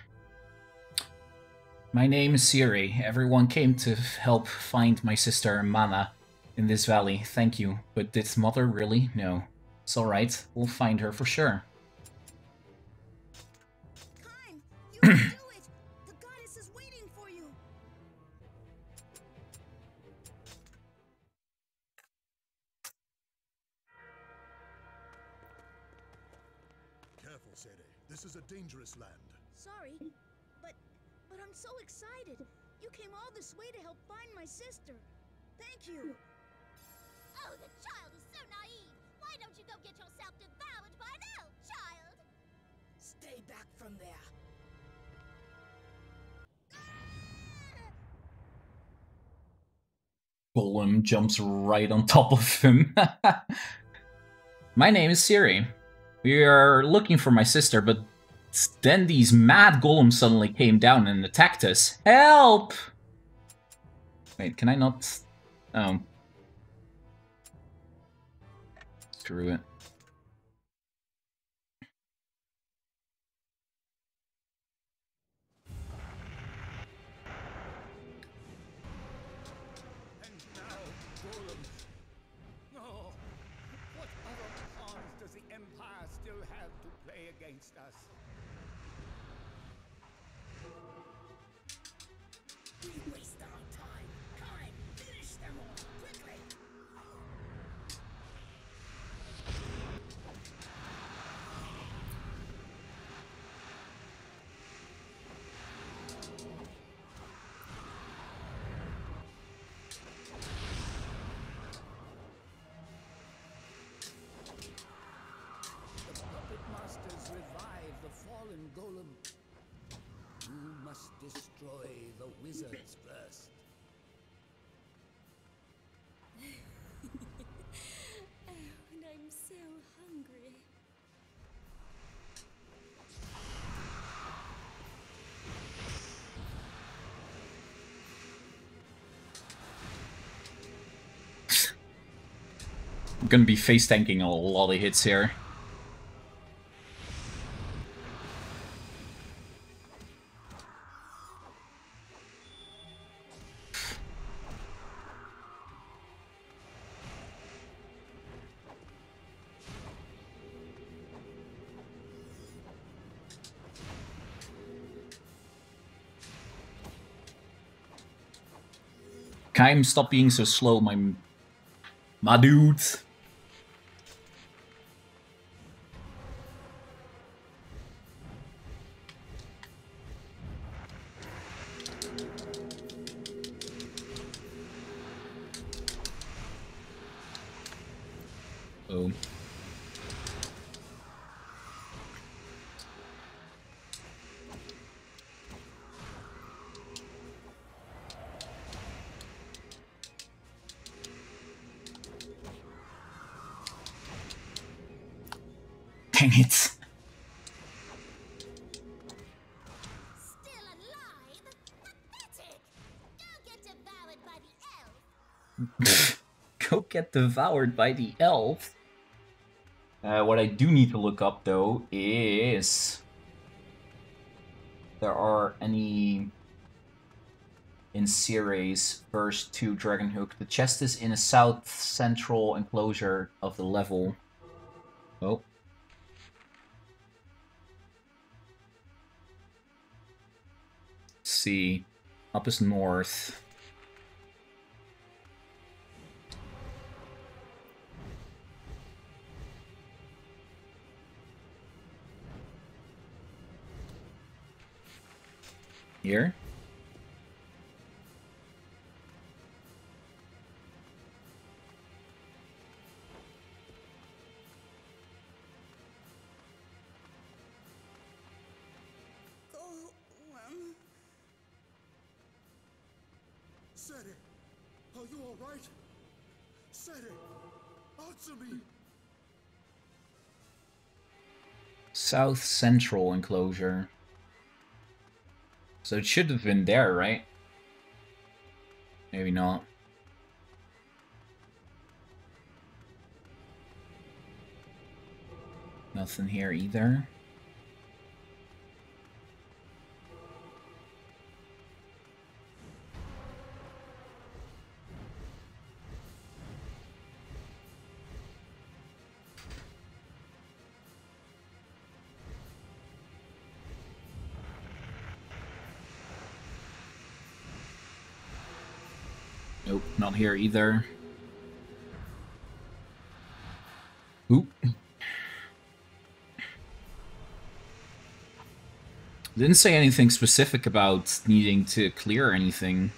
S1: My name is Ciri. Everyone came to help find my sister Mana in this valley. Thank you. But did Mother really? No. It's alright. We'll find her for sure.
S5: Kime, you can do it! The goddess is waiting for you!
S8: Careful, Ciri. This is a dangerous land.
S5: Sorry, but I'm so excited. You came all this way to help find my sister. Thank you.
S9: Oh, the child is so naive. Why don't you go get yourself devoured by an elf, child?
S6: Stay back from there.
S1: Golem jumps right on top of him. My name is Ciri. We are looking for my sister, but then these mad golems suddenly came down and attacked us. Help! Wait, can I not... Oh. Screw it.
S2: And now, golems. Oh, what other pawns does the Empire still have to play against us? must destroy the wizards first.
S9: Oh, and I'm so hungry.
S1: I'm gonna be face tanking a lot of hits here. Kaim, stop being so slow, my dude. Oh. Dang it.
S9: Still alive? Pathetic! Go get devoured by the elf!
S1: Go get devoured by the elf. What I do need to look up, though, is... there are any... in Ceres verse 2 Dragonhook. The chest is in a south central enclosure of the level. Oh. Let's see. Up is north. Here?
S8: Sere, are you all right? Sere, answer me.
S1: South central enclosure. So it should have been there, right? Maybe not. Nothing here either. Nope, not here either. Oop. Didn't say anything specific about needing to clear anything.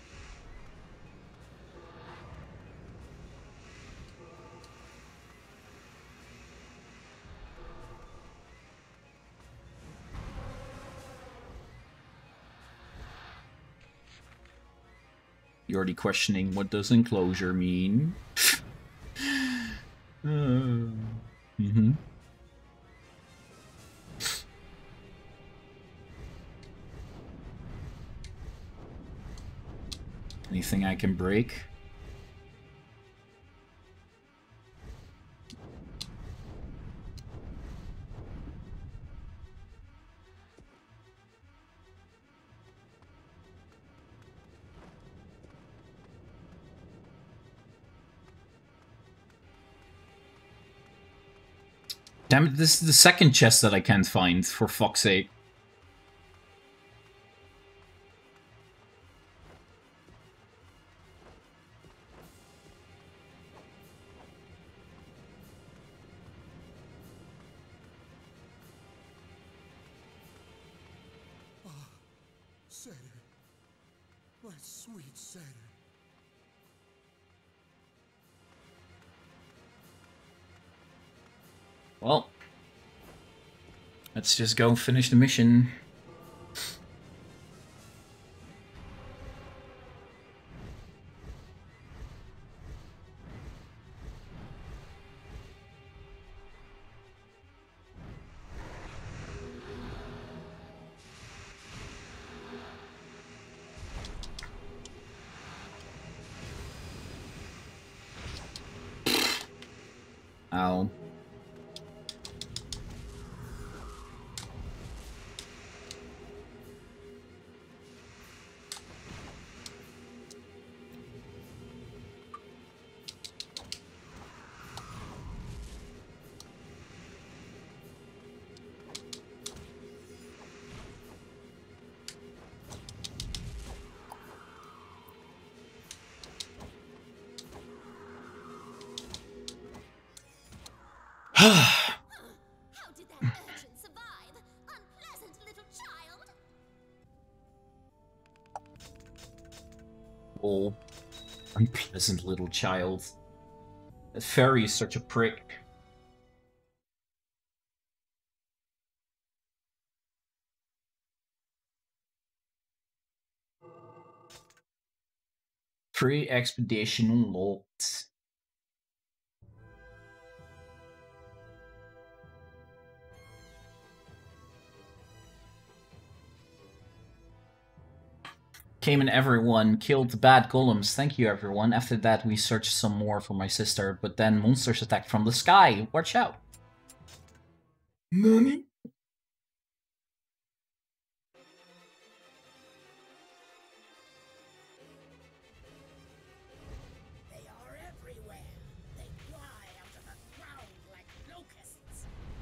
S1: You're already questioning what does enclosure mean. Mm-hmm. Anything I can break? Damn it, this is the second chest that I can't find, for fuck's sake.
S8: Sere, my sweet Sere.
S1: Well, let's just go finish the mission. Ow.
S9: How did that urchin survive? Unpleasant little child!
S1: Oh, unpleasant little child. That fairy is such a prick. Free expedition unlocked. Came in everyone, killed the bad golems. Thank you everyone. After that we searched some more for my sister, but then monsters attacked from the sky. Watch out. Nani?
S6: They are everywhere. They fly out of the ground like locusts.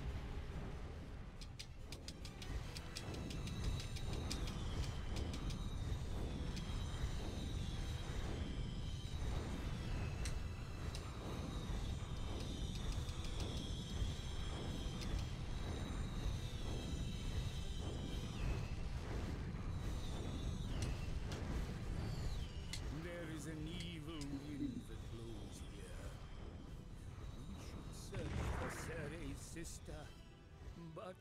S2: There is an evil wind that blows here. We should search for Ceres' sister, but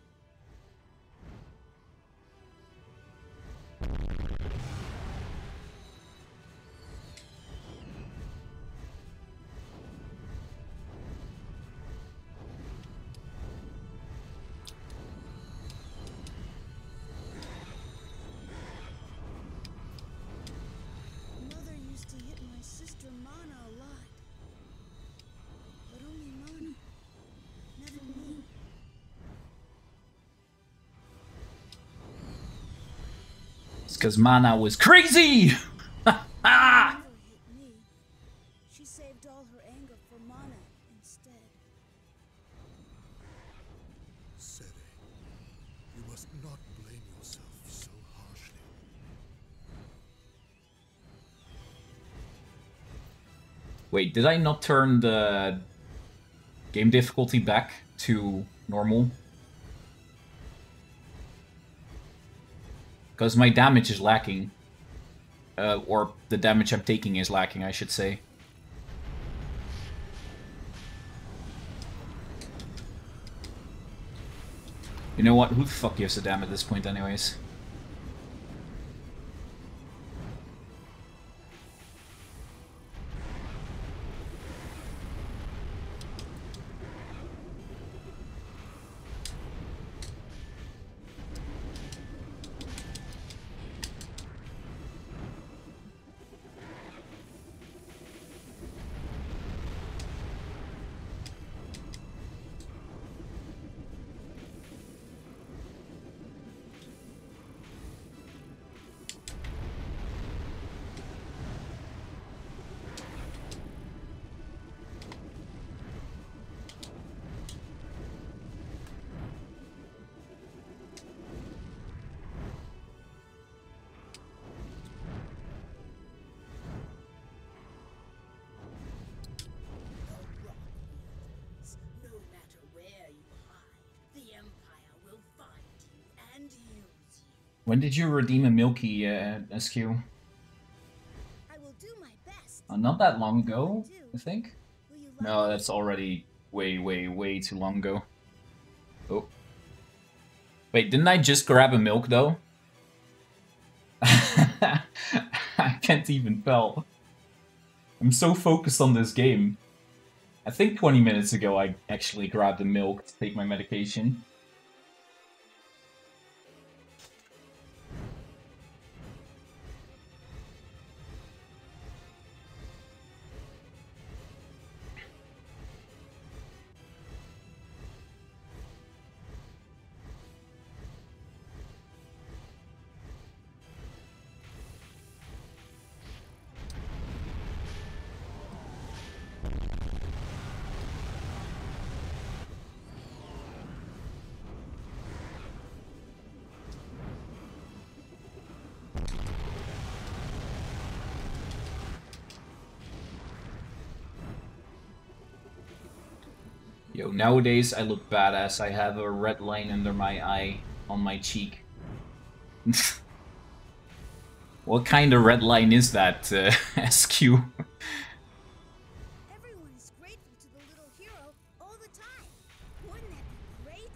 S6: Mother used to hit my sister Mana a lot. But only Mana. Never me.
S1: It's because Mana was crazy! Ah!
S6: Never hit me. She saved all her anger for Mana instead.
S8: Sede, you must not blame yourself so harshly.
S1: Wait, did I not turn the game difficulty back to normal? Because my damage is lacking. Or the damage I'm taking is lacking, I should say. You know what? Who the fuck gives a damn at this point anyways?
S6: The rock wheels. No matter where you hide, the Empire will find you and use you.
S1: When did you redeem a Milky SQ?
S6: I will do my best.
S1: Not that long ago, I think?
S6: Will you
S1: No,
S6: love
S1: that's already way, way, way too long ago. Oh. Wait, didn't I just grab a milk, though? I can't even tell. I'm so focused on this game. I think 20 minutes ago I actually grabbed the milk to take my medication. Yo, nowadays I look badass. I have a red line under my eye on my cheek. What kind of red line is that, SQ?
S5: Everyone is grateful to the little hero all the time. Wouldn't that be great?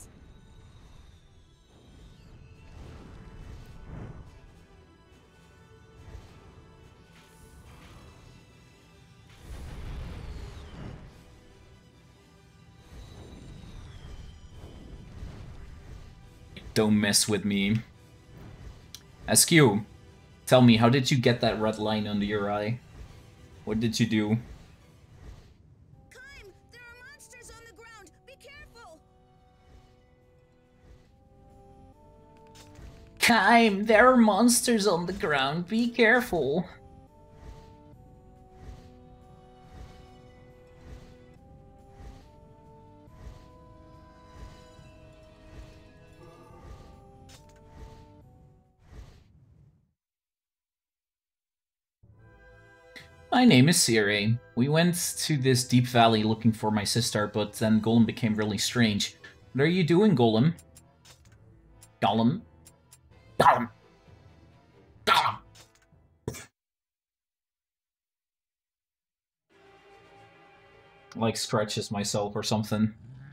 S1: Don't mess with me. SQ, tell me, how did you get that red line under your eye? What did you do?
S5: Kime, there are monsters on the ground. Be careful.
S1: Kime, there are monsters on the ground. Be careful. My name is Sire. We went to this deep valley looking for my sister, but then Golem became really strange. What are you doing, Golem? Golem? Golem! Golem! Like scratches myself or something.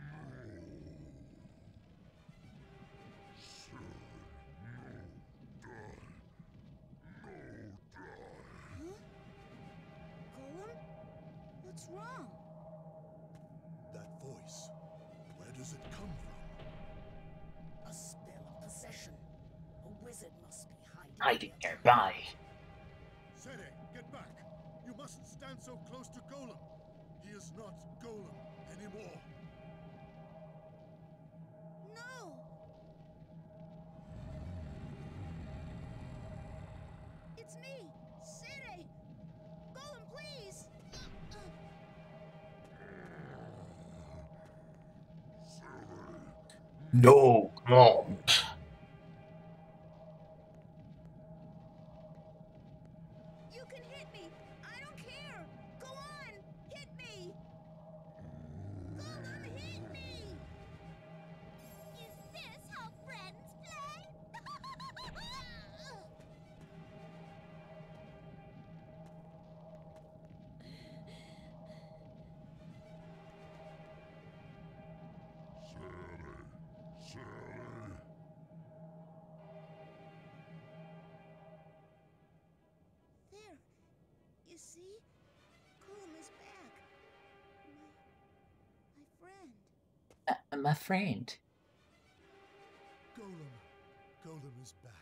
S5: Golem? What's wrong?
S8: That voice, where does it come from?
S6: A spell of possession. A wizard must be hiding.
S1: Hiding nearby.
S8: Sere, get back! You mustn't stand so close to Golem. He is not Golem anymore.
S5: No! It's me, Sere! Golem, please!
S1: No, no.
S5: You can hit me! I don't care! Go on! Hit me! Golem, hit me!
S9: Is this how friends play?
S5: There. You see? Golem is back. My friend.
S1: My friend.
S8: Golem is back.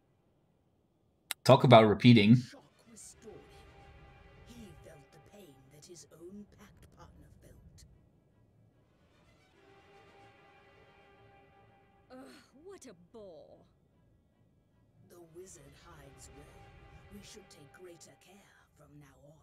S1: Talk about repeating.
S6: Shock restored him. He felt the pain that his own pact partner felt.
S10: Ugh, what a bore.
S6: The wizard hides well. We should take greater care from now on.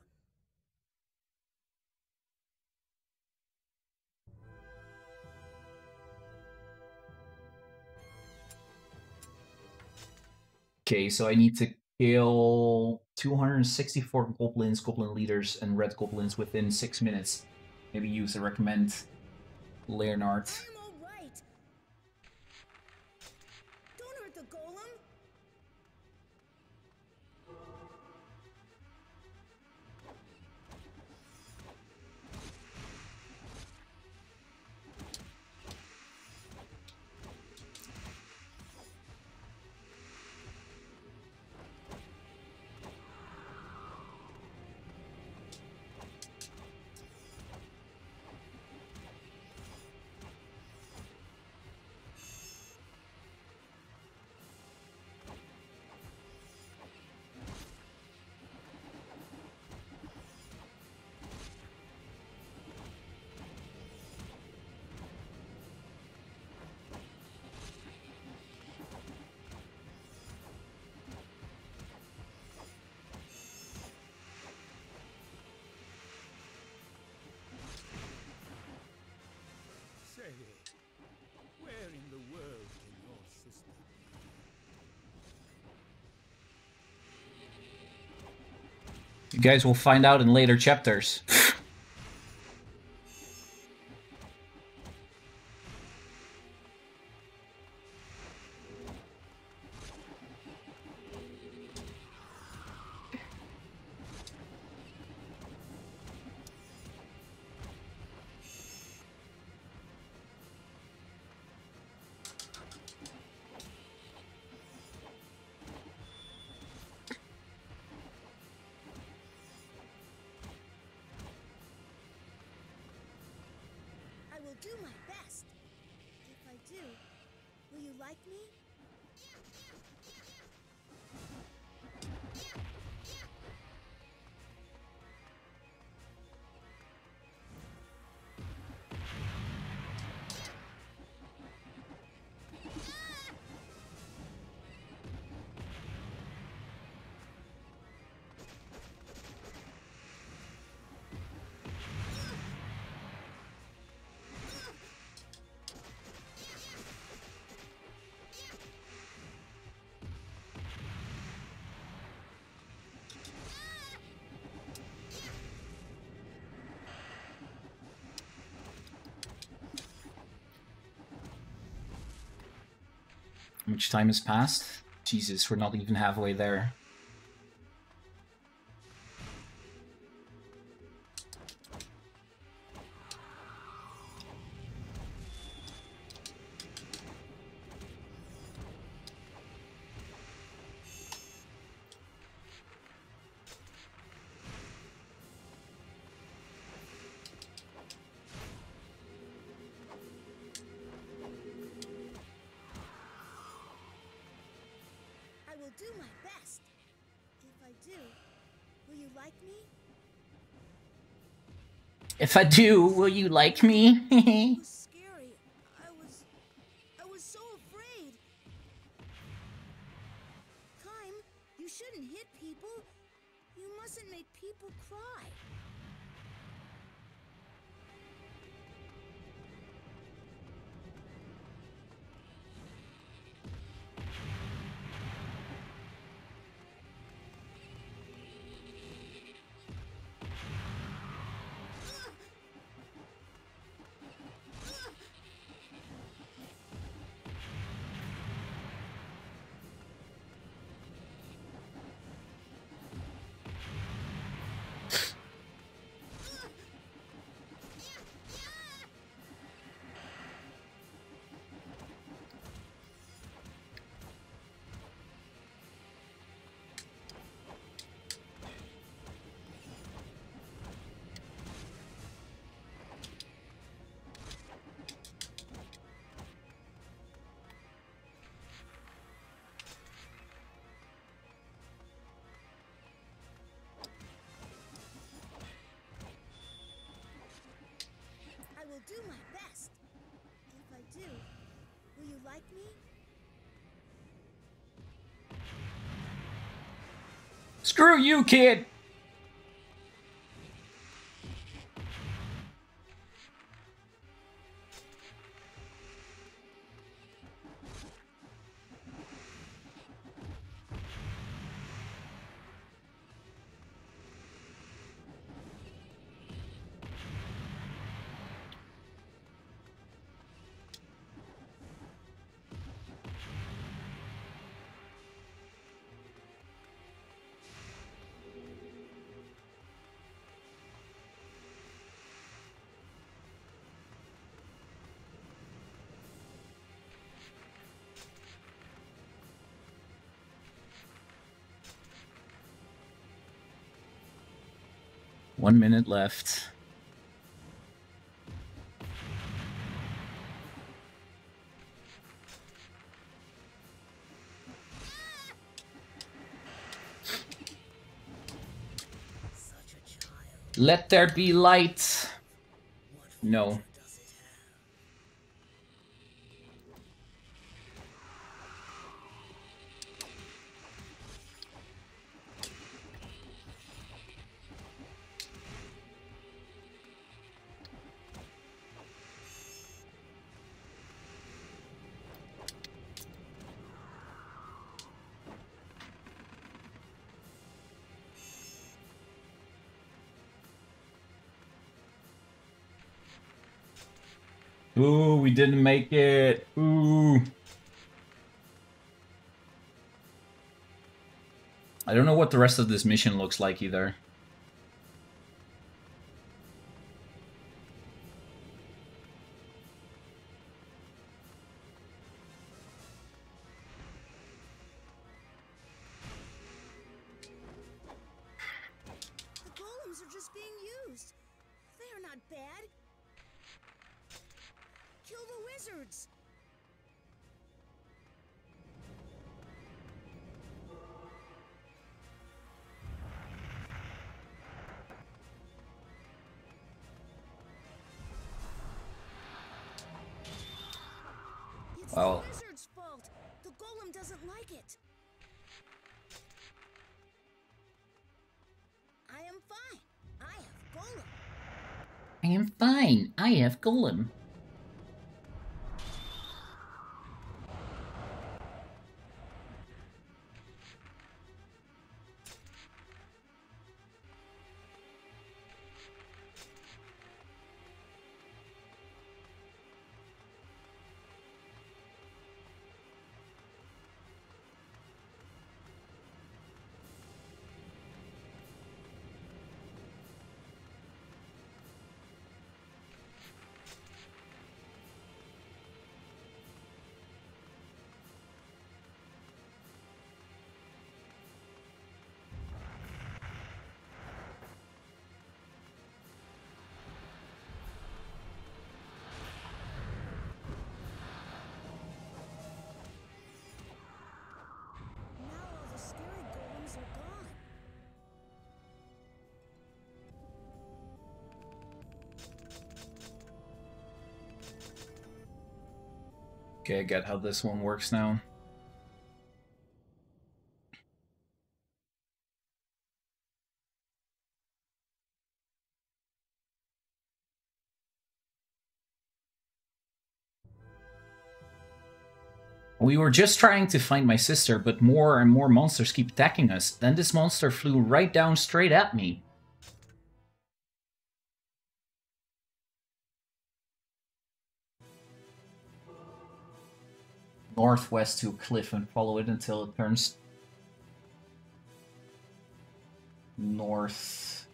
S1: Okay, so I need to kill 264 goblins, goblin leaders, and red goblins within 6 minutes. Maybe use a recommend Leonard.
S5: I'm all right. Don't hurt the golem.
S2: Say, where in the world can your sister be?
S1: You guys will find out in later chapters.
S5: do my best. If I do, will you like me?
S1: How much time has passed? Jesus, we're not even halfway there.
S5: I will do my best. If I do, will you like me?
S1: If I do, will you like me?
S5: It was scary. I was so afraid. Kaim, you shouldn't hit people. You mustn't make people cry. I will do my best. If I do, will you like me?
S1: Screw you, kid! One minute left. Let there be light. No. Ooh, we didn't make it. Ooh. I don't know what the rest of this mission looks like either.
S5: The golems are just being used. They are not bad.
S6: the wizards! It's
S1: Well,
S6: the wizard's fault. The golem doesn't like it. I am fine. I have golem.
S1: I am fine. I have Golem.
S6: Now all the scary golems are gone.
S1: Okay, I get how this one works now. We were just trying to find my sister, but more and more monsters keep attacking us. Then this monster flew right down straight at me. Northwest to a cliff and follow it until it turns north.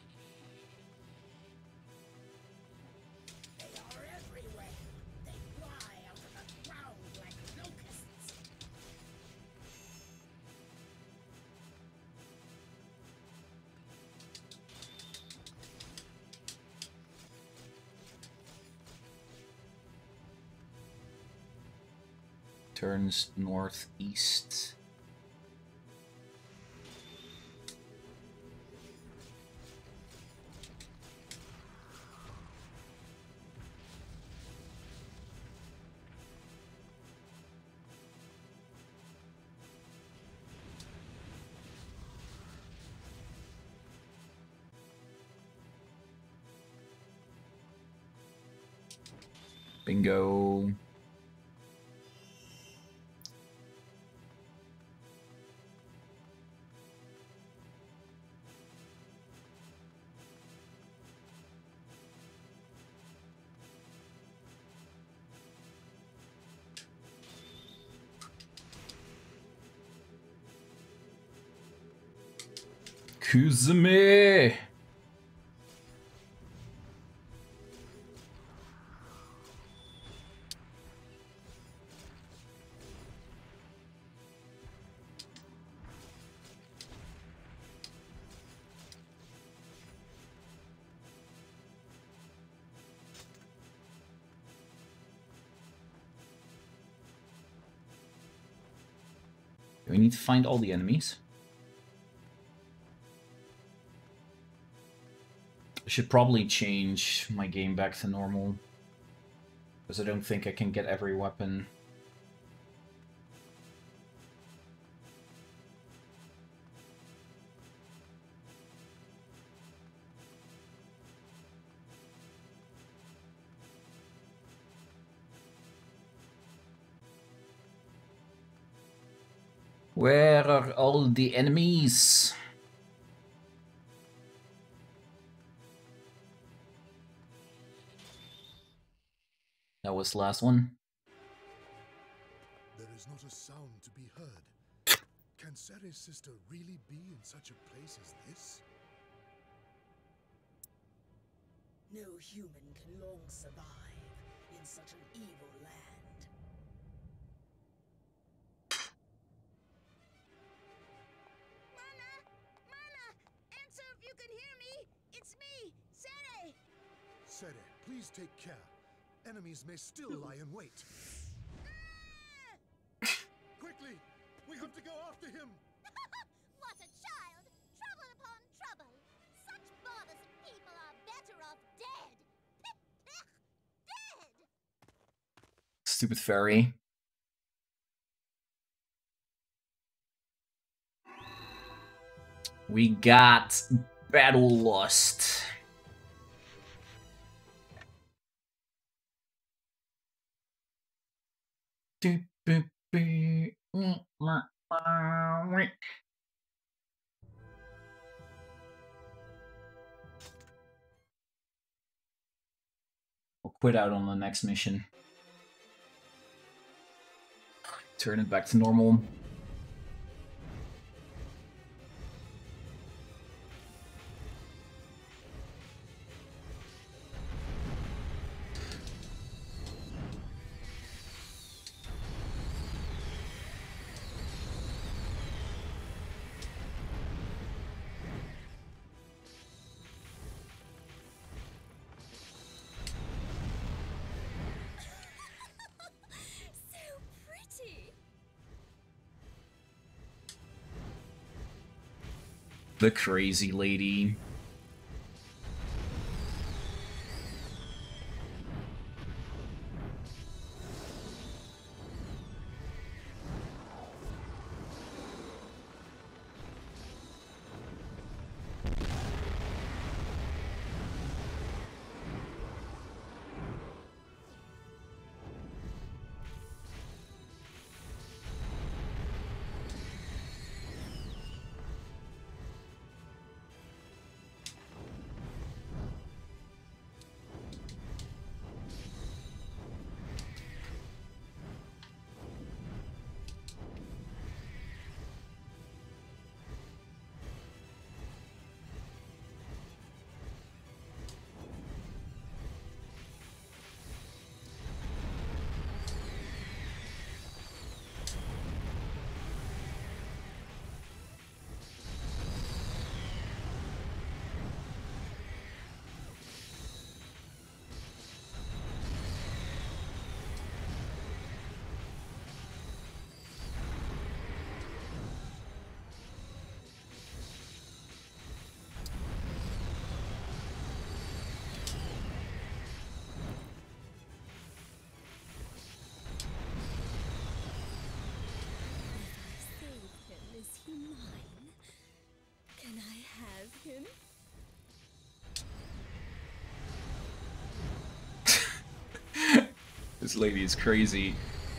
S6: They are everywhere. They fly out of the ground like locusts.
S1: Turns northeast. Bingo. Kuzume! We need to find all the enemies. I should probably change my game back to normal, because I don't think I can get every weapon. Where are all the enemies? That was the last one.
S8: There is not a sound to be heard. Can Sere's sister really be in such a place as this?
S6: No human can long survive in such an evil land.
S9: Mana! Mana! Answer if you can hear me! It's me, Sere!
S8: Sere, please take care. Enemies may still lie in wait. Quickly! We have to go after him!
S9: What a child! Trouble upon trouble! Such bothersome people are better off dead! Dead!
S1: Stupid fairy. We got Battle Lust. We'll quit out on the next mission. Turn it back to normal. The crazy lady. This lady is crazy.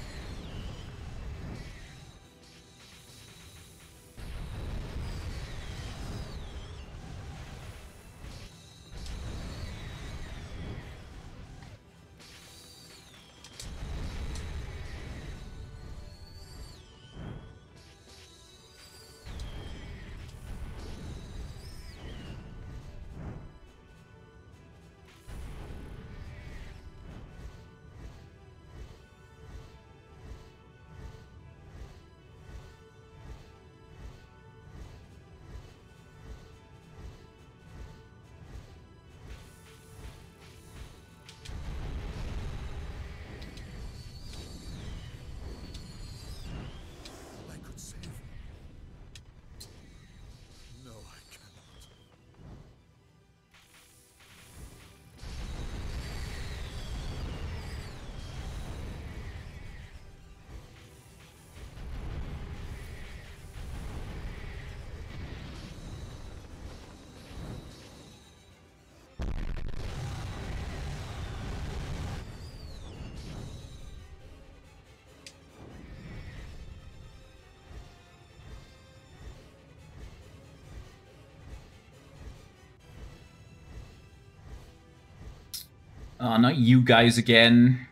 S1: Not you guys again.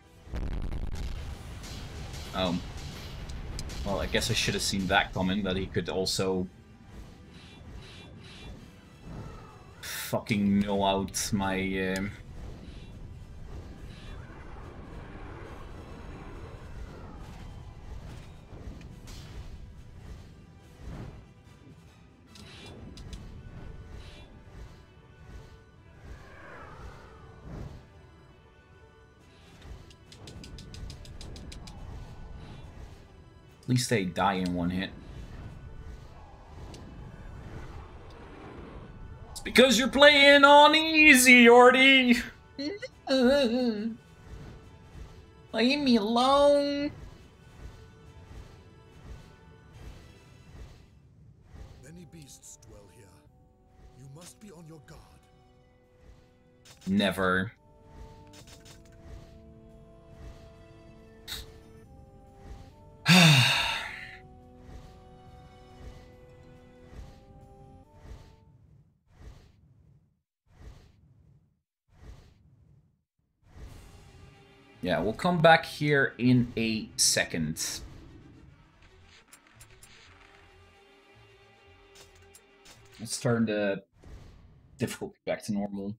S1: Oh. Well, I guess I should have seen that coming, that he could also fucking know out my At least they die in one hit. It's because you're playing on easy, Jordy! Leave me alone!
S8: Many beasts dwell here. You must be on your guard.
S1: Never. Yeah, we'll come back here in a second. Let's turn the difficulty back to normal.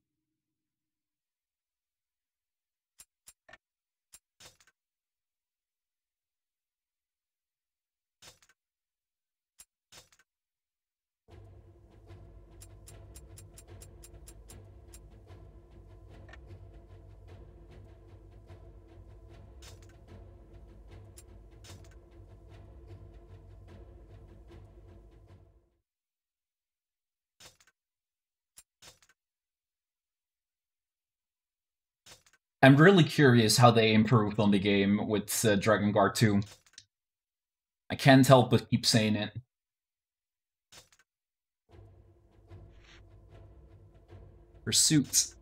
S1: I'm really curious how they improved on the game with Drakengard 2. I can't help but keep saying it. Pursuit.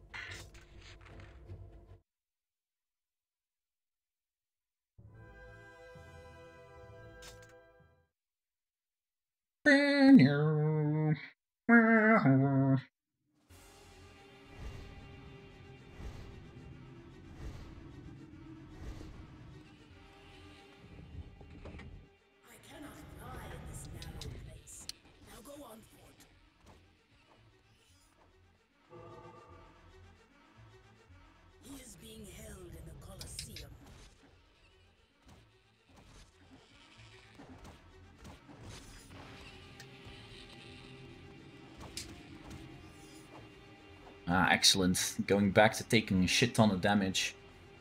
S1: Ah, excellent. Going back to taking a shit ton of damage.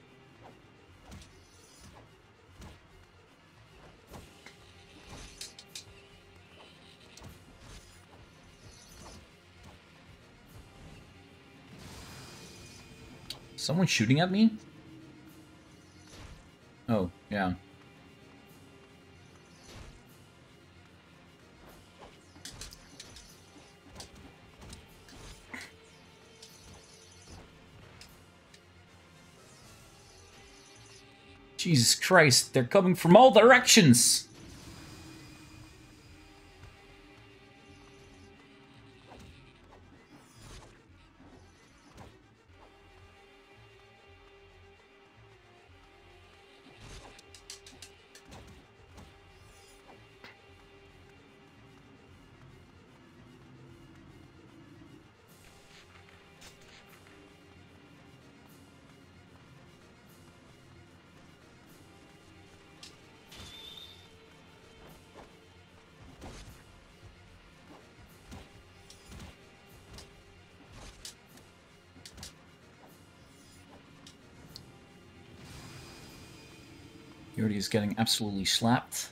S1: Someone shooting at me? Oh, yeah. Jesus Christ, they're coming from all directions! Jordy is getting absolutely slapped.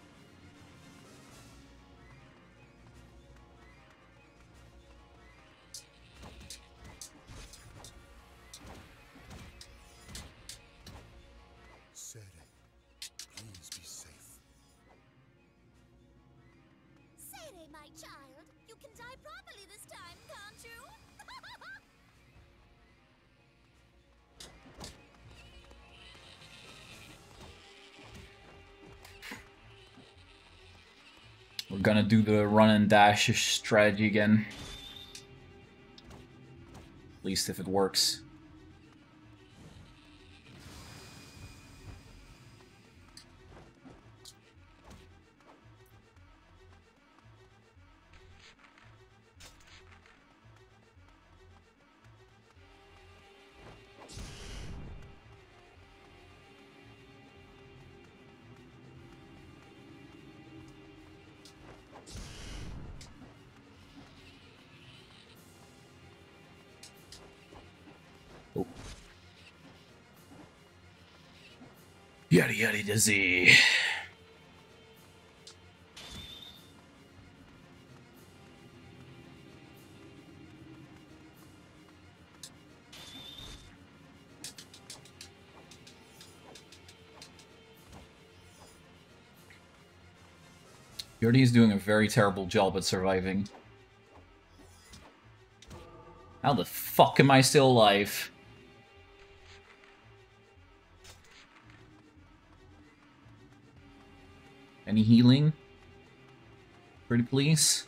S8: Sere, please be safe.
S9: Sere, my child, you can die properly this time, can't you?
S1: We're gonna do the run and dash strategy again. At least if it works. Oh. Yada yada dizzy. Jordy is doing a very terrible job at surviving. How the fuck am I still alive? Any healing? Pretty please?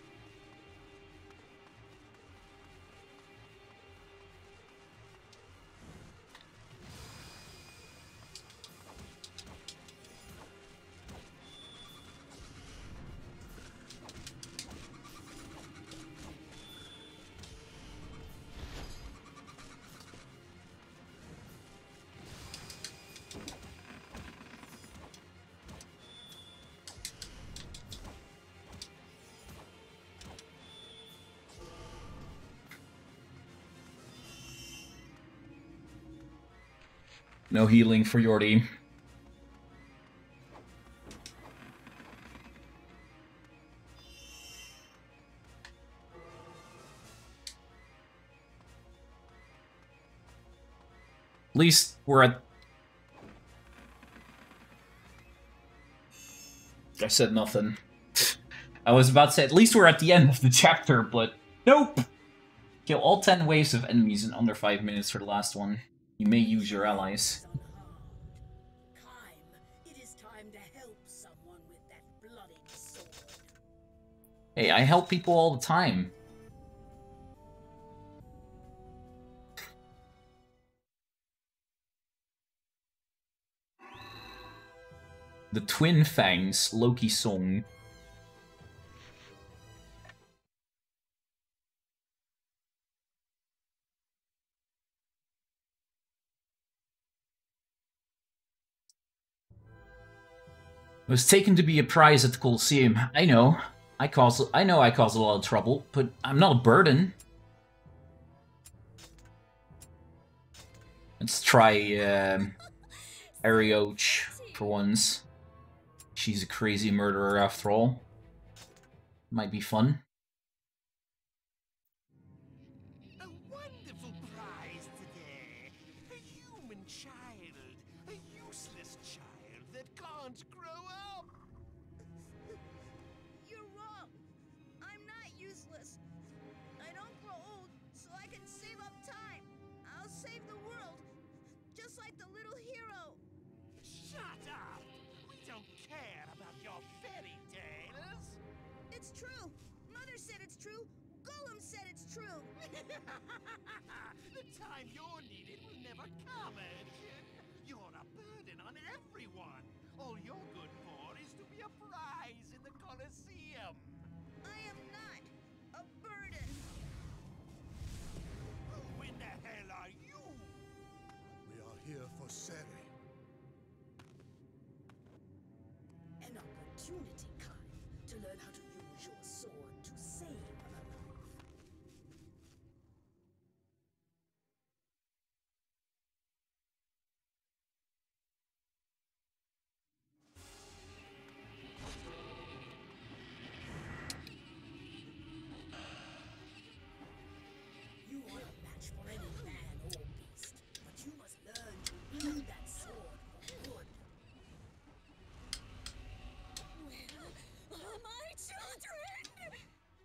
S1: No healing for Jordy. At least we're at... I said nothing. I was about to say, at least we're at the end of the chapter, but nope! Kill all 10 waves of enemies in under 5 minutes for the last one. You may use your allies.
S6: It is time to help someone with that bloody sword.
S1: Hey, I help people all the time. The Twin Fangs Loki song. I was taken to be a prize at the Colosseum. I know. I know I cause a lot of trouble, but I'm not a burden. Let's try Arioch for once. She's a crazy murderer after all. Might be fun.
S3: A wonderful prize today. A human child. A useless child that can't grow up.
S9: You're wrong. I'm not useless. I don't grow old, so I can save up time. I'll save the world, just like the little hero.
S3: Shut up! We don't care about your fairy tales.
S9: It's true. Mother said it's true. Golem said it's true.
S3: The time you're needed will never come, Urchin. You're a burden on everyone. All you're good for is to be a prize in the Colosseum.
S9: I am not a burden.
S3: Who in the hell are you?
S8: We are here for Seri.
S6: An opportunity, Kai, to learn how to use your sword to save a life. You are a match for any man or beast, but you must learn to wield that sword for good.
S10: Where are my children?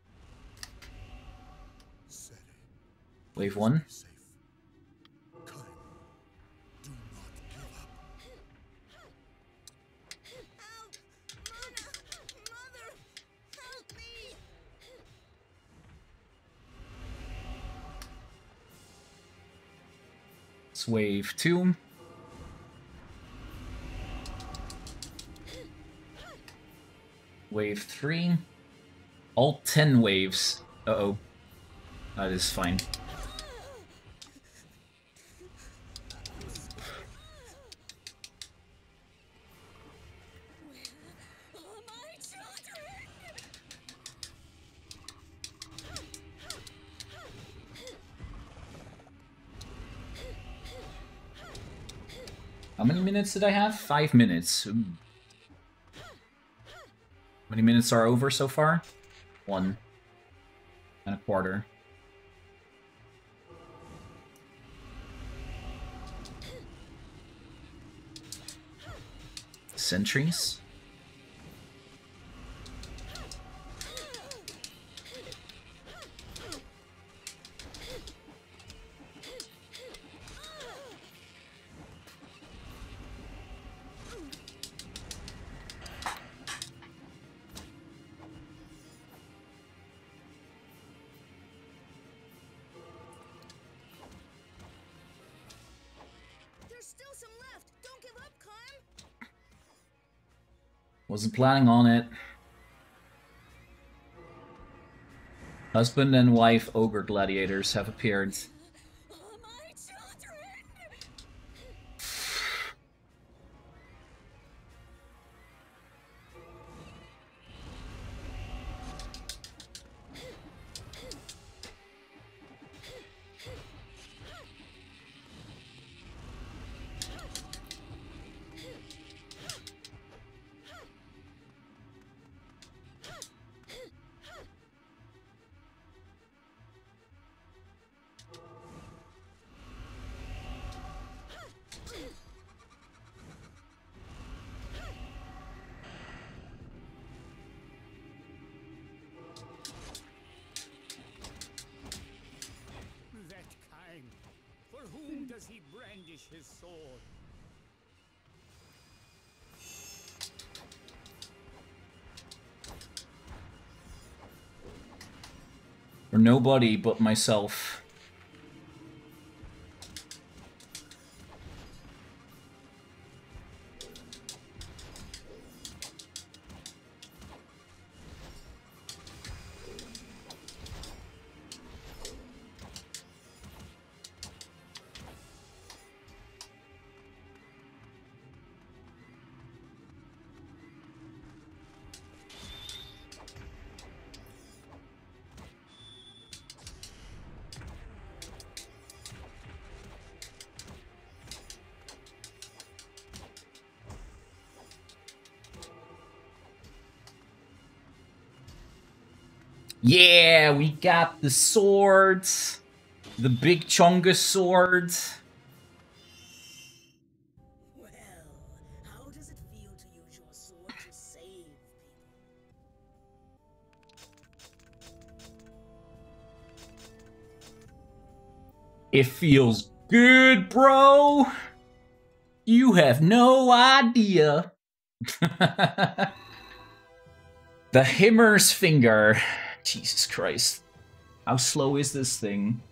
S8: Seri.
S1: Wave 1.
S8: Safe. Kaim, do not give up.
S9: Help! Mana! Mother! Help me!
S1: It's wave 2. Wave 3. All 10 waves. Uh-oh. That is fine.
S10: Where are my children?
S1: How many minutes did I have? 5 minutes. Ooh. How many minutes are over so far? 1 and a quarter. Sentries. Wasn't planning on it. Husband and wife ogre gladiators have appeared.
S10: My children!
S2: That kind. For whom does he brandish his sword?
S1: For nobody but myself. Yeah, we got the swords. The big Chonga swords.
S6: Well, how does it feel to use your sword to save people?
S1: It feels good, bro. You have no idea. The Himmer's finger. Jesus Christ. How slow is this thing?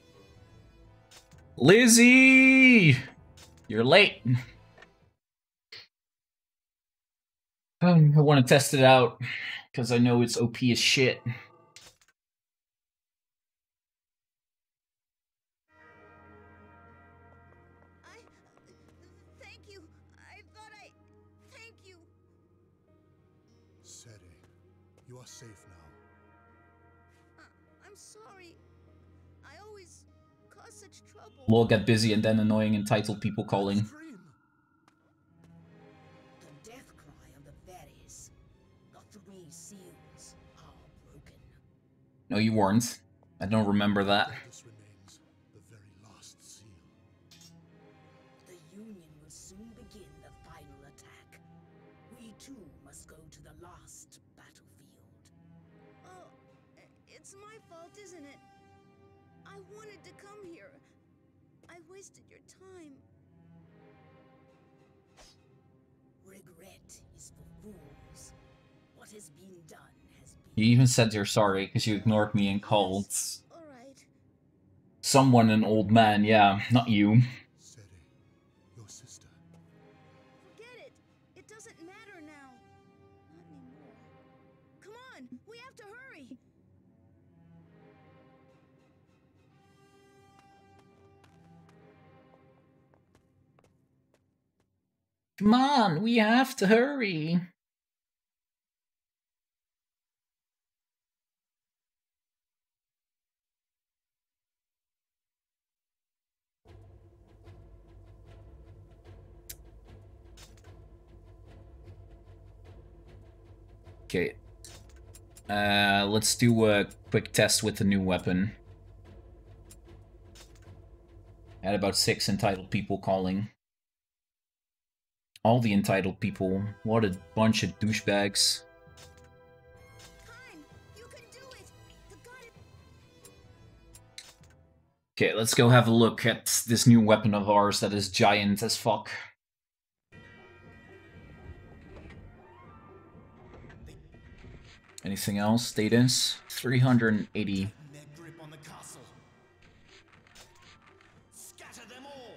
S1: Lizzie! You're late. I want to test it out, because I know it's OP as shit.
S9: Thank you. I thought thank you.
S8: Sere, you are safe now.
S9: I'm sorry. I always cause such trouble.
S1: We'll get busy and then annoying entitled people calling.
S6: The death cry of the berries. The 3 seals are broken.
S1: No, you weren't. I don't remember that.
S8: This remains the very last seal.
S6: The Union will soon begin the final attack. We too must go to the last battlefield.
S9: Oh, it's my fault, isn't it? I wanted to come here. I wasted your time.
S6: Regret is for fools. What has been done has been.
S1: You even said you're sorry because you ignored me and called
S9: All right.
S1: someone an old man. Yeah, not you.
S8: Sere, your sister.
S9: Forget it. It doesn't matter now. Not anymore. Come on, we have to hurry.
S1: Come on, we have to hurry. Okay. Let's do a quick test with the new weapon. Had about 6 entitled people calling. All the entitled people. What a bunch of douchebags.
S9: Time, you can do it. The god.
S1: Okay, let's go have a look at this new weapon of ours that is giant as fuck. Anything else? Status? 380.
S3: Their grip on the castle. Scatter them all.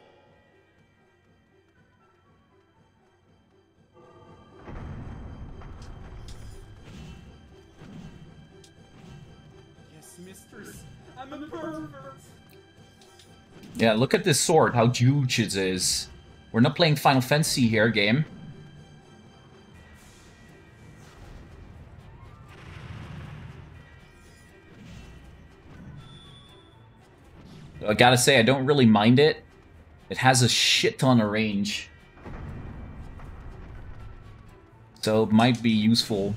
S11: mistress. I'm a pervert.
S1: Yeah, look at this sword, how huge it is. We're not playing Final Fantasy here, game. I gotta say, I don't really mind it. It has a shit ton of range. So it might be useful.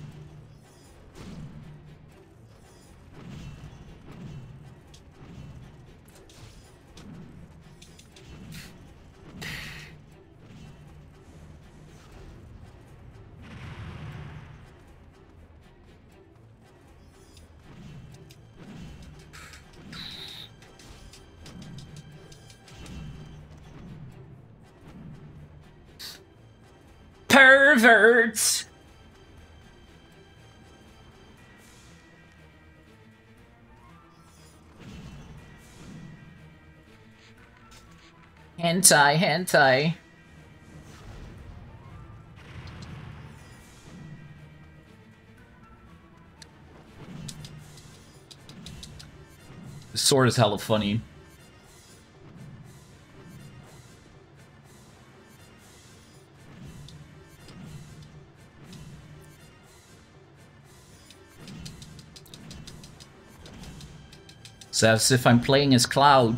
S1: Perverts! Hentai, hentai. The sword is hella funny. It's as if I'm playing as Cloud.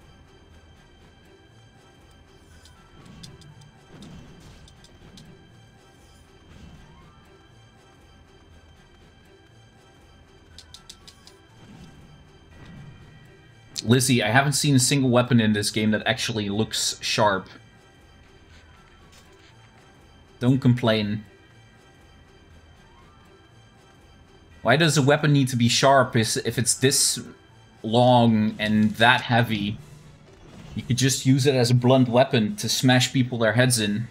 S1: Lizzie, I haven't seen a single weapon in this game that actually looks sharp. Don't complain. Why does a weapon need to be sharp if it's this long and that heavy? You could just use it as a blunt weapon to smash people their heads in.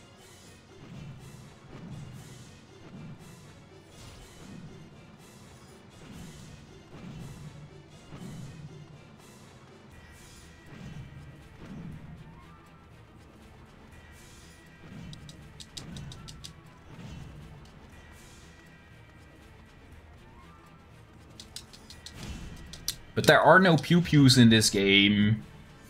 S1: But there are no pew-pews in this game.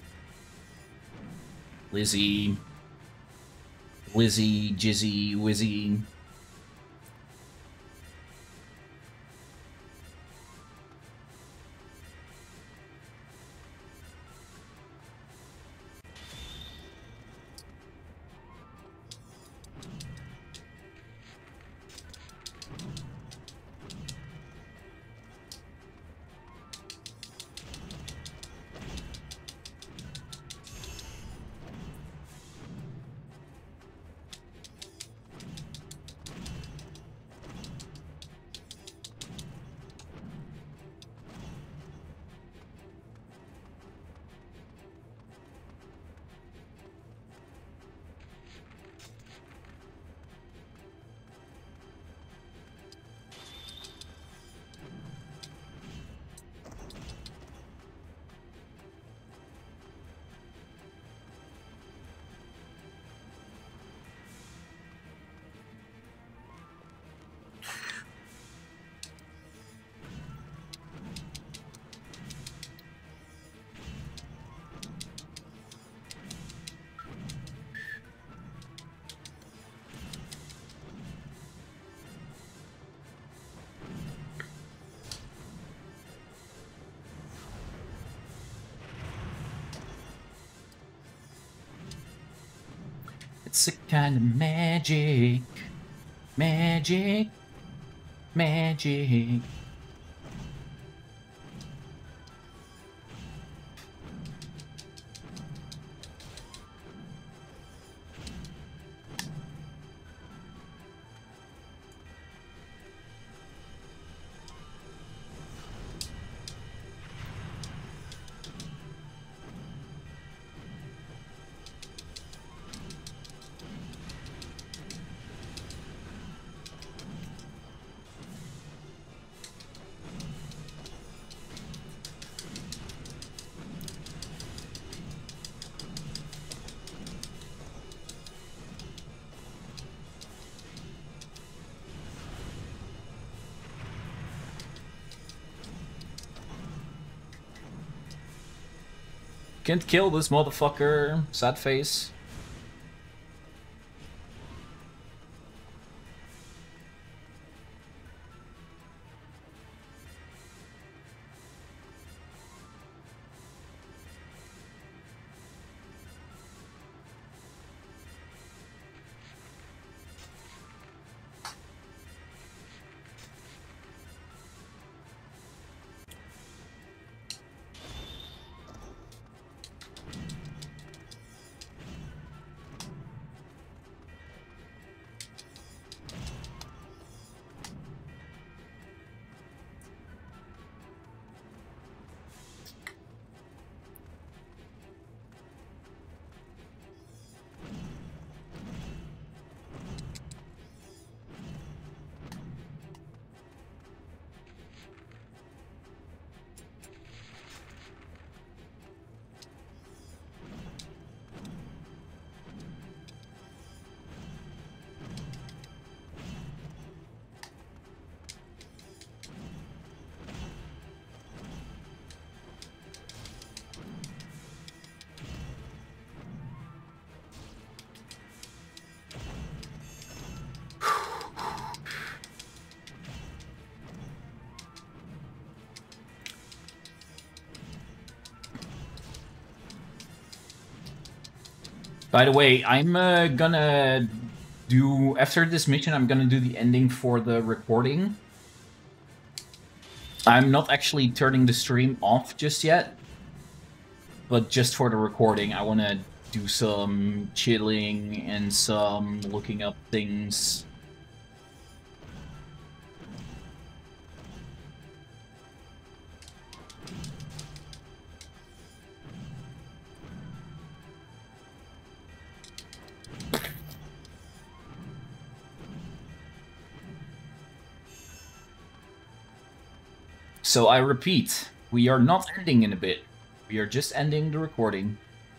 S1: Lizzie. Lizzie, Jizzy, Wizzy. It's a kind of magic. Magic. Magic. Can't kill this motherfucker. Sad face. By the way, I'm gonna do, after this mission, I'm gonna do the ending for the recording. I'm not actually turning the stream off just yet, but just for the recording, I wanna do some chilling and some looking up things. So I repeat, we are not ending in a bit. We are just ending the recording.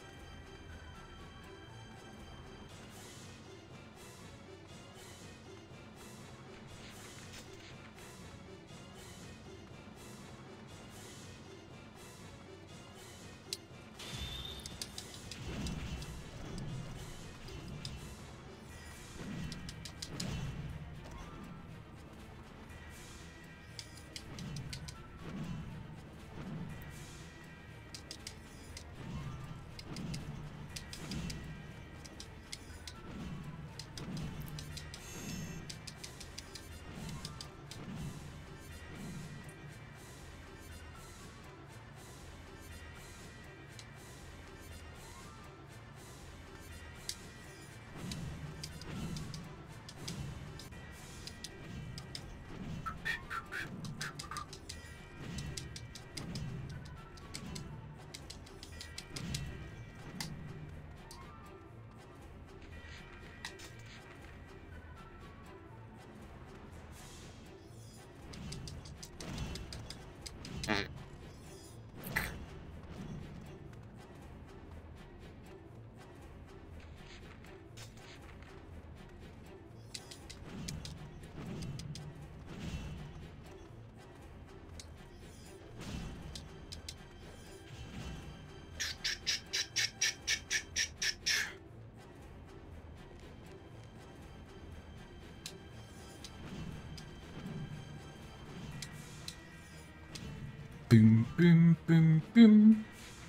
S1: Boom, boom, boom, boom.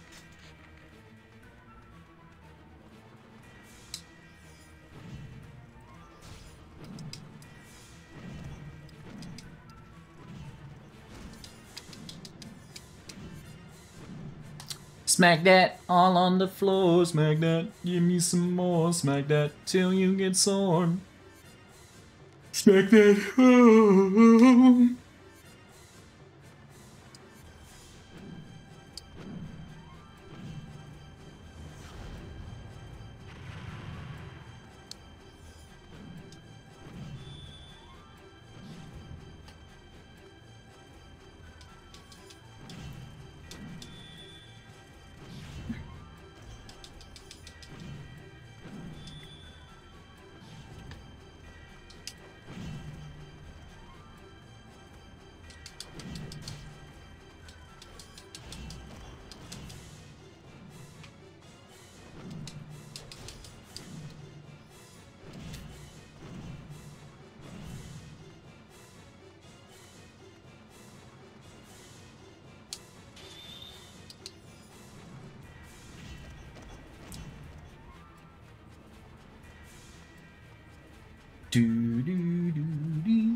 S1: Smack that all on the floor, smack that, give me some more, smack that till you get sore. Smack that. Oh. Do, do, do, do.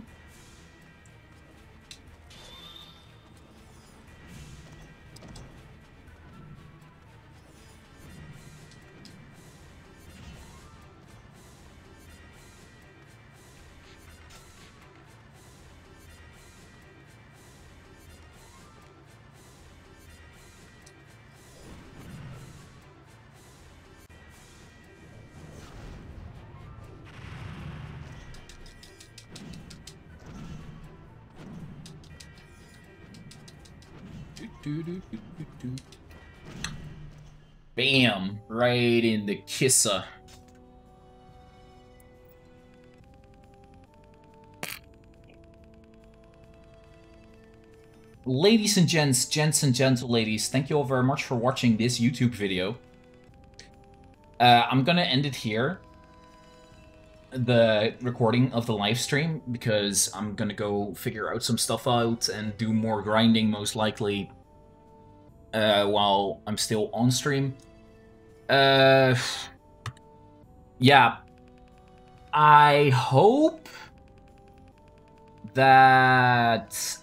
S1: Bam! Right in the kisser. Ladies and gents and gentle ladies, thank you all very much for watching this YouTube video. I'm gonna end it here, the recording of the live stream, because I'm gonna go figure out some stuff out and do more grinding, most likely, while I'm still on stream. Yeah. I hope that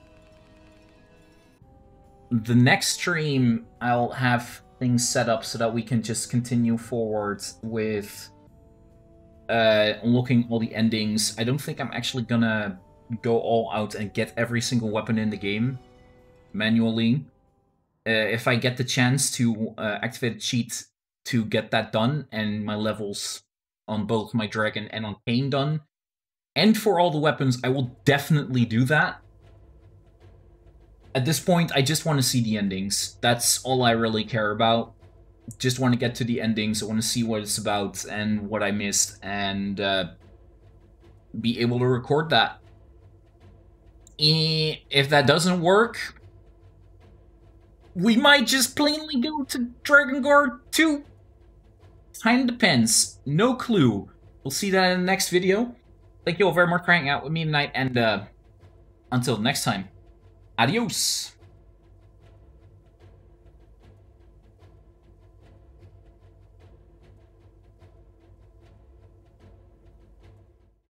S1: the next stream I'll have things set up so that we can just continue forward with unlocking all the endings. I don't think I'm actually gonna go all out and get every single weapon in the game manually. If I get the chance to activate a cheat to get that done, and my levels on both my dragon and on Pain done, and for all the weapons, I will definitely do that. At this point, I just want to see the endings. That's all I really care about. Just want to get to the endings. I want to see what it's about and what I missed, and be able to record that. If that doesn't work, we might just plainly go to Drakengard 2. Kinda depends. No clue. We'll see that in the next video. Thank you all very much for hanging out with me tonight, and until next time, adios!